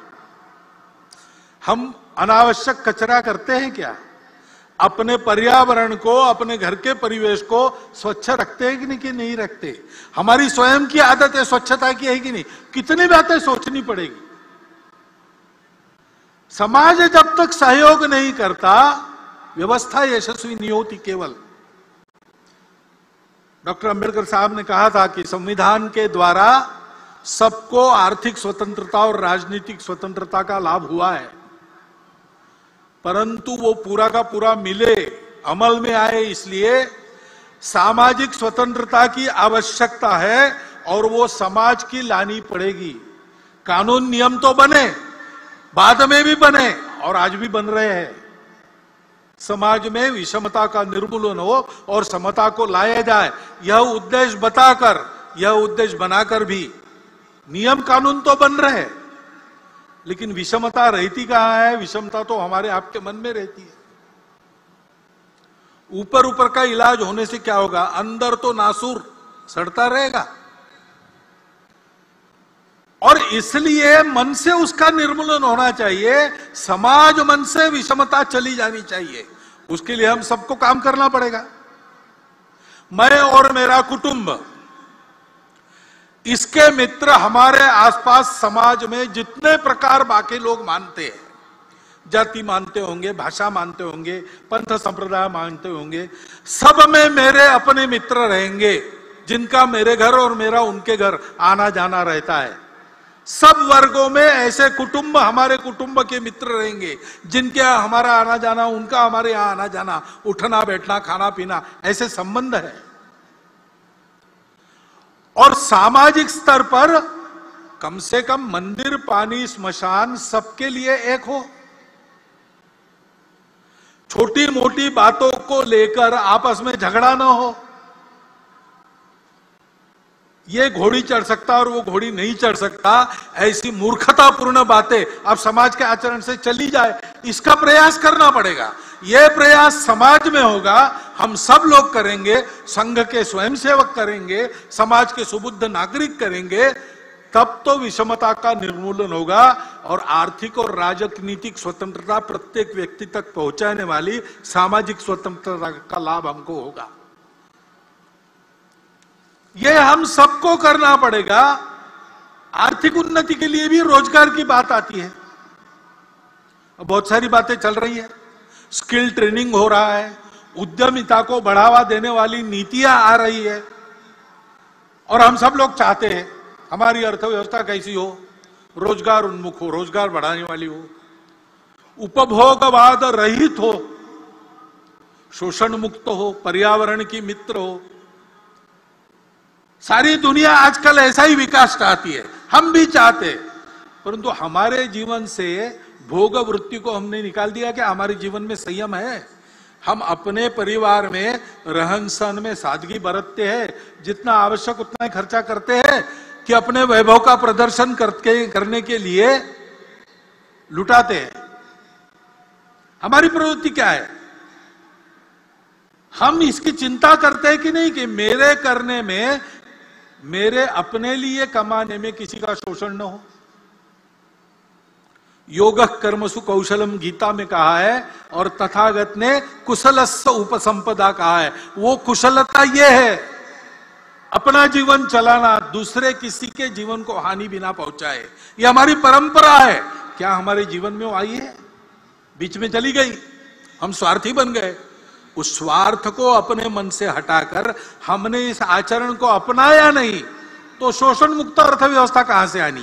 हम अनावश्यक कचरा करते हैं क्या? अपने पर्यावरण को, अपने घर के परिवेश को स्वच्छ रखते हैं कि नहीं कि नहीं रखते? हमारी स्वयं की आदतें स्वच्छता की है कि नहीं? कितनी बातें सोचनी पड़ेगी। समाज जब तक सहयोग नहीं करता, व्यवस्था यशस्वी नहीं होती। केवल डॉक्टर अंबेडकर साहब ने कहा था कि संविधान के द्वारा सबको आर्थिक स्वतंत्रता और राजनीतिक स्वतंत्रता का लाभ हुआ है, परंतु वो पूरा का पूरा मिले, अमल में आए, इसलिए सामाजिक स्वतंत्रता की आवश्यकता है और वो समाज की लानी पड़ेगी। कानून नियम तो बने, बाद में भी बने और आज भी बन रहे हैं। समाज में विषमता का निर्मूलन हो और समता को लाया जाए, यह उद्देश्य बताकर, यह उद्देश्य बनाकर भी नियम कानून तो बन रहे हैं, लेकिन विषमता रहती कहां है? विषमता तो हमारे आपके मन में रहती है। ऊपर ऊपर का इलाज होने से क्या होगा? अंदर तो नासूर सड़ता रहेगा। और इसलिए मन से उसका निर्मूलन होना चाहिए, समाज मन से विषमता चली जानी चाहिए। उसके लिए हम सबको काम करना पड़ेगा। मैं और मेरा कुटुंब, इसके मित्र, हमारे आसपास समाज में जितने प्रकार बाकी लोग मानते हैं, जाति मानते होंगे, भाषा मानते होंगे, पंथ संप्रदाय मानते होंगे, सब में मेरे अपने मित्र रहेंगे, जिनका मेरे घर और मेरा उनके घर आना जाना रहता है। सब वर्गों में ऐसे कुटुंब हमारे कुटुंब के मित्र रहेंगे, जिनके यहाँ हमारा आना जाना, उनका हमारे यहाँ आना जाना, उठना बैठना, खाना पीना, ऐसे संबंध है। और सामाजिक स्तर पर कम से कम मंदिर, पानी, स्मशान सबके लिए एक हो। छोटी मोटी बातों को लेकर आपस में झगड़ा ना हो। ये घोड़ी चढ़ सकता और वो घोड़ी नहीं चढ़ सकता, ऐसी मूर्खतापूर्ण बातें अब समाज के आचरण से चली जाए, इसका प्रयास करना पड़ेगा। यह प्रयास समाज में होगा, हम सब लोग करेंगे, संघ के स्वयंसेवक करेंगे, समाज के सुबुद्ध नागरिक करेंगे, तब तो विषमता का निर्मूलन होगा और आर्थिक और राजनीतिक स्वतंत्रता प्रत्येक व्यक्ति तक पहुंचाने वाली सामाजिक स्वतंत्रता का लाभ हमको होगा। ये हम सबको करना पड़ेगा। आर्थिक उन्नति के लिए भी रोजगार की बात आती है। बहुत सारी बातें चल रही है, स्किल ट्रेनिंग हो रहा है, उद्यमिता को बढ़ावा देने वाली नीतियां आ रही है, और हम सब लोग चाहते हैं हमारी अर्थव्यवस्था कैसी हो, रोजगार उन्मुख हो, रोजगार बढ़ाने वाली हो, उपभोगवाद रहित हो, शोषण मुक्त हो, पर्यावरण की मित्र हो। सारी दुनिया आजकल ऐसा ही विकास चाहती है, हम भी चाहते हैं, परंतु हमारे जीवन से भोग वृत्ति को हमने निकाल दिया कि हमारे जीवन में संयम है। हम अपने परिवार में रहन सहन में सादगी बरतते हैं, जितना आवश्यक उतना ही खर्चा करते हैं कि अपने वैभव का प्रदर्शन करके करने के लिए लुटाते हैं। हमारी प्रवृत्ति क्या है? हम इसकी चिंता करते हैं कि नहीं कि मेरे करने में, मेरे अपने लिए कमाने में किसी का शोषण न हो। योग कर्मसु कौशलम गीता में कहा है, और तथागत ने कुशलस्य उपसंपदा कहा है। वो कुशलता ये है अपना जीवन चलाना, दूसरे किसी के जीवन को हानि बिना पहुंचाए। ये हमारी परंपरा है। क्या हमारे जीवन में वो आई है? बीच में चली गई, हम स्वार्थी बन गए। उस स्वार्थ को अपने मन से हटाकर हमने इस आचरण को अपनाया नहीं तो शोषण मुक्त अर्थव्यवस्था कहां से आनी?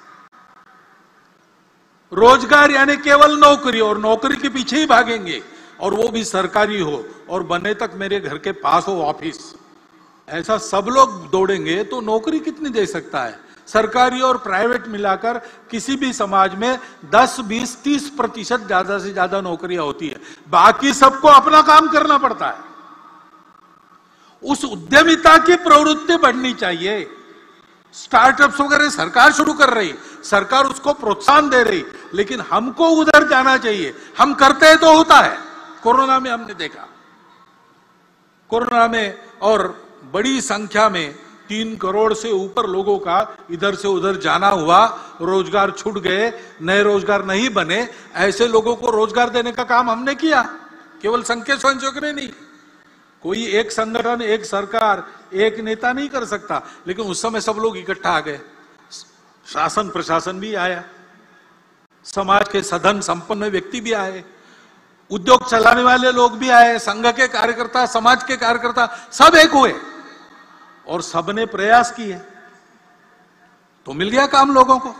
रोजगार यानी केवल नौकरी, और नौकरी के पीछे ही भागेंगे, और वो भी सरकारी हो, और बने तक मेरे घर के पास हो ऑफिस। ऐसा सब लोग दौड़ेंगे तो नौकरी कितनी दे सकता है? सरकारी और प्राइवेट मिलाकर किसी भी समाज में दस, बीस, तीस प्रतिशत ज्यादा से ज्यादा नौकरियां होती है, बाकी सबको अपना काम करना पड़ता है। उस उद्यमिता की प्रवृत्ति बढ़नी चाहिए। स्टार्टअप्स वगैरह सरकार शुरू कर रही, सरकार उसको प्रोत्साहन दे रही, लेकिन हमको उधर जाना चाहिए। हम करते हैं तो होता है। कोरोना में हमने देखा, कोरोना में और बड़ी संख्या में तीन करोड़ से ऊपर लोगों का इधर से उधर जाना हुआ, रोजगार छूट गए, नए रोजगार नहीं बने। ऐसे लोगों को रोजगार देने का काम हमने किया, केवल संघ के स्वयंसेवक ने नहीं। कोई एक संगठन, एक सरकार, एक नेता नहीं कर सकता, लेकिन उस समय सब लोग इकट्ठा आ गए। शासन प्रशासन भी आया, समाज के सधन संपन्न व्यक्ति भी आए, उद्योग चलाने वाले लोग भी आए, संघ के कार्यकर्ता, समाज के कार्यकर्ता, सब एक हुए और सबने प्रयास किए तो मिल गया काम लोगों को।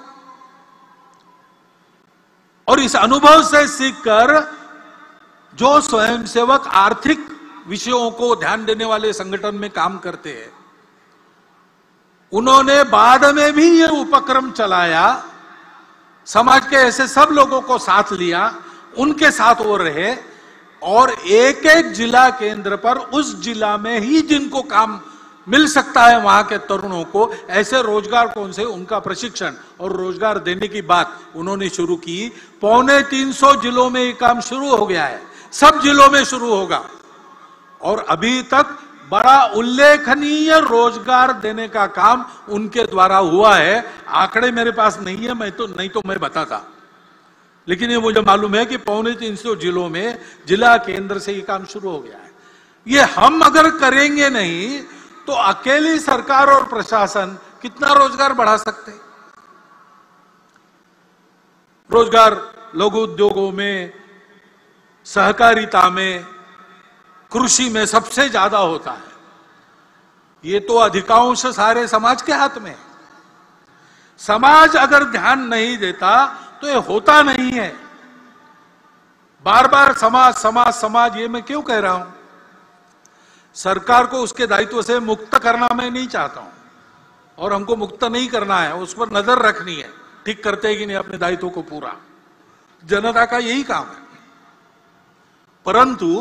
और इस अनुभव से सीखकर जो स्वयंसेवक आर्थिक विषयों को ध्यान देने वाले संगठन में काम करते हैं, उन्होंने बाद में भी ये उपक्रम चलाया, समाज के ऐसे सब लोगों को साथ लिया, उनके साथ वो रहे, और एक एक जिला केंद्र पर उस जिला में ही जिनको काम मिल सकता है वहां के तरुणों को ऐसे रोजगार कौन से, उनका प्रशिक्षण और रोजगार देने की बात उन्होंने शुरू की। पौने तीन सौ जिलों में ये काम शुरू हो गया है, सब जिलों में शुरू होगा, और अभी तक बड़ा उल्लेखनीय रोजगार देने का काम उनके द्वारा हुआ है। आंकड़े मेरे पास नहीं है, मैं तो नहीं तो मैं बताता, लेकिन ये मुझे मालूम है कि पौने तीन सौ जिलों में जिला केंद्र से ये काम शुरू हो गया है। ये हम अगर करेंगे नहीं तो अकेली सरकार और प्रशासन कितना रोजगार बढ़ा सकते? रोजगार लघु उद्योगों में, सहकारिता में, कृषि में सबसे ज्यादा होता है। ये तो अधिकांश सारे समाज के हाथ में है। समाज अगर ध्यान नहीं देता तो ये होता नहीं है। बार बार समाज समाज समाज ये मैं क्यों कह रहा हूं? सरकार को उसके दायित्व से मुक्त करना मैं नहीं चाहता हूं, और हमको मुक्त नहीं करना है, उस पर नजर रखनी है, ठीक करते हैं कि नहीं अपने दायित्व को पूरा। जनता का यही काम है। परंतु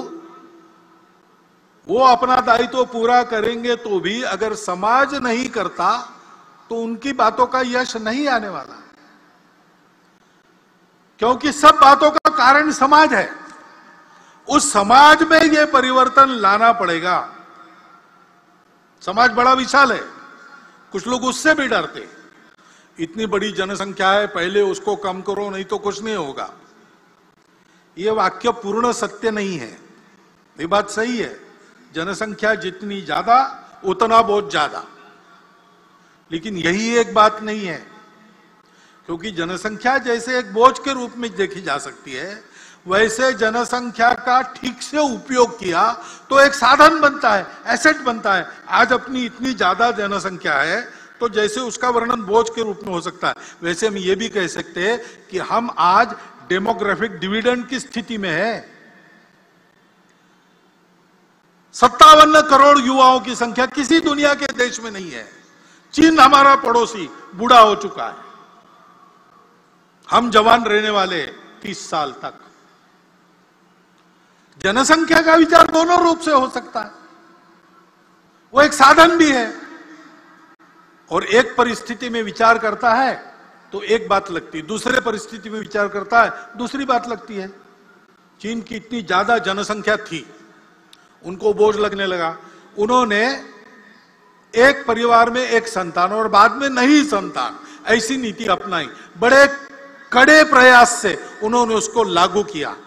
वो अपना दायित्व पूरा करेंगे तो भी अगर समाज नहीं करता तो उनकी बातों का यश नहीं आने वाला, क्योंकि सब बातों का कारण समाज है। उस समाज में यह परिवर्तन लाना पड़ेगा। समाज बड़ा विशाल है, कुछ लोग उससे भी डरते, इतनी बड़ी जनसंख्या है, पहले उसको कम करो नहीं तो कुछ नहीं होगा। यह वाक्य पूर्ण सत्य नहीं है। ये बात सही है, जनसंख्या जितनी ज्यादा उतना बहुत ज्यादा, लेकिन यही एक बात नहीं है, क्योंकि जनसंख्या जैसे एक बोझ के रूप में देखी जा सकती है, वैसे जनसंख्या का ठीक से उपयोग किया तो एक साधन बनता है, एसेट बनता है। आज अपनी इतनी ज्यादा जनसंख्या है तो जैसे उसका वर्णन बोझ के रूप में हो सकता है, वैसे हम ये भी कह सकते हैं कि हम आज डेमोग्राफिक डिविडेंड की स्थिति में है। सत्तावन करोड़ युवाओं की संख्या किसी दुनिया के देश में नहीं है। चीन हमारा पड़ोसी बूढ़ा हो चुका है, हम जवान रहने वाले तीस साल तक। जनसंख्या का विचार दोनों रूप से हो सकता है, वो एक साधन भी है और एक परिस्थिति में विचार करता है तो एक बात लगती है, दूसरे परिस्थिति में विचार करता है दूसरी बात लगती है। चीन की इतनी ज्यादा जनसंख्या थी, उनको बोझ लगने लगा, उन्होंने एक परिवार में एक संतान और बाद में नहीं संतान, ऐसी नीति अपनाई। बड़े कड़े प्रयास से उन्होंने उसको लागू किया।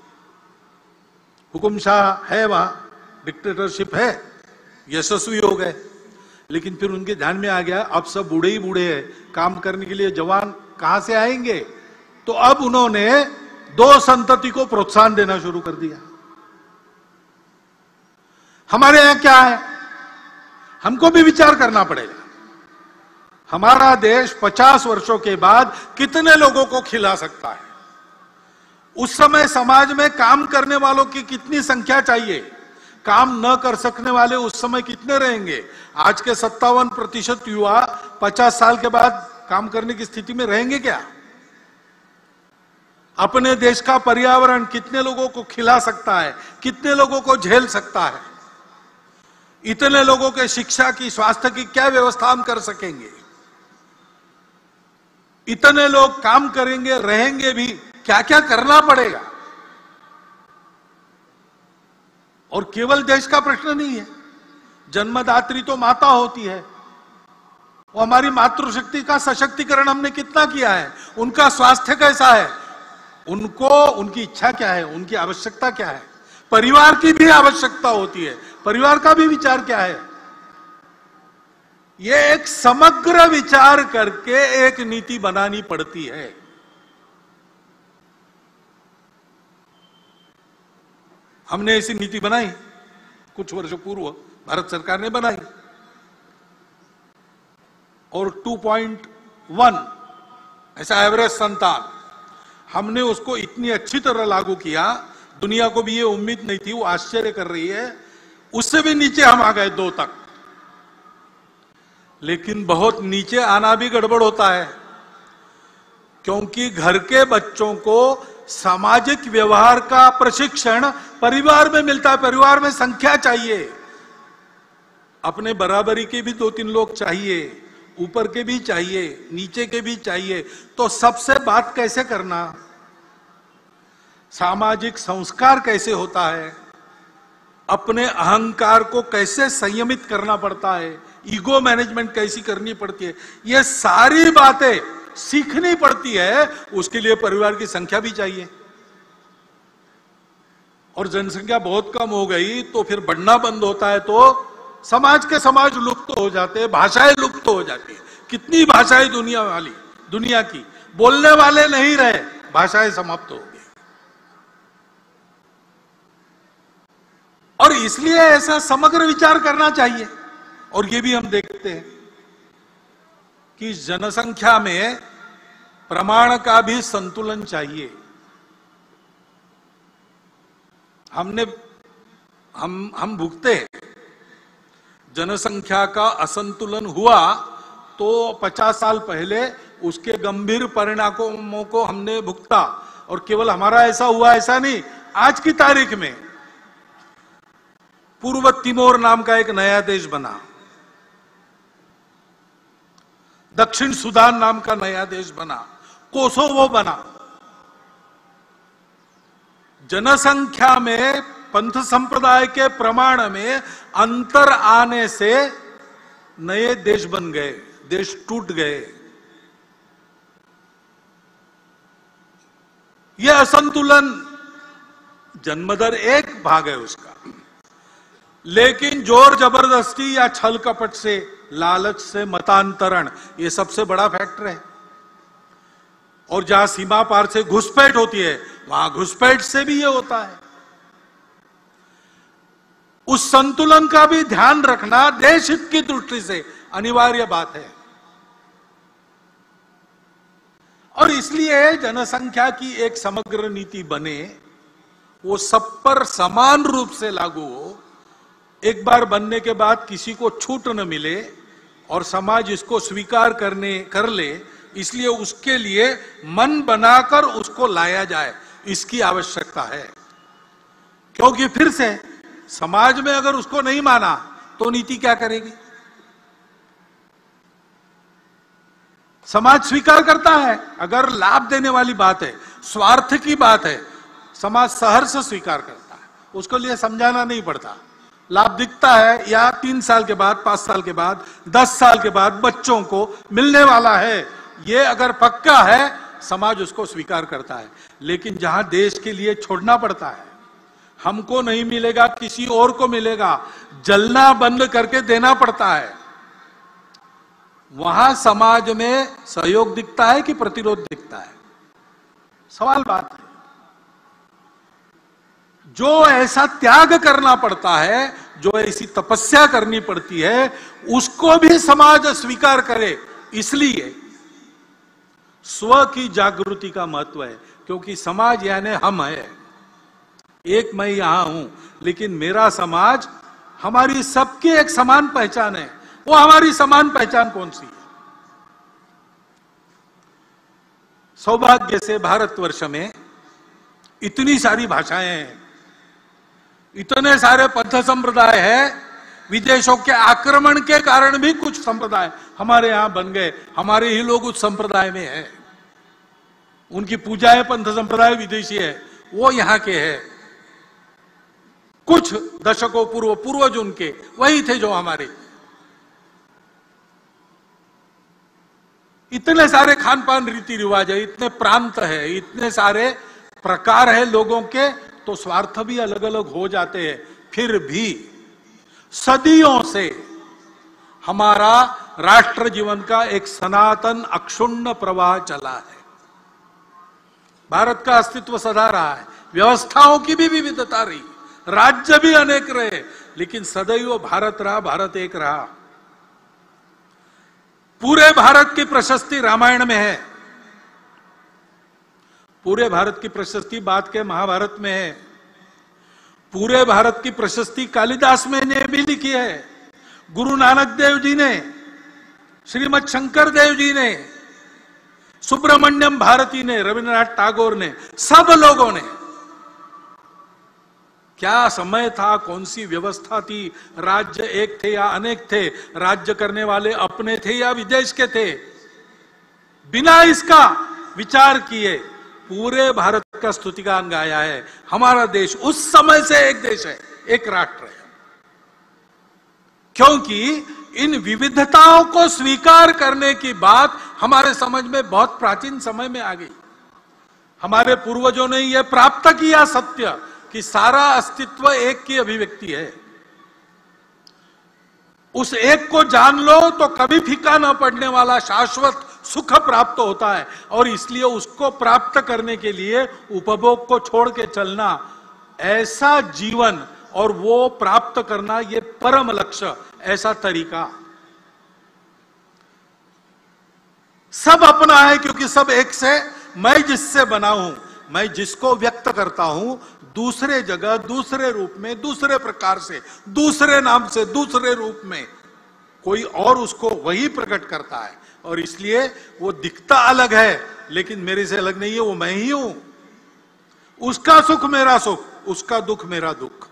हुकुमशाह है वहां, डिक्टेटरशिप है, यशस्वी हो गए। लेकिन फिर उनके ध्यान में आ गया अब सब बूढ़े ही बूढ़े हैं, काम करने के लिए जवान कहां से आएंगे, तो अब उन्होंने दो संतति को प्रोत्साहन देना शुरू कर दिया। हमारे यहां क्या है, हमको भी विचार करना पड़ेगा। हमारा देश पचास वर्षों के बाद कितने लोगों को खिला सकता है? उस समय समाज में काम करने वालों की कितनी संख्या चाहिए? काम न कर सकने वाले उस समय कितने रहेंगे? आज के सत्तावन प्रतिशत युवा पचास साल के बाद काम करने की स्थिति में रहेंगे क्या? अपने देश का पर्यावरण कितने लोगों को खिला सकता है, कितने लोगों को झेल सकता है? इतने लोगों के शिक्षा की, स्वास्थ्य की क्या व्यवस्था हम कर सकेंगे? इतने लोग काम करेंगे, रहेंगे भी, क्या क्या करना पड़ेगा? और केवल देश का प्रश्न नहीं है, जन्मदात्री तो माता होती है, वो हमारी मातृशक्ति का सशक्तिकरण हमने कितना किया है, उनका स्वास्थ्य कैसा है, उनको उनकी इच्छा क्या है, उनकी आवश्यकता क्या है, परिवार की भी आवश्यकता होती है, परिवार का भी विचार क्या है। ये एक समग्र विचार करके एक नीति बनानी पड़ती है। हमने ऐसी नीति बनाई कुछ वर्षों पूर्व, भारत सरकार ने बनाई, और टू पॉइंट वन ऐसा एवरेज संतान, हमने उसको इतनी अच्छी तरह लागू किया, दुनिया को भी ये उम्मीद नहीं थी, वो आश्चर्य कर रही है। उससे भी नीचे हम आ गए दो तक। लेकिन बहुत नीचे आना भी गड़बड़ होता है, क्योंकि घर के बच्चों को सामाजिक व्यवहार का प्रशिक्षण परिवार में मिलता है। परिवार में संख्या चाहिए, अपने बराबरी के भी दो तीन लोग चाहिए, ऊपर के भी चाहिए, नीचे के भी चाहिए। तो सबसे बात कैसे करना, सामाजिक संस्कार कैसे होता है, अपने अहंकार को कैसे संयमित करना पड़ता है, ईगो मैनेजमेंट कैसी करनी पड़ती है, ये सारी बातें सीखनी पड़ती है। उसके लिए परिवार की संख्या भी चाहिए, और जनसंख्या बहुत कम हो गई तो फिर बढ़ना बंद होता है, तो समाज के समाज लुप्त हो जाते हैं, भाषाएं लुप्त हो जाती है। कितनी भाषाएं दुनिया वाली दुनिया की, बोलने वाले नहीं रहे, भाषाएं समाप्त हो गई। और इसलिए ऐसा समग्र विचार करना चाहिए। और ये भी हम देखते हैं कि जनसंख्या में प्रमाण का भी संतुलन चाहिए। हमने हम हम भुगते हैं, जनसंख्या का असंतुलन हुआ तो पचास साल पहले उसके गंभीर परिणामों को हमने भुगता। और केवल हमारा ऐसा हुआ ऐसा नहीं, आज की तारीख में पूर्व तिमोर नाम का एक नया देश बना, दक्षिण सुदान नाम का नया देश बना, कोसोवो बना। जनसंख्या में पंथ संप्रदाय के प्रमाण में अंतर आने से नए देश बन गए, देश टूट गए। यह असंतुलन, जन्मदर एक भाग है उसका, लेकिन जोर जबरदस्ती या छल कपट से लालच से मतांतरण, ये सबसे बड़ा फैक्टर है। और जहां सीमा पार से घुसपैठ होती है, वहां घुसपैठ से भी ये होता है। उस संतुलन का भी ध्यान रखना देश हित की दृष्टि से अनिवार्य बात है। और इसलिए जनसंख्या की एक समग्र नीति बने, वो सब पर समान रूप से लागू हो, एक बार बनने के बाद किसी को छूट न मिले और समाज इसको स्वीकार करने कर ले, इसलिए उसके लिए मन बनाकर उसको लाया जाए, इसकी आवश्यकता है। क्योंकि फिर से समाज में अगर उसको नहीं माना तो नीति क्या करेगी? समाज स्वीकार करता है, अगर लाभ देने वाली बात है, स्वार्थ की बात है, समाज सहर्ष स्वीकार करता है, उसको लिए समझाना नहीं पड़ता। लाभ दिखता है या तीन साल के बाद, पांच साल के बाद, दस साल के बाद बच्चों को मिलने वाला है, ये अगर पक्का है, समाज उसको स्वीकार करता है। लेकिन जहां देश के लिए छोड़ना पड़ता है, हमको नहीं मिलेगा किसी और को मिलेगा, जलना बंद करके देना पड़ता है, वहां समाज में सहयोग दिखता है कि प्रतिरोध दिखता है? सवाल बात है। जो ऐसा त्याग करना पड़ता है, जो ऐसी तपस्या करनी पड़ती है, उसको भी समाज स्वीकार करे। इसलिए स्व की जागृति का महत्व है, क्योंकि समाज यानी हम है। एक मैं यहां हूं, लेकिन मेरा समाज, हमारी सबकी एक समान पहचान है। वो हमारी समान पहचान कौन सी है? सौभाग्य से भारतवर्ष में इतनी सारी भाषाएं हैं, इतने सारे पंथ संप्रदाय है, विदेशों के आक्रमण के कारण भी कुछ संप्रदाय हमारे यहां बन गए, हमारे ही लोग उस संप्रदाय में हैं। उनकी पूजाएं पंथ संप्रदाय विदेशी है, वो यहां के हैं। कुछ दशकों पूर्व पूर्वज उनके वही थे जो हमारे। इतने सारे खान पान रीति रिवाज है, इतने प्रांत है, इतने सारे प्रकार है लोगों के, तो स्वार्थ भी अलग अलग हो जाते हैं। फिर भी सदियों से हमारा राष्ट्र जीवन का एक सनातन अक्षुण्ण प्रवाह चला है। भारत का अस्तित्व सदा रहा है, व्यवस्थाओं की भी विविधता रही, राज्य भी अनेक रहे, लेकिन सदैव भारत रहा, भारत एक रहा। पूरे भारत की प्रशस्ति रामायण में है, पूरे भारत की प्रशस्ति बाद के महाभारत में है, पूरे भारत की प्रशस्ति कालिदास में ने भी लिखी है, गुरु नानक देव जी ने, श्रीमद शंकर देव जी ने, सुब्रमण्यम भारती ने, रविन्द्रनाथ टैगोर ने, सब लोगों ने। क्या समय था, कौन सी व्यवस्था थी, राज्य एक थे या अनेक थे, राज्य करने वाले अपने थे या विदेश के थे, बिना इसका विचार किए पूरे भारत का स्तुतिगान गाया है। हमारा देश उस समय से एक देश है, एक राष्ट्र है, क्योंकि इन विविधताओं को स्वीकार करने की बात हमारे समझ में बहुत प्राचीन समय में आ गई। हमारे पूर्वजों ने यह प्राप्त किया सत्य कि सारा अस्तित्व एक की अभिव्यक्ति है। उस एक को जान लो तो कभी फीका न पड़ने वाला शाश्वत सुख प्राप्त होता है, और इसलिए उसको प्राप्त करने के लिए उपभोग को छोड़ के चलना, ऐसा जीवन और वो प्राप्त करना, ये परम लक्ष्य, ऐसा तरीका सब अपना है। क्योंकि सब एक से, मैं जिससे बना हूं, मैं जिसको व्यक्त करता हूं, दूसरे जगह, दूसरे रूप में, दूसरे प्रकार से, दूसरे नाम से, दूसरे रूप में कोई और उसको वही प्रकट करता है, और इसलिए वो दिखता अलग है, लेकिन मेरे से अलग नहीं है, वो मैं ही हूं। उसका सुख मेरा सुख, उसका दुख मेरा दुख।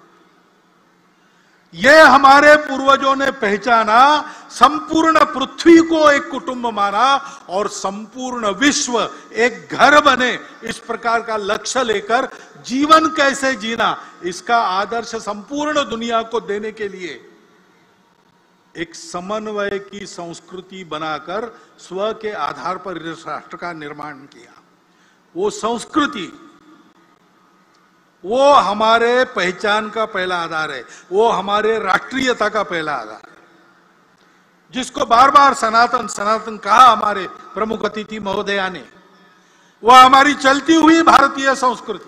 ये हमारे पूर्वजों ने पहचाना, संपूर्ण पृथ्वी को एक कुटुंब माना, और संपूर्ण विश्व एक घर बने, इस प्रकार का लक्ष्य लेकर जीवन कैसे जीना, इसका आदर्श संपूर्ण दुनिया को देने के लिए एक समन्वय की संस्कृति बनाकर स्व के आधार पर इस राष्ट्र का निर्माण किया। वो संस्कृति, वो हमारे पहचान का पहला आधार है, वो हमारे राष्ट्रीयता का पहला आधार है। जिसको बार बार सनातन सनातन कहा हमारे प्रमुख अतिथि महोदया ने, वह हमारी चलती हुई भारतीय संस्कृति,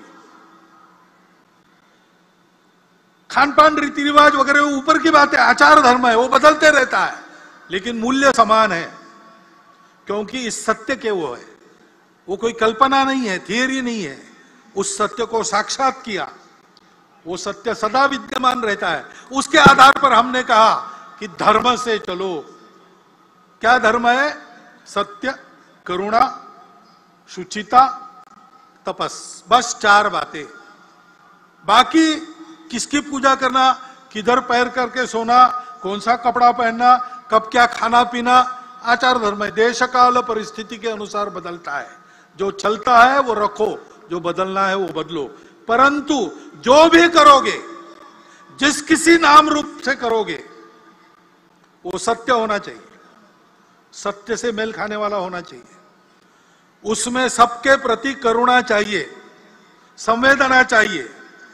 खान पान रीति रिवाज वगैरह ऊपर की बात है, आचार धर्म है, वो बदलते रहता है, लेकिन मूल्य समान है, क्योंकि इस सत्य के वो है, वो कोई कल्पना नहीं है, थियरी नहीं है, उस सत्य को साक्षात किया, वो सत्य सदा विद्यमान रहता है। उसके आधार पर हमने कहा कि धर्म से चलो। क्या धर्म है? सत्य, करुणा, शुचिता, तपस, बस चार बातें। बाकी किसकी पूजा करना, किधर पैर करके सोना, कौन सा कपड़ा पहनना, कब क्या खाना पीना, आचार धर्म है, देश काल परिस्थिति के अनुसार बदलता है। जो चलता है वो रखो, जो बदलना है वो बदलो, परंतु जो भी करोगे, जिस किसी नाम रूप से करोगे, वो सत्य होना चाहिए, सत्य से मेल खाने वाला होना चाहिए, उसमें सबके प्रति करुणा चाहिए, संवेदना चाहिए,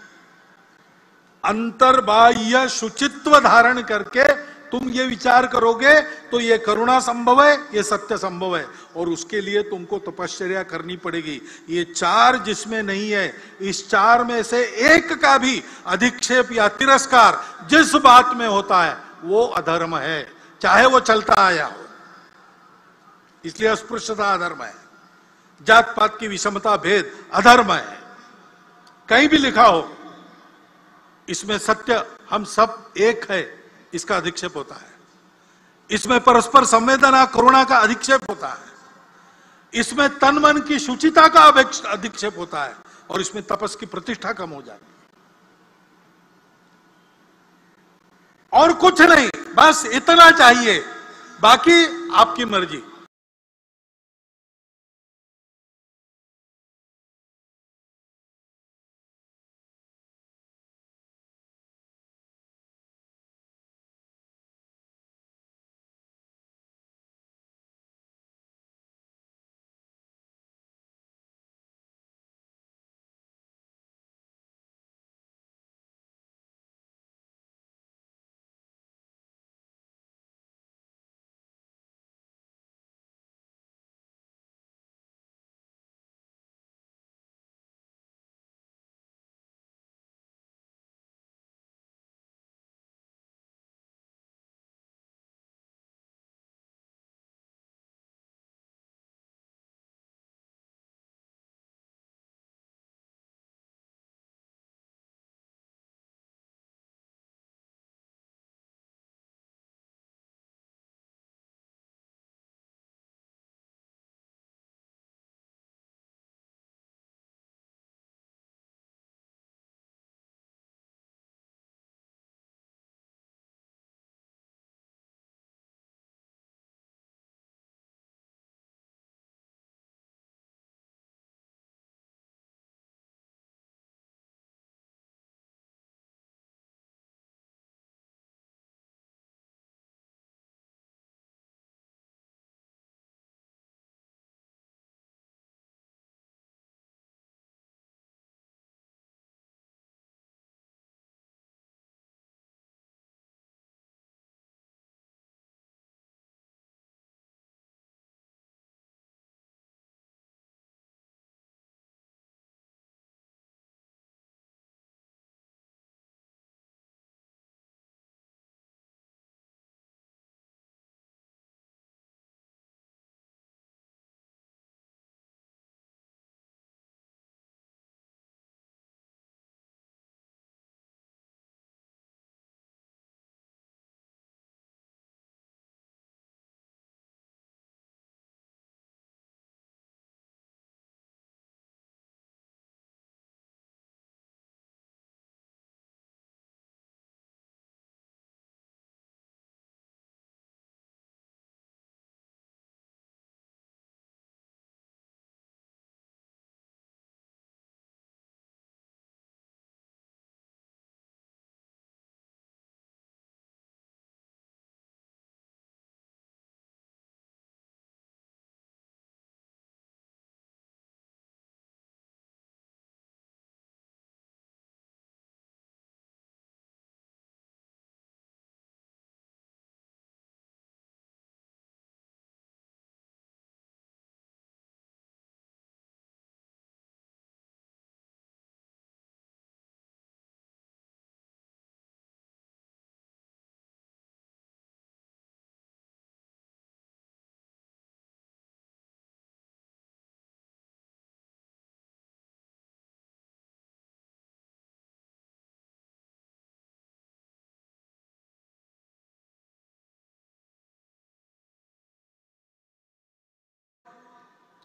अंतर्बाह्य शुचित्व धारण करके तुम ये विचार करोगे तो ये करुणा संभव है, ये सत्य संभव है, और उसके लिए तुमको तपश्चर्या करनी पड़ेगी। ये चार जिसमें नहीं है, इस चार में से एक का भी अधिक्षेप या तिरस्कार जिस बात में होता है वो अधर्म है, चाहे वो चलता आया हो। इसलिए अस्पृश्यता अधर्म है, जात पात की विषमता भेद अधर्म है। कहीं भी लिखा हो इसमें सत्य हम सब एक है, इसका अधिक्षेप होता है। इसमें परस्पर संवेदना करुणा का अधिक्षेप होता है, इसमें तन मन की शुचिता का अधिक्षेप होता है, और इसमें तपस की प्रतिष्ठा कम हो जाती है। और कुछ नहीं, बस इतना चाहिए, बाकी आपकी मर्जी।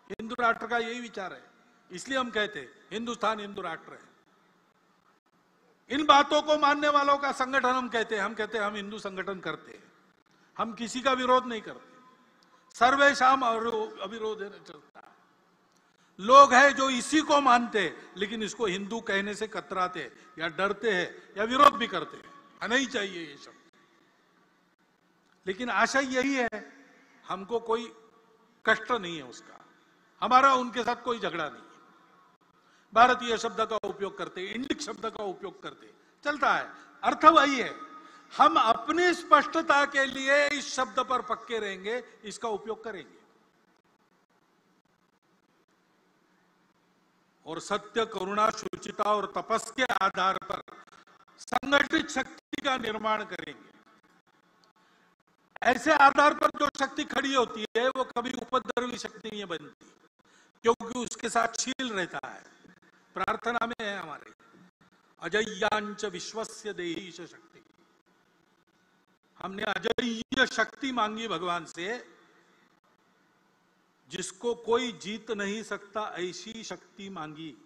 हिंदू राष्ट्र का यही विचार है, इसलिए हम कहते हैं हिंदुस्तान हिंदू राष्ट्र है। इन बातों को मानने वालों का संगठन हम कहते हैं, हम कहते हैं हम हिंदू संगठन करते हैं, हम किसी का विरोध नहीं करते, सर्वेशाम अविरोध चलता है। लोग हैं जो इसी को मानते लेकिन इसको हिंदू कहने से कतराते या डरते हैं या विरोध भी करते हैं, नहीं चाहिए ये शब्द। लेकिन आशय यही है, हमको कोई कष्ट नहीं है उसका, हमारा उनके साथ कोई झगड़ा नहीं है। भारतीय शब्द का उपयोग करते, इंडिक शब्द का उपयोग करते, चलता है, अर्थ वही है। हम अपनी स्पष्टता के लिए इस शब्द पर पक्के रहेंगे, इसका उपयोग करेंगे। और सत्य, करुणा, शुचिता और तपस के आधार पर संगठित शक्ति का निर्माण करेंगे। ऐसे आधार पर जो शक्ति खड़ी होती है वो कभी उपद्रवी शक्ति नहीं बनती, क्योंकि उसके साथ शील रहता है। प्रार्थना में है हमारे, अजय्यांच विश्वस्य देहीश शक्ति। हमने अजय्य शक्ति मांगी भगवान से, जिसको कोई जीत नहीं सकता ऐसी शक्ति मांगी,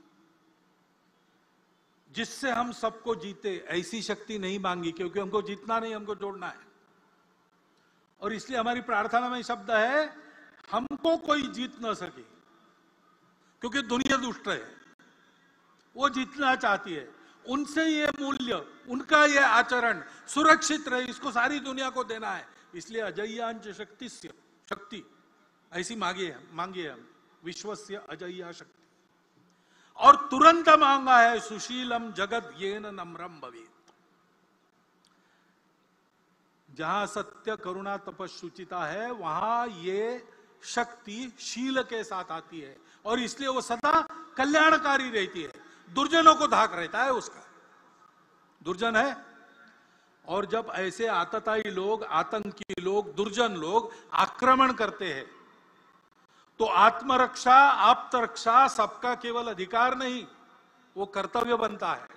जिससे हम सबको जीते ऐसी शक्ति नहीं मांगी, क्योंकि हमको जीतना नहीं, हमको जोड़ना है। और इसलिए हमारी प्रार्थना में शब्द है, हमको कोई जीत ना सके, क्योंकि दुनिया दुष्ट है, वो जीतना चाहती है। उनसे ये मूल्य, उनका ये आचरण सुरक्षित रहे, इसको सारी दुनिया को देना है। इसलिए अजय्यांच शक्ति शक्ति ऐसी मांगी है, मांगी है हम, विश्वस्य अजय्या शक्ति। और तुरंत मांगा है, सुशीलम जगत येन नम्रम भवेत्। जहां सत्य, करुणा, तपस, शुचिता है, वहां ये शक्ति शील के साथ आती है, और इसलिए वो सदा कल्याणकारी रहती है। दुर्जनों को धाक रहता है उसका, दुर्जन है। और जब ऐसे आतताई लोग, आतंकी लोग, दुर्जन लोग आक्रमण करते हैं, तो आत्मरक्षा, आप्तरक्षा सबका केवल अधिकार नहीं, वो कर्तव्य बनता है।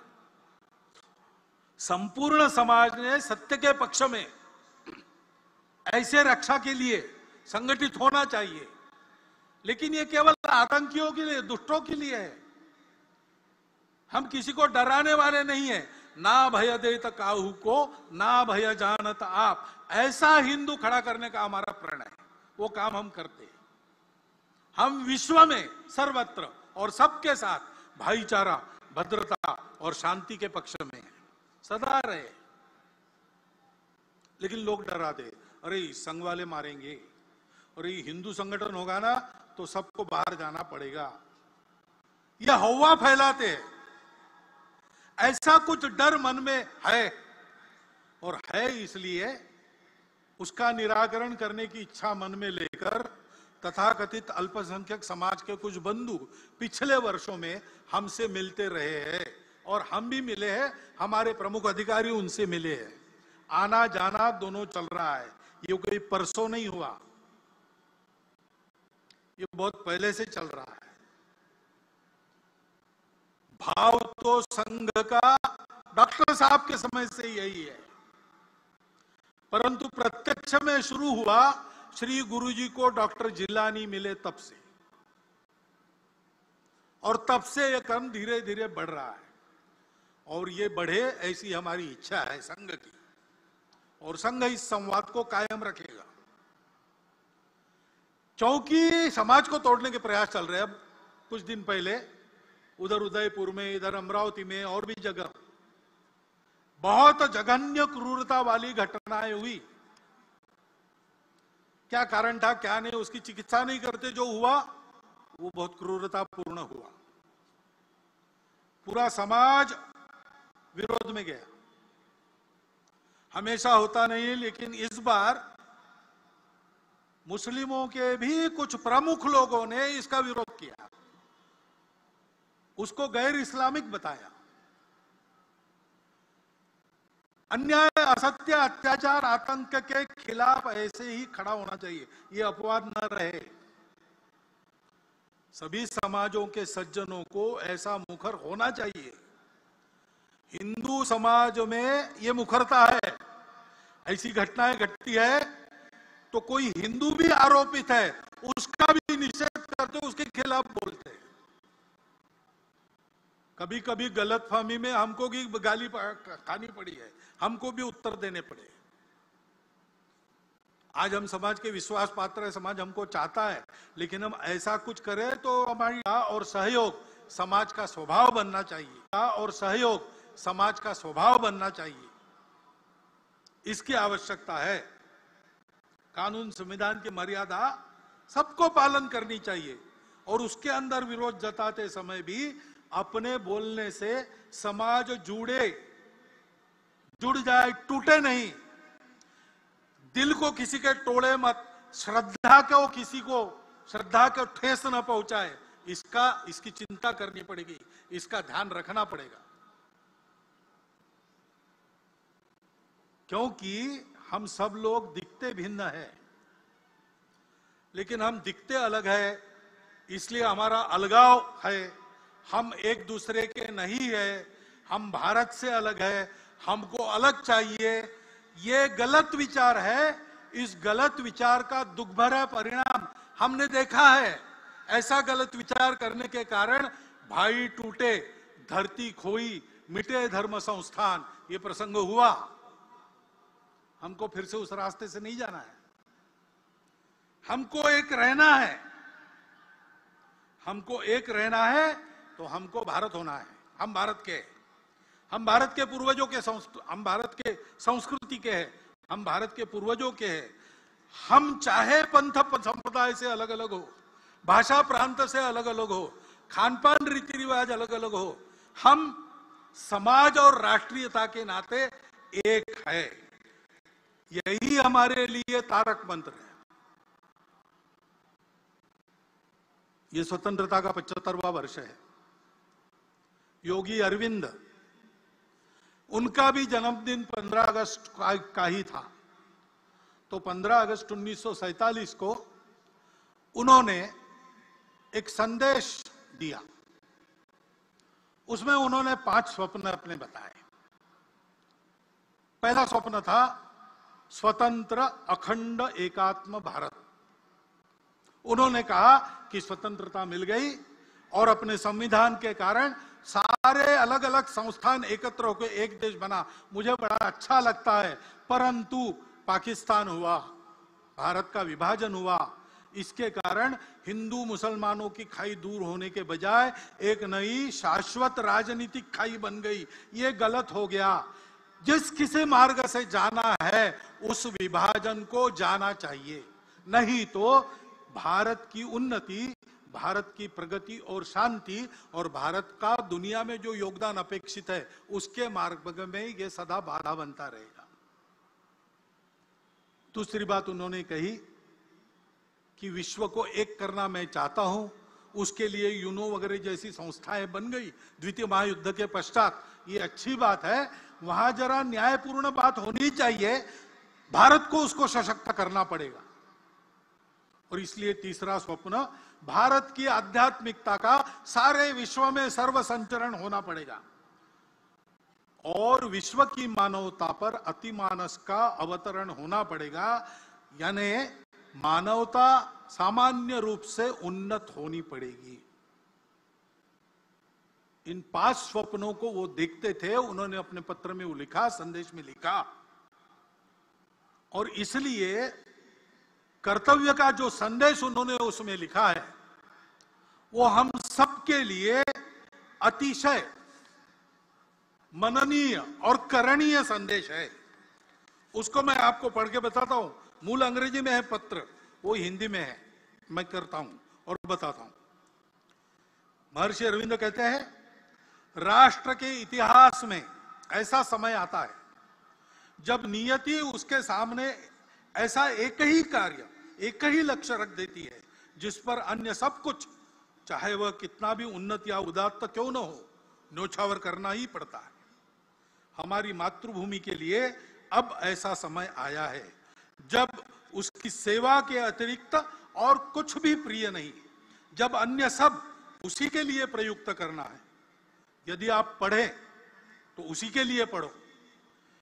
संपूर्ण समाज ने सत्य के पक्ष में ऐसे रक्षा के लिए संगठित होना चाहिए। लेकिन ये केवल आतंकियों के लिए, दुष्टों के लिए है। हम किसी को डराने वाले नहीं है। ना भय देत काहू को, ना भय जानत आप, ऐसा हिंदू खड़ा करने का हमारा प्रण है। वो काम हम करते हैं। हम विश्व में सर्वत्र और सबके साथ भाईचारा, भद्रता और शांति के पक्ष में है, सदा रहे। लेकिन लोग डराते, अरे संघ वाले मारेंगे, और ये हिंदू संगठन होगा ना तो सबको बाहर जाना पड़ेगा, यह हवा फैलाते हैं। ऐसा कुछ डर मन में है, और है इसलिए उसका निराकरण करने की इच्छा मन में लेकर तथाकथित अल्पसंख्यक समाज के कुछ बंधु पिछले वर्षों में हमसे मिलते रहे हैं, और हम भी मिले हैं, हमारे प्रमुख अधिकारी उनसे मिले हैं। आना जाना दोनों चल रहा है, ये कोई परसों नहीं हुआ, ये बहुत पहले से चल रहा है। भाव तो संघ का डॉक्टर साहब के समय से यही है, परंतु प्रत्यक्ष में शुरू हुआ श्री गुरुजी को डॉक्टर जिलानी मिले तब से, और तब से यह क्रम धीरे धीरे बढ़ रहा है, और ये बढ़े ऐसी हमारी इच्छा है संघ की, और संघ इस संवाद को कायम रखेगा। क्योंकि समाज को तोड़ने के प्रयास चल रहे हैं। अब कुछ दिन पहले उधर उदयपुर में, इधर अमरावती में और भी जगह बहुत जघन्य क्रूरता वाली घटनाएं हुई। क्या कारण था, क्या नहीं, उसकी चिकित्सा नहीं करते। जो हुआ वो बहुत क्रूरतापूर्ण हुआ, पूरा समाज विरोध में गया। हमेशा होता नहीं, लेकिन इस बार मुस्लिमों के भी कुछ प्रमुख लोगों ने इसका विरोध किया, उसको गैर इस्लामिक बताया। अन्याय, असत्य, अत्याचार, आतंक के खिलाफ ऐसे ही खड़ा होना चाहिए, ये अपवाद न रहे। सभी समाजों के सज्जनों को ऐसा मुखर होना चाहिए। हिंदू समाज में ये मुखरता है, ऐसी घटनाएं घटती है तो कोई हिंदू भी आरोपित है उसका भी निषेध करते, उसके खिलाफ बोलते हैं। कभी कभी गलतफहमी में हमको भी गाली खानी पड़ी है, हमको भी उत्तर देने पड़े। आज हम समाज के विश्वास पात्र है, समाज हमको चाहता है, लेकिन हम ऐसा कुछ करें तो हमारी और सहयोग समाज का स्वभाव बनना चाहिए और सहयोग समाज का स्वभाव बनना चाहिए, इसकी आवश्यकता है। कानून संविधान की मर्यादा सबको पालन करनी चाहिए और उसके अंदर विरोध जताते समय भी अपने बोलने से समाज जुड़े जुड़ जाए, टूटे नहीं। दिल को किसी के तोड़े मत, श्रद्धा को किसी को श्रद्धा को ठेस न पहुंचाए, इसका इसकी चिंता करनी पड़ेगी, इसका ध्यान रखना पड़ेगा। क्योंकि हम सब लोग दिखते भिन्न है, लेकिन हम दिखते अलग है, इसलिए हमारा अलगाव है। हम एक दूसरे के नहीं है, हम भारत से अलग है, हमको अलग चाहिए, ये गलत विचार है। इस गलत विचार का दुख भरा परिणाम हमने देखा है। ऐसा गलत विचार करने के कारण भाई टूटे, धरती खोई, मिटे धर्म संस्थान, ये प्रसंग हुआ। हमको फिर से उस रास्ते से नहीं जाना है, हमको एक रहना है। हमको एक रहना है तो हमको भारत होना है। हम भारत के हम भारत के पूर्वजों के हम भारत के संस्कृति के हैं, हम भारत के पूर्वजों के हैं। हम चाहे पंथ संप्रदाय से अलग अलग हो, भाषा प्रांत से अलग अलग हो, खान पान रीति रिवाज अलग अलग हो, हम समाज और राष्ट्रीयता के नाते एक है। यही हमारे लिए तारक मंत्र है। ये स्वतंत्रता का पचहत्तरवां वर्ष है। योगी अरविंद, उनका भी जन्मदिन पंद्रह अगस्त का ही था। तो पंद्रह अगस्त उन्नीस सौ सैतालीस को उन्होंने एक संदेश दिया। उसमें उन्होंने पांच स्वप्न अपने बताए। पहला स्वप्न था स्वतंत्र अखंड एकात्म भारत। उन्होंने कहा कि स्वतंत्रता मिल गई और अपने संविधान के कारण सारे अलग अलग संस्थान एकत्र होकर एक देश बना, मुझे बड़ा अच्छा लगता है। परंतु पाकिस्तान हुआ, भारत का विभाजन हुआ, इसके कारण हिंदू मुसलमानों की खाई दूर होने के बजाय एक नई शाश्वत राजनीतिक खाई बन गई। ये गलत हो गया। जिस किसी मार्ग से जाना है उस विभाजन को जाना चाहिए, नहीं तो भारत की उन्नति, भारत की प्रगति और शांति और भारत का दुनिया में जो योगदान अपेक्षित है उसके मार्ग में ये सदा बाधा बनता रहेगा। दूसरी बात उन्होंने कही कि विश्व को एक करना मैं चाहता हूं, उसके लिए यूनो वगैरह जैसी संस्थाएं बन गई द्वितीय महायुद्ध के पश्चात। ये अच्छी बात है, वहां जरा न्यायपूर्ण बात होनी चाहिए, भारत को उसको सशक्त करना पड़ेगा। और इसलिए तीसरा स्वप्न, भारत की आध्यात्मिकता का सारे विश्व में सर्व संचरण होना पड़ेगा और विश्व की मानवता पर अतिमानस का अवतरण होना पड़ेगा। यानी मानवता सामान्य रूप से उन्नत होनी पड़ेगी। इन पांच स्वप्नों को वो देखते थे, उन्होंने अपने पत्र में वो लिखा, संदेश में लिखा। और इसलिए कर्तव्य का जो संदेश उन्होंने उसमें लिखा है वो हम सबके लिए अतिशय मननीय और करणीय संदेश है। उसको मैं आपको पढ़ के बताता हूं। मूल अंग्रेजी में है पत्र, वो हिंदी में है, मैं करता हूं और बताता हूं। महर्षि अरविंद कहते हैं, राष्ट्र के इतिहास में ऐसा समय आता है जब नियति उसके सामने ऐसा एक ही कार्य, एक ही लक्ष्य रख देती है जिस पर अन्य सब कुछ, चाहे वह कितना भी उन्नत या उदात्त क्यों न हो, न्योछावर करना ही पड़ता है। हमारी मातृभूमि के लिए अब ऐसा समय आया है जब उसकी सेवा के अतिरिक्त और कुछ भी प्रिय नहीं, जब अन्य सब उसी के लिए प्रयुक्त करना है। यदि आप पढ़ें तो उसी के लिए पढ़ो,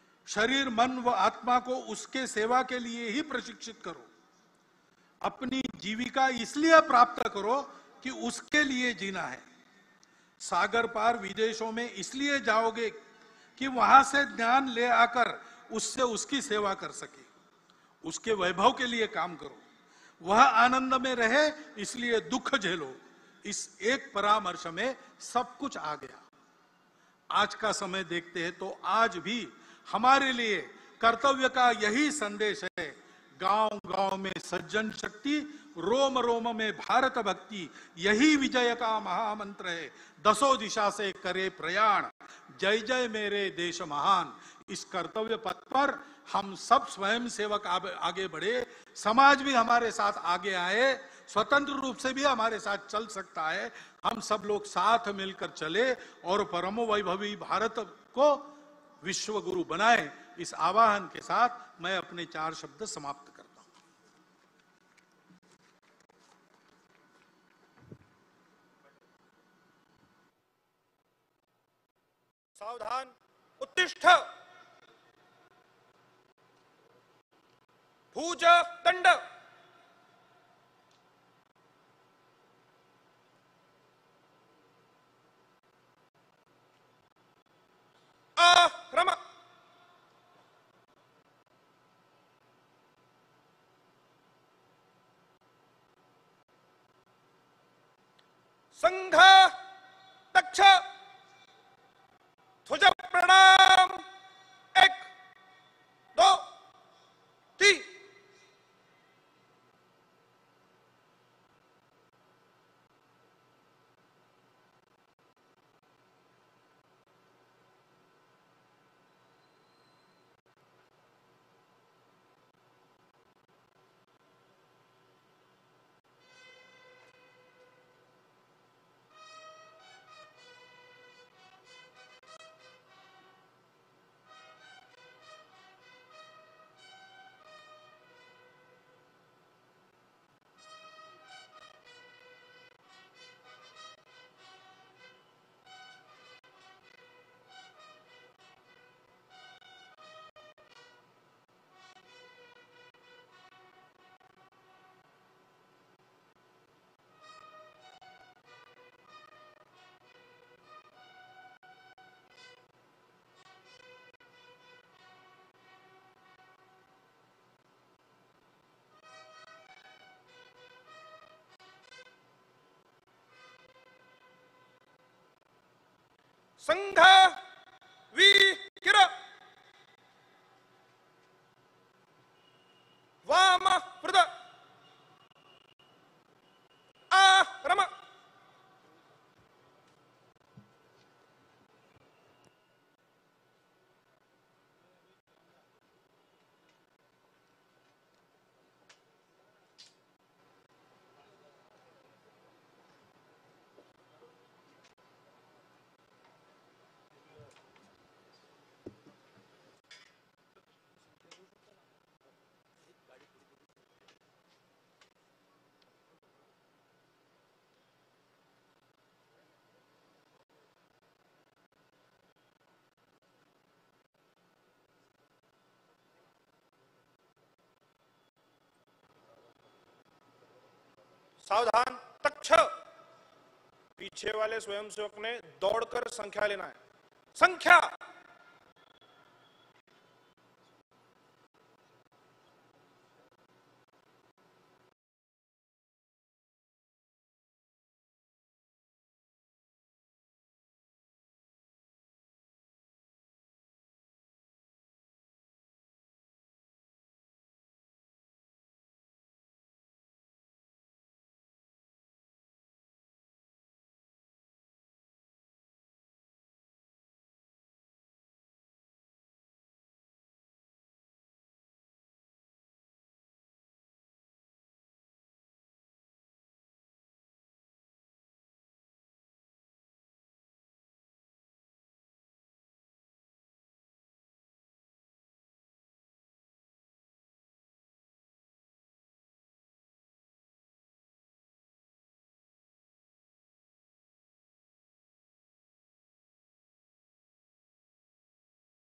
शरीर मन व आत्मा को उसके सेवा के लिए ही प्रशिक्षित करो। अपनी जीविका इसलिए प्राप्त करो कि उसके लिए जीना है। सागर पार विदेशों में इसलिए जाओगे कि वहां से ज्ञान ले आकर उससे उसकी सेवा कर सके, उसके वैभव के लिए काम करो, वह आनंद में रहे इसलिए दुख झेलो। इस एक परामर्श में सब कुछ आ गया। आज का समय देखते हैं तो आज भी हमारे लिए कर्तव्य का यही संदेश है। गांव गांव में सज्जन शक्ति, रोम रोम में भारत भक्ति, यही विजय का महामंत्र है। दसों दिशा से करे प्रयाण, जय जय मेरे देश महान। इस कर्तव्य पथ पर हम सब स्वयं सेवक आगे बढ़े, समाज भी हमारे साथ आगे आए, स्वतंत्र रूप से भी हमारे साथ चल सकता है। हम सब लोग साथ मिलकर चले और परम वैभवी भारत को विश्व गुरु बनाए। इस आवाहन के साथ मैं अपने चार शब्द समाप्त करता हूं। सावधान, उत्तिष्ठ, भुज दंड, आक्रम, संघ तक्ष, ध्वज प्रणाम, एक दो तीन। संघ वीर, वाम वृद, आक्रम, सावधान, तक्ष। पीछे वाले स्वयंसेवक ने दौड़कर संख्या लेना है। संख्या